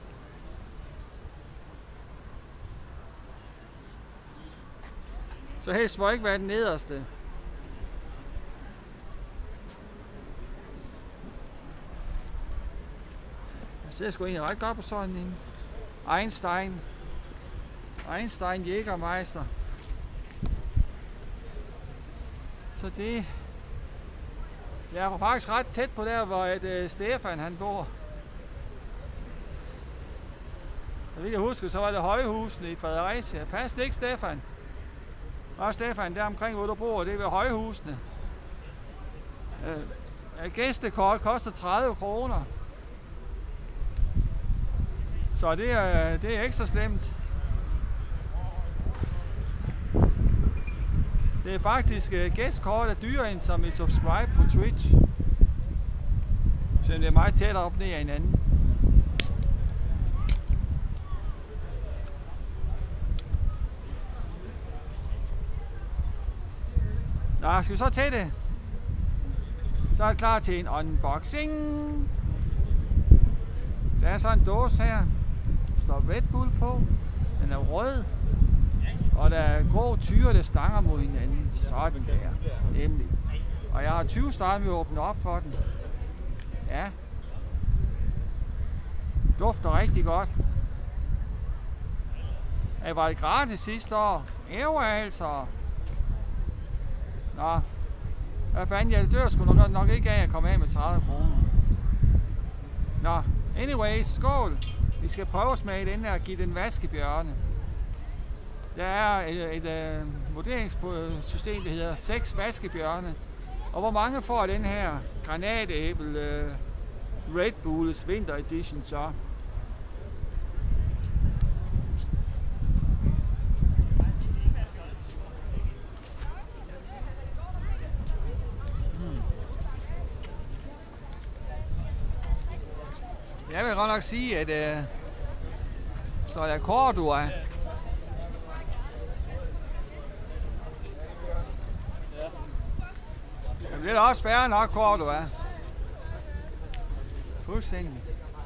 Speaker 1: Så helst må ikke være den nederste. Jeg ser sgu egentlig ret godt på sådan en Einstein. Einstein Jägermeister. Så det... Jeg var faktisk ret tæt på der, hvor et, uh, Stefan han bor. Så vidt jeg husker, så var det Højhusene i Fredericia. Pas det ikke, Stefan? Og Stefan, der omkring, hvor du bor, det er ved Højhusene. Uh, gæstekort koster tredive kroner. Så det er, det er ikke så slemt. Det er faktisk uh, gæstkort er dyrere end som et subscribe på Twitch. Så det er meget tættere op ned af hinanden. Nå, skal vi så til det? Så er det klar til en unboxing. Der er sådan en dåse her. Der står Red Bull på. Den er rød. Og der er grå tyre, der stanger mod hinanden. Sådan der. Nemlig. Og jeg har tyve starter med at åbne op for den. Ja. Dufter rigtig godt. Jeg var det gratis sidste år. Jo altså. Nå. Hvad fanden, jeg dør sgu nok, nok ikke af, at jeg kommer af med tredive kroner. Nå. Anyways, skål. Vi skal prøve at smage den her og give den vaskebjørne. Der er et, et, et uh, vurderingssystem, der hedder seks vaskebjørne. Og hvor mange får den her granatæble uh, Red Bulls Winter Edition så? Hmm. Jeg vil godt nok sige, at uh, så er der Cordua. Det er da også færre nok, Cordua. Fuldstændig.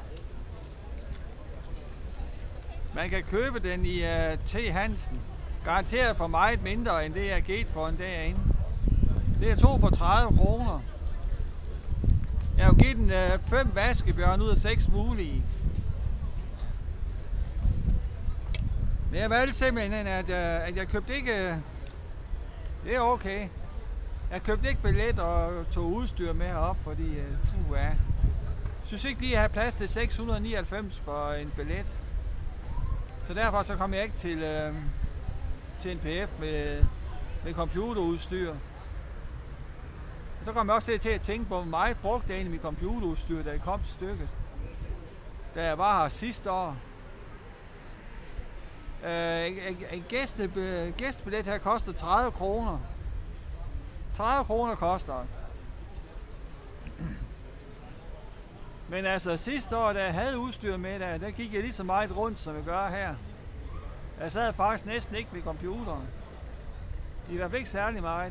Speaker 1: Man kan købe den i uh, T. Hansen. Garanteret for meget mindre, end det jeg har givet for en derinde. Det er to for tredive kroner. Jeg har jo givet den uh, fem vaskebjørn ud af seks mulige. Men jeg valgte simpelthen, at jeg, at jeg købte ikke... Uh, det er okay. Jeg købte ikke billet og tog udstyr med herop, fordi uh, uh, jeg synes ikke lige at have plads til seks hundrede nioghalvfems for en billet. Så derfor så kom jeg ikke til, uh, til en P F med, med computerudstyr. Og så kom jeg også til at tænke på, hvor meget brugte jeg egentlig mit computerudstyr, da jeg kom til stykket. Da jeg var her sidste år. Uh, en en gæste, gæstebillet her koster tredive kroner. tredive kroner koster det. Men altså sidste år, da jeg havde udstyr med, der, der gik jeg lige så meget rundt, som jeg gør her. Jeg sad faktisk næsten ikke ved computeren. I hvert fald ikke særlig meget.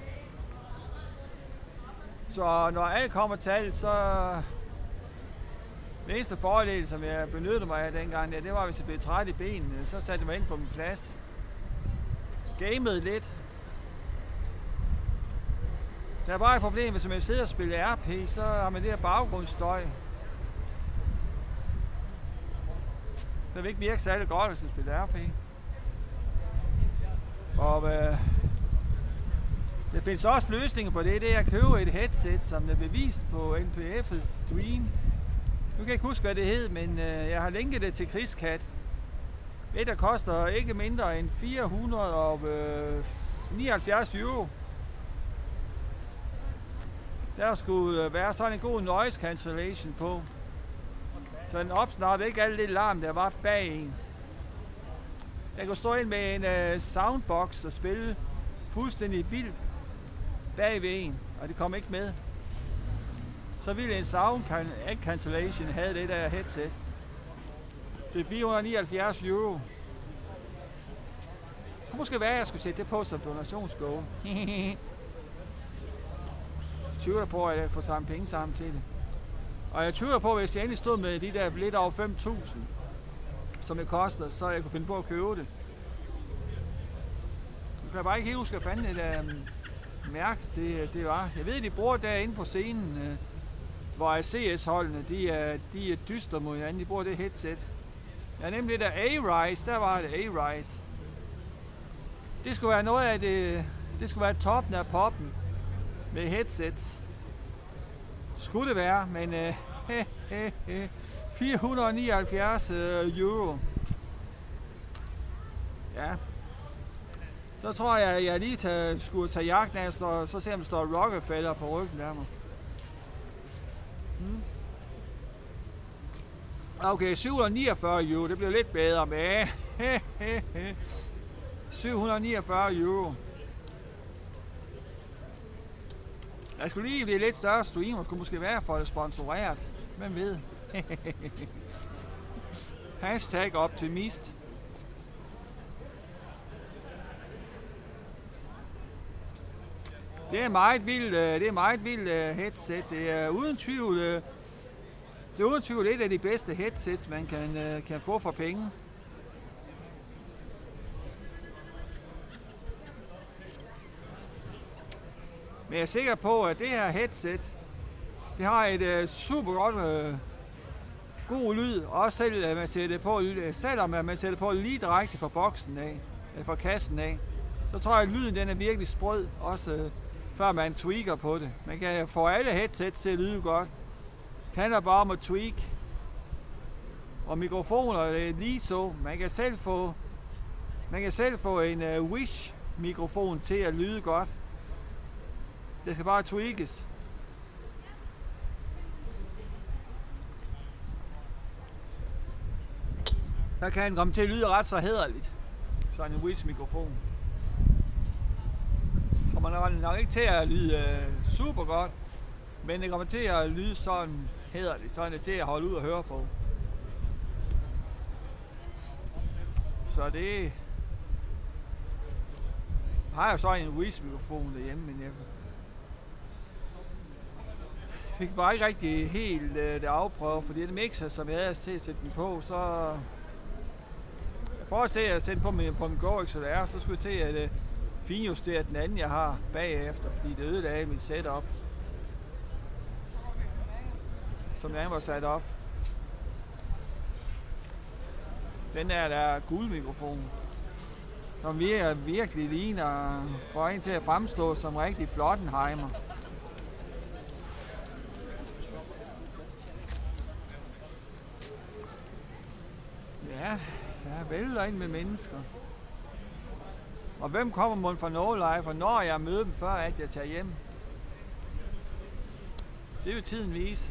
Speaker 1: Så når alt kommer til alt, så, Den eneste fordel, som jeg benyttede mig af dengang, ja, det var, hvis jeg blev træt i benene, så satte jeg mig ind på min plads. Gamede lidt. Der er bare et problem, hvis man sidder og spiller R P, så har man det her baggrundsstøj. Det vil ikke virke særlig godt, hvis man spiller R P. Og øh, der findes også løsninger på det. Det er at købe et headset, som er bevist på N P F's stream. Nu kan jeg ikke huske, hvad det hed, men øh, jeg har linket det til Krigskat. Et, der koster ikke mindre end fire hundrede og nioghalvfjerds euro. Der skulle være sådan en god noise cancellation på. Så den opsnapper ikke alt det larm, der var bag en. Jeg kunne stå ind med en uh, soundbox og spille fuldstændig vildt bag ved en, og det kom ikke med. Så ville en sound cancellation have det der headset til fire hundrede og nioghalvfjerds euro. Det kunne måske være, at jeg skulle sætte det på som donationsgave. Jeg tvivler på, at jeg får sammen penge sammen til det. Og jeg tvivler på, at hvis jeg endelig stod med de der lidt over fem tusind, som det koster, så jeg kunne finde på at købe det. Jeg kan bare ikke helt huske, hvad fanden det der mærke det, det var. Jeg ved, de bruger derinde på scenen, hvor C S-holdene, de er, de er dystre mod hinanden. De bruger det headset. Ja, nemlig det der A-Rise, der var det A-Rise. Det skulle være noget af det, det skulle være toppen af poppen med headsets. Skulle det være, men øh, fire hundrede og nioghalvfjerds øh, euro. Ja. Så tror jeg, at jeg lige tage, skulle tage jagten af, så, så ser om der står Rockefeller på ryggen der mig. Hmm. Okay, syv hundrede og niogfyrre euro, det bliver lidt bedre, men syv hundrede og niogfyrre euro. Jeg skulle lige blive lidt større streamer, kunne måske være for det sponsoreret. Hvem ved? Hashtag optimist. Det er meget vildt, det er meget vildt headset. Det er uden tvivl, det er uden tvivl et af de bedste headsets, man kan, kan få for penge. Men jeg er sikker på, at det her headset, det har et uh, super godt uh, god lyd, også selv, uh, man sætter det på, selvom man sætter det på lige direkte fra boksen af, eller fra kassen af, så tror jeg, at lyden den er virkelig sprød, også uh, før man tweaker på det. Man kan få alle headsets til at lyde godt. Det handler bare om at tweak. Og mikrofoner er lige så. Man kan selv få, man kan selv få en uh, Wish-mikrofon til at lyde godt. Det skal bare tweakes. Der kan den komme til at lyde ret så hæderligt. Sådan en Wish-mikrofon. Kommer nok ikke til at lyde øh, super godt, men det kommer til at lyde sådan hæderligt. Sådan det til at holde ud og høre på. Så det... Jeg har jo så en Wish-mikrofon derhjemme, men jeg fik bare ikke rigtig helt uh, det afprøvet, fordi det mixer, som jeg havde til at sætte den på, så... Jeg prøver at se at sætte på min, på min Go X L R, så skulle jeg til at uh, finjustere den anden, jeg har bagefter, fordi det ødelagde mit setup. Som den anden var sat op. Den der, der er guldmikrofon, som virkelig, virkelig ligner, for en til at fremstå som rigtig Flottenheimer. Ja, jeg vælter ind med mennesker. Og hvem kommer mon fra No Life, og når jeg møder dem før, at jeg tager hjem? Det er jo tiden vise.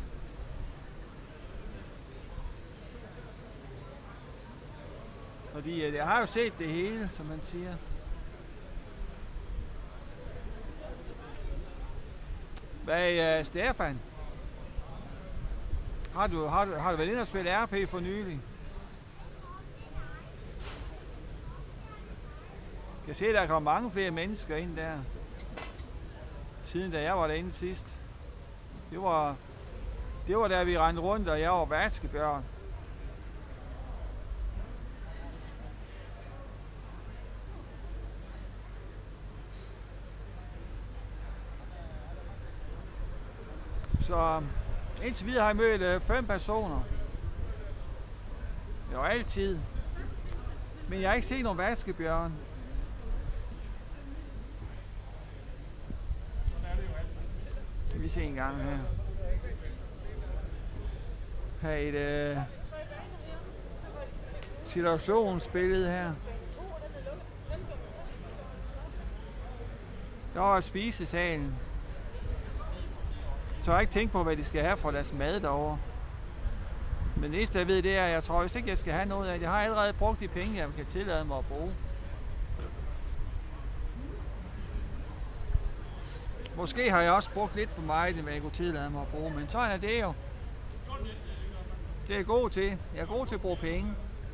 Speaker 1: Fordi jeg har jo set det hele, som man siger. Hvad, uh, Stefan? Har du, har, du, har du været inde og spille R P for nylig? Jeg kan se, at der kommer mange flere mennesker ind der, siden da jeg var derinde sidst. Det var, Det var da vi rendte rundt, og jeg var vaskebjørn. Så indtil videre har jeg mødt øh, fem personer. Det var altid. Men jeg har ikke set nogen vaskebjørn. Skal vi se en gang her. Her er et øh, situationsbillede her. Der var spisesalen. Så jeg har ikke tænkt på, hvad de skal have for deres mad derovre. Men det eneste jeg ved, det er, at jeg tror, hvis ikke jeg skal have noget af det, jeg har allerede brugt de penge, jeg kan tillade mig at bruge. Måske har jeg også brugt lidt for meget, hvad jeg kunne tillade mig at bruge, men sådan er det jo. Det er jeg god til. Jeg er god til at bruge penge.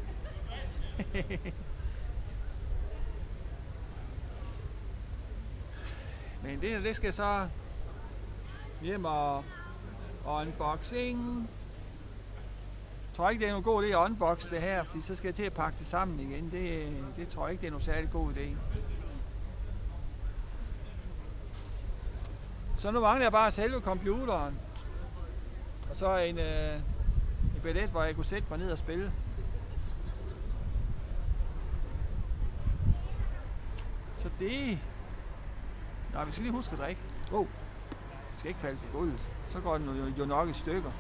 Speaker 1: Men det, det skal så hjem og unboxing. Jeg tror ikke, det er nogen god idé at unboxe det her, fordi så skal jeg til at pakke det sammen igen. Det, det tror jeg ikke, det er nogen særlig god idé. Så nu mangler jeg bare selve computeren. Og så en, øh, en billet, hvor jeg kunne sætte mig ned og spille. Så det... Nå, vi skal lige huske at drikke. Wow. Det skal ikke falde på gulvet. Så går den jo, jo nok i stykker.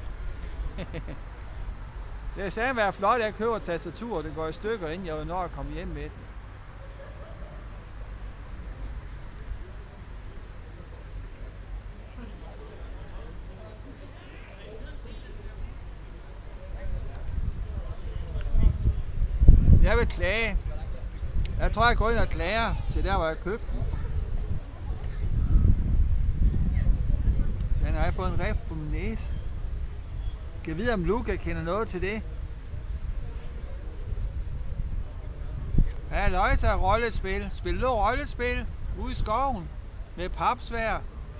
Speaker 1: Det sagde være flot, at jeg køber et tastatur, og det går i stykker, inden jeg når at komme hjem med den. Jeg vil klage. Jeg tror, jeg går ind og klager til der, hvor jeg købte den. Så han har jeg fået en rift på min næse. Kan jeg vide, om Luca kender noget til det? Ja, løjse af rollespil. Spiller du rollespil ude i skoven med papsvær?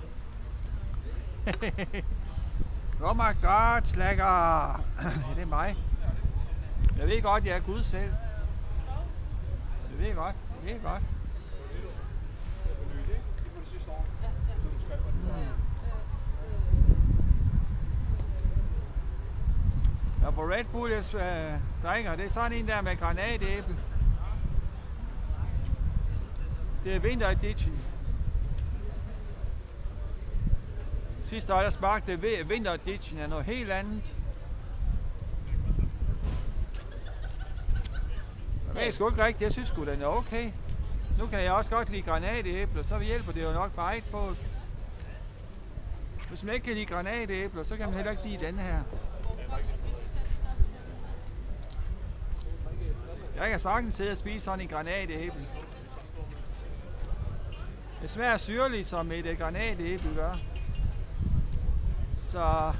Speaker 1: Oh my god, slækker. Det er mig. Jeg ved godt, jeg er Gud selv. Jeg ved godt, jeg ved godt. Og på Red Bull, jeg øh, drikker, det er sådan en der med granatæble. Det er Winter Edition. Sidste år, der smagte Winter Edition af noget helt andet. Jeg ved sgu ikke rigtigt, jeg synes sgu, den er okay. Nu kan jeg også godt lide granatæbler, så hjælper det jo nok meget på. Hvis man ikke kan lide granatæbler, så kan man heller ikke lide den her. Jeg kan sagtens sidde og spise sådan en granatæble. Det smager syrligt, som et granatæble gør. Så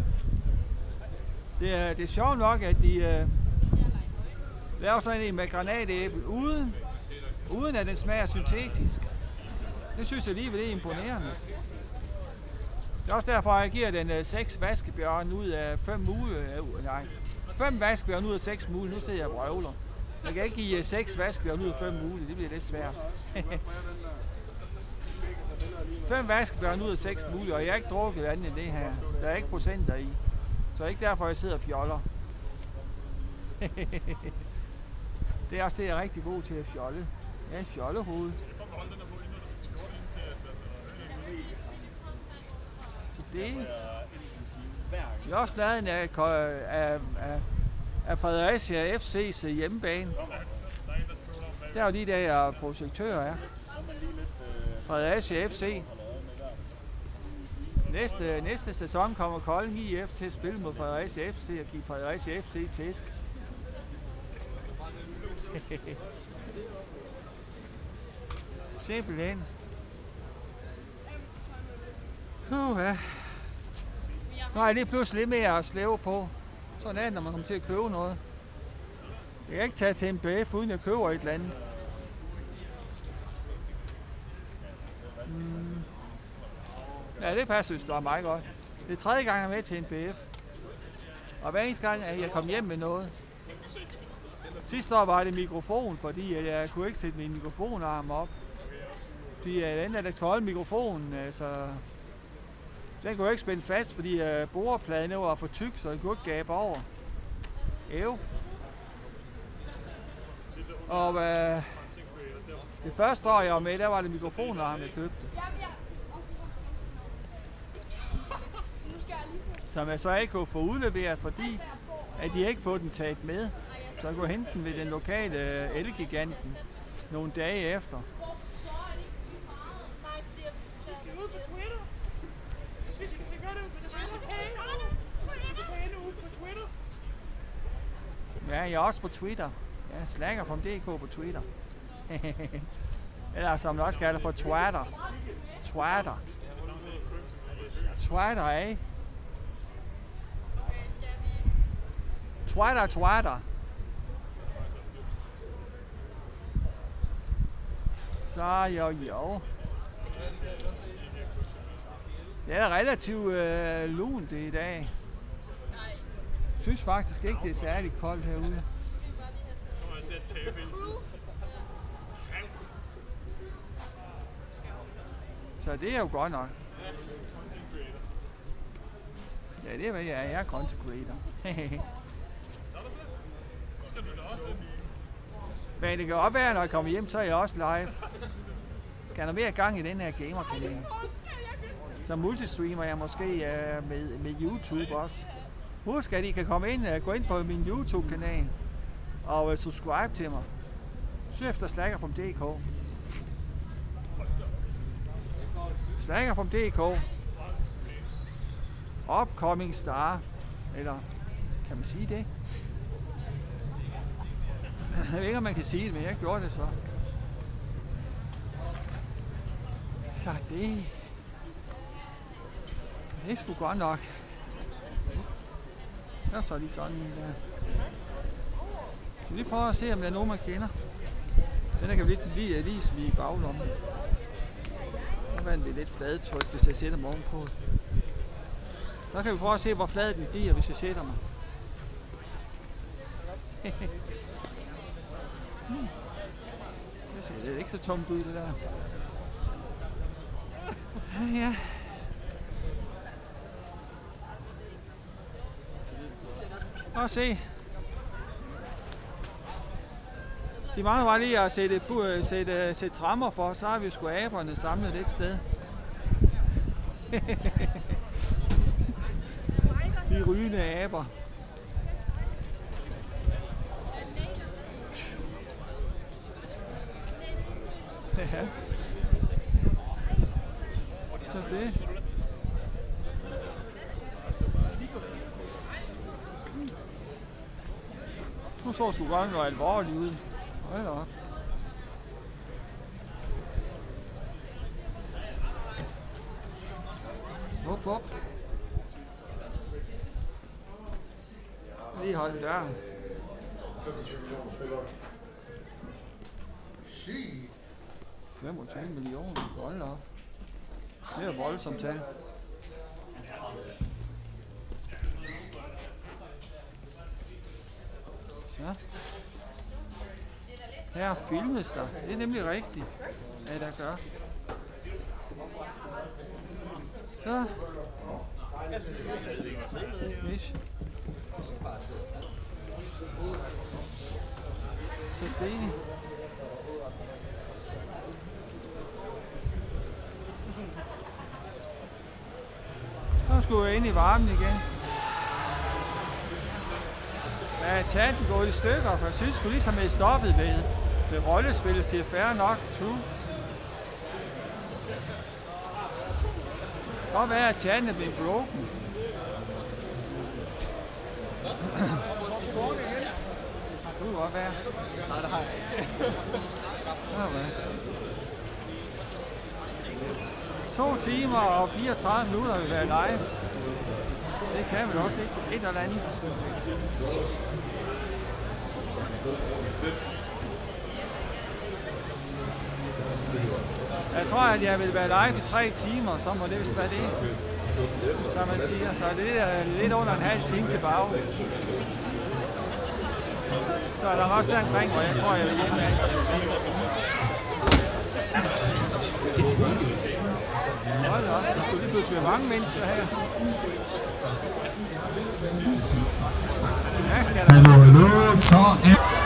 Speaker 1: det er, det er sjovt nok, at de øh, laver sådan en med granatæble, uden, uden at den smager syntetisk. Det synes jeg alligevel er imponerende. Det er også derfor, at jeg giver den øh, seks vaskebjørn ud af fem mulige. Øh, nej, fem vaskebjørn ud af seks mulige. Nu sidder jeg og brøvler. Jeg kan ikke give seks vaskebjørn ud af fem mulige. Det bliver lidt svært. fem vaskebjørn ud af seks mulige, og jeg har ikke drukket andet end det her. Der er ikke procenter i. Så ikke derfor, jeg sidder og fjoller. Det er også det, jeg er rigtig god til at fjolle. Jeg er fjollehoved. Så det... Vi har også lavet en af, af, af, af Fredericia F C's hjemmebane. Der er jo de der projektører er. Fredericia F C. Næste, næste sæson kommer Kolding I F til at spille mod Fredericia F C og give Fredericia F C tæsk. Simpelthen. Uh, ja. Nu har jeg lige pludselig lidt mere at slæve på. Sådan er det, når man kommer til at købe noget. Jeg kan ikke tage til M P F, uden jeg køber et eller andet. Mm. Ja, det passer jo meget godt. Det er tredje gang, jeg er med til N B F. Og hver eneste gang, at jeg kom hjem med noget. Sidste år var det mikrofon, fordi jeg kunne ikke sætte min mikrofonarm op. Fordi den der, der skulle holde mikrofonen, altså, den kunne jeg ikke spænde fast, fordi borepladen var for tyk, så den kunne ikke gabe over. Ev. Og øh, det første år, jeg var med, der var det mikrofonarm, jeg købte. Som jeg så ikke kunne få udleveret, fordi at de ikke fået den taget med. Så jeg kunne hente den ved den lokale Elgiganten nogle dage efter. Ja, jeg er også på Twitter. Ja, Slacker from D K på Twitter. Eller som man også kalder for Twitter. Twitter. Twitter, eh? Twitter, Twitter. Så jo, jo. Det er relativt øh, lunt i dag. Jeg synes faktisk ikke, det er særlig koldt herude. Så det er jo godt nok. Ja, det er hvad jeg er. Jeg er content creator. Men det kan også være, når jeg kommer hjem, så er jeg også live. Skal der mere gang i den her gamerkanal? Så multistreamer jeg måske uh, med, med YouTube også. Husk, at I kan komme ind og uh, gå ind på min YouTube-kanal og uh, subscribe til mig. Søg efter Slacker from D K. Slacker from D K. Upcoming star. Eller kan man sige det? Jeg ved ikke, om man kan sige det, men jeg gjorde det så. Så det... Det er sgu godt nok. Der er så lige sådan en der. Så vi prøver at se, om der er nogen, man kender. Den der kan vi lige, lige, lige smide i baglommen. Der var den lidt fladetryk, hvis jeg sætter mig ovenpå. Så kan vi prøve at se, hvor flad den bliver, hvis jeg sætter mig. hmm. Det ser ikke så tomt ud, det der. Ja, ja. Prøv at se. De mangler bare lige at sætte, sætte, sætte trammer for, så har vi sgu aberne samlet et sted. De rygende aber. Ja. Så det. Nu så sgu godt noget alvorligt ud. Hold da op. Hop, hop. Lige hold døren. femogtyve millioner. Hold da op. Det er voldsomt tal. Så. Her filmes der. Det er nemlig rigtigt, hvad der gør. Så. Så det. Så skulle jeg ind i varmen igen. Ja, chatten går i stykker, for jeg synes sgu ligesom, at jeg stoppet med, med rollespillet, siger fair nok, true. Det kan godt være, at chatten er blevet broken. Det kunne godt være. Nej, det har jeg ikke. To timer og fireogtredive minutter vil være live. Det kan vi også ikke. Et eller andet. Jeg tror, at jeg vil være live i tre timer, så må det vist være det. som man siger. Så det er lidt under en halv time tilbage. Så er der også der omkring, hvor jeg tror, jeg vil hjemme af. Hold da op, der skulle lige pludselig være mange mennesker her. Hallo, hallo, så er...